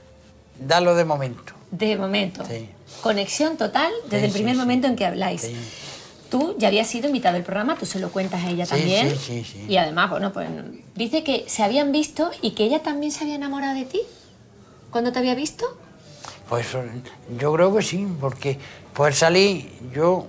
dalo de momento. De momento. Sí. Conexión total desde Sí, el primer sí, momento en que habláis. Sí. Tú ya habías sido invitado al programa, tú se lo cuentas a ella Sí, también. sí. Y además, bueno, pues dice que se habían visto y que ella también se había enamorado de ti. ¿Cuándo te había visto? Pues yo creo que sí, porque pues salí, yo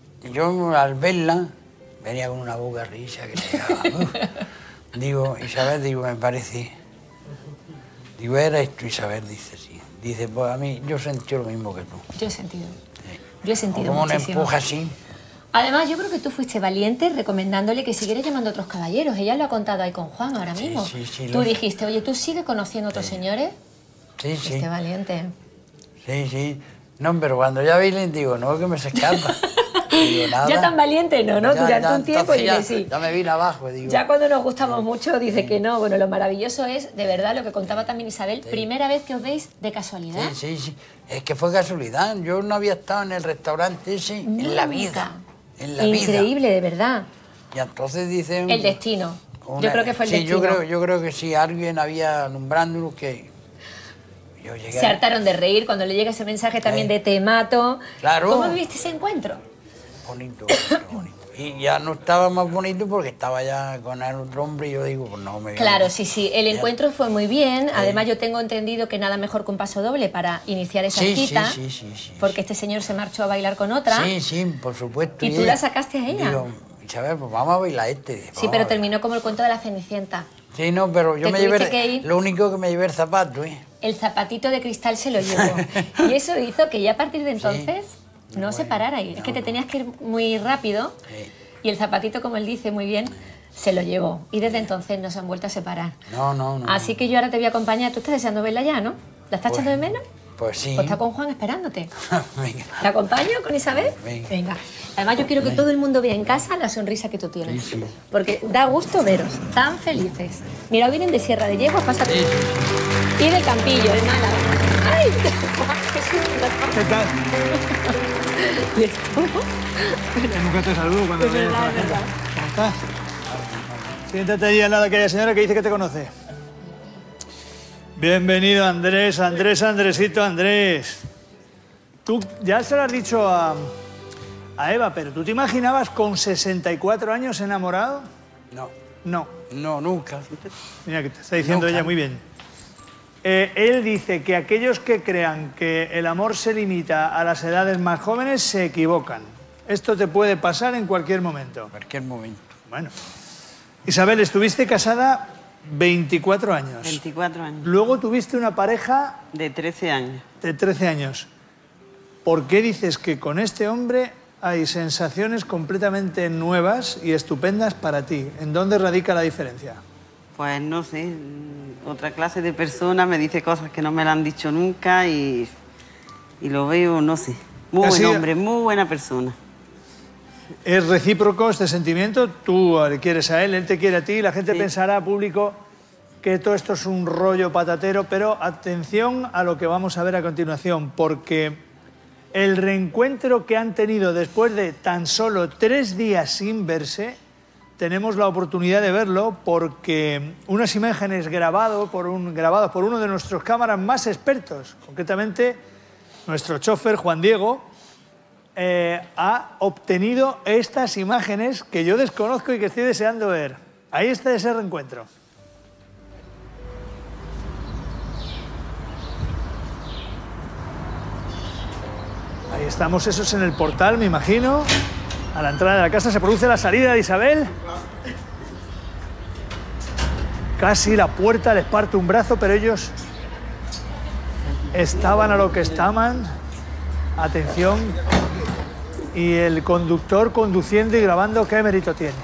al verla, venía con una boca risa que le daba, digo, Isabel, digo, me parece, digo, era esto, Isabel, dice, sí. dice, pues a mí, yo sentí lo mismo que tú. Yo he sentido. Yo he sentido Como una muchísimo. empuja así. Además, yo creo que tú fuiste valiente recomendándole que siguiera llamando a otros caballeros. Ella lo ha contado ahí con Juan ahora mismo. sí, Tú dijiste, oye, ¿tú sigues conociendo a otros señores? Sí, sí. Fuiste valiente. Sí, sí. No, pero cuando ya vi, le digo, no, que me se escapa. Digo, nada. Ya tan valiente, ¿no? Durante un tiempo entonces dice sí. Ya me vine abajo, digo. Ya cuando nos gustamos mucho dice que no. Bueno, lo maravilloso es, de verdad, lo que contaba también Isabel, primera vez que os veis de casualidad. Sí, sí, sí. Es que fue casualidad. Yo no había estado en el restaurante ese en la vida. En la vida. Increíble, de verdad. Y entonces dicen... El destino. Yo creo que fue el destino. Yo creo que sí, alguien había alumbrándolo que... Yo llegué... Se hartaron de reír cuando le llega ese mensaje también de te mato. Claro. ¿Cómo viviste ese encuentro? Bonito, bonito, bonito. Y ya no estaba más bonito porque estaba ya con el otro hombre y yo digo, pues no me... Claro, sí, sí. El encuentro fue muy bien. Además, yo tengo entendido que nada mejor que un paso doble para iniciar esa cita. Sí. Porque este señor se marchó a bailar con otra. Sí, sí, por supuesto. Y tú la sacaste a ella. Digo, Isabel, pues vamos a bailar este. Sí, pero terminó como el cuento de la Cenicienta. Sí, no, pero yo Te me tuviste que llevé... ir. Lo único que me llevé el zapato, ¿eh? El zapatito de cristal se lo llevó. Y eso hizo que ya a partir de entonces no se parara ahí. Es que te tenías que ir muy rápido y el zapatito, como él dice muy bien, se lo llevó. Y desde entonces no se han vuelto a separar. No. Así que yo ahora te voy a acompañar. Tú estás deseando verla ya, ¿no? ¿La estás echando de menos? Pues sí. Pues está con Juan esperándote. Venga. ¿Te acompaño con Isabel? Venga. Además, yo quiero que todo el mundo vea en casa la sonrisa que tú tienes. Sí. Porque da gusto veros, tan felices. Mira, hoy vienen de Sierra de Yeguas, pasa y del Campillo, de Málaga. ¡Ay! ¡Qué susto! ¿Qué tal? ¿Y esto? Nunca te saludo cuando Es vienes verdad, a la es gente. verdad. ¿Cómo estás? Siéntate allí al lado de aquella señora que dice que te conoce. Bienvenido, Andrés, Andresito, Andrés. Tú ya se lo has dicho a Eva, pero ¿tú te imaginabas con 64 años enamorado? No. No. No, nunca. Mira que te está diciendo Nunca. ella muy bien. Él dice que aquellos que crean que el amor se limita a las edades más jóvenes se equivocan. Esto te puede pasar en cualquier momento. En cualquier momento. Bueno. Isabel, estuviste casada 24 años. 24 años. Luego tuviste una pareja De 13 años. de 13 años. ¿Por qué dices que con este hombre hay sensaciones completamente nuevas y estupendas para ti? ¿En dónde radica la diferencia? Pues no sé, otra clase de persona me dice cosas que no me la han dicho nunca y lo veo, no sé. Muy Casi- buen hombre, muy buena persona. ¿Es recíproco este sentimiento? Tú le quieres a él te quiere a ti. La gente pensará, público, que todo esto es un rollo patatero, pero atención a lo que vamos a ver a continuación, porque el reencuentro que han tenido después de tan solo 3 días sin verse, tenemos la oportunidad de verlo porque unas imágenes grabadas por uno de nuestros cámaras más expertos, concretamente nuestro chofer Juan Diego, ha obtenido estas imágenes que yo desconozco y que estoy deseando ver. Ahí está ese reencuentro. Ahí estamos, esos en el portal, me imagino. A la entrada de la casa se produce la salida de Isabel. Casi la puerta les parte un brazo, pero ellos estaban a lo que estaban. Atención. Y el conductor conduciendo y grabando, ¿qué mérito tiene?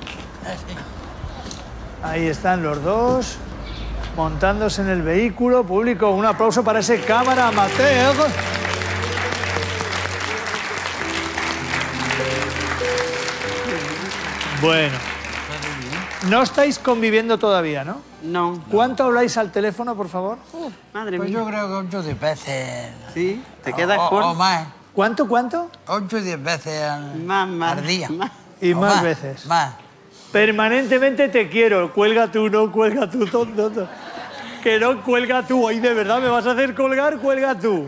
Ahí están los dos, montándose en el vehículo. Público, un aplauso para ese cámara amateur. Bueno, no estáis conviviendo todavía, ¿no? No. ¿Cuánto habláis al teléfono, por favor? Madre Pues mía. yo creo que 8 o 10 veces. Sí, te quedas o corto. más. ¿Cuánto? 8 o 10 veces al día. Y O más veces. Más. Permanentemente te quiero. Cuelga tú, no cuelga tú, tonto. Que no cuelga tú. Ay, de verdad, ¿me vas a hacer colgar? Cuelga tú.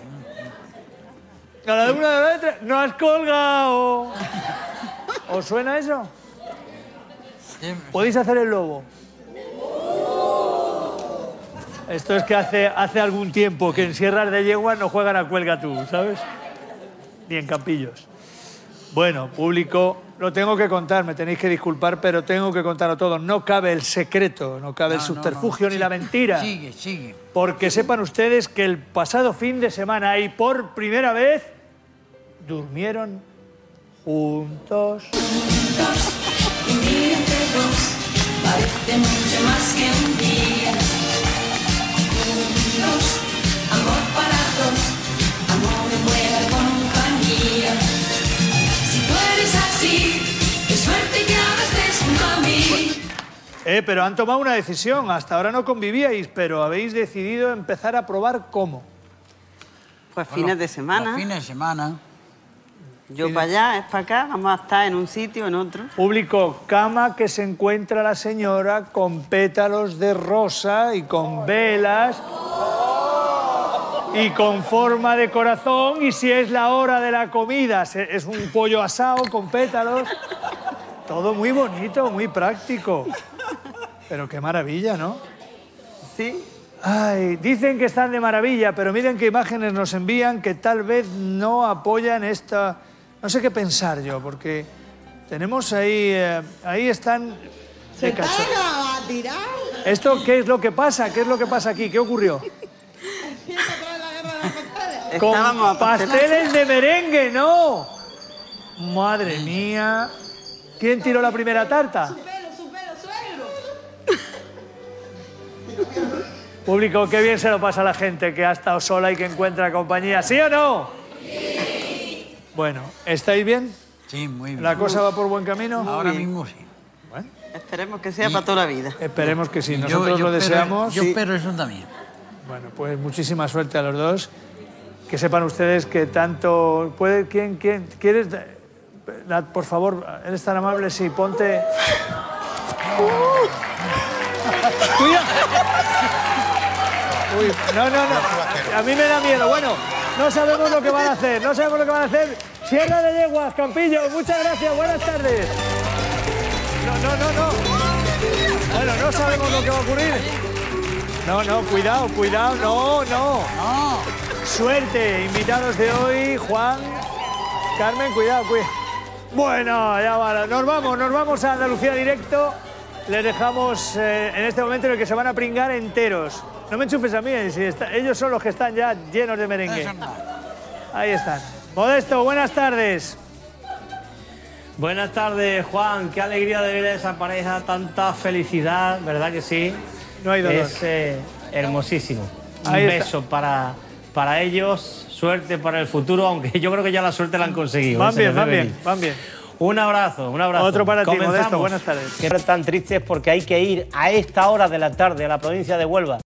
A la de una vez, no has colgado. ¿Os suena eso? ¿Podéis hacer el lobo? Esto es que hace algún tiempo que en Sierras de Yeguas no juegan a cuelga tú, ¿sabes? Ni en Campillos. Bueno, público, lo tengo que contar, me tenéis que disculpar, pero tengo que contarlo todo. No cabe el secreto, no cabe el subterfugio ni la mentira. Sigue. porque sepan ustedes que el pasado fin de semana y por primera vez durmieron juntos. Un día entre dos parece mucho más que un día. Juntos, amor para dos, amor en buena compañía. Si tú eres así, qué suerte que ahora estés junto a mí. Pero han tomado una decisión. Hasta ahora no convivíais, pero habéis decidido empezar a probar cómo. Pues fines de semana. Los fines de semana. Yo para allá, es para acá, vamos a estar en un sitio, en otro. Público, cama que se encuentra la señora con pétalos de rosa y con velas y con forma de corazón, y si es la hora de la comida, es un pollo asado con pétalos. Todo muy bonito, muy práctico. Pero qué maravilla, ¿no? Sí. Ay, dicen que están de maravilla, pero miren qué imágenes nos envían que tal vez no apoyan esta... No sé qué pensar yo, porque tenemos ahí... ahí están... Se está a tirar. ¿Esto qué es lo que pasa? ¿Qué es lo que pasa aquí? ¿Qué ocurrió? Con pasteles de merengue, ¿no? Madre mía. ¿Quién tiró la primera tarta? Público, qué bien se lo pasa a la gente que ha estado sola y que encuentra compañía. ¿Sí o no? Sí. Bueno, ¿estáis bien? Sí, muy bien. ¿La cosa va por buen camino? Ahora mismo sí. Bueno. Esperemos que sea para toda la vida. Esperemos que sí. Nosotros lo deseamos. Yo espero eso también. Bueno, pues muchísima suerte a los dos. Que sepan ustedes que tanto... ¿Quién quieres...? Por favor, eres tan amable, sí, ponte... ¡Cuidado! Uy, no. A mí me da miedo. Bueno, no sabemos lo que van a hacer. No sabemos lo que van a hacer. Sierra de Yeguas, Campillo, muchas gracias. Buenas tardes. No. Bueno, no sabemos lo que va a ocurrir. No, cuidado. No. Suerte, invitados de hoy, Juan, Carmen, cuidado. Bueno, ya va. Nos vamos a Andalucía Directo. Les dejamos en este momento en el que se van a pringar enteros. No me enchufes a mí, ellos son los que están ya llenos de merengue. Ahí están. Modesto, buenas tardes. Buenas tardes, Juan. Qué alegría de ver a esa pareja, tanta felicidad, ¿verdad que sí? No hay dolor. Es hermosísimo. Un Ahí beso para ellos, suerte para el futuro, aunque yo creo que ya la suerte la han conseguido. Van bien. Un abrazo. Otro para ti, Comenzamos. Modesto, buenas tardes. Que tan tristes porque hay que ir a esta hora de la tarde a la provincia de Huelva.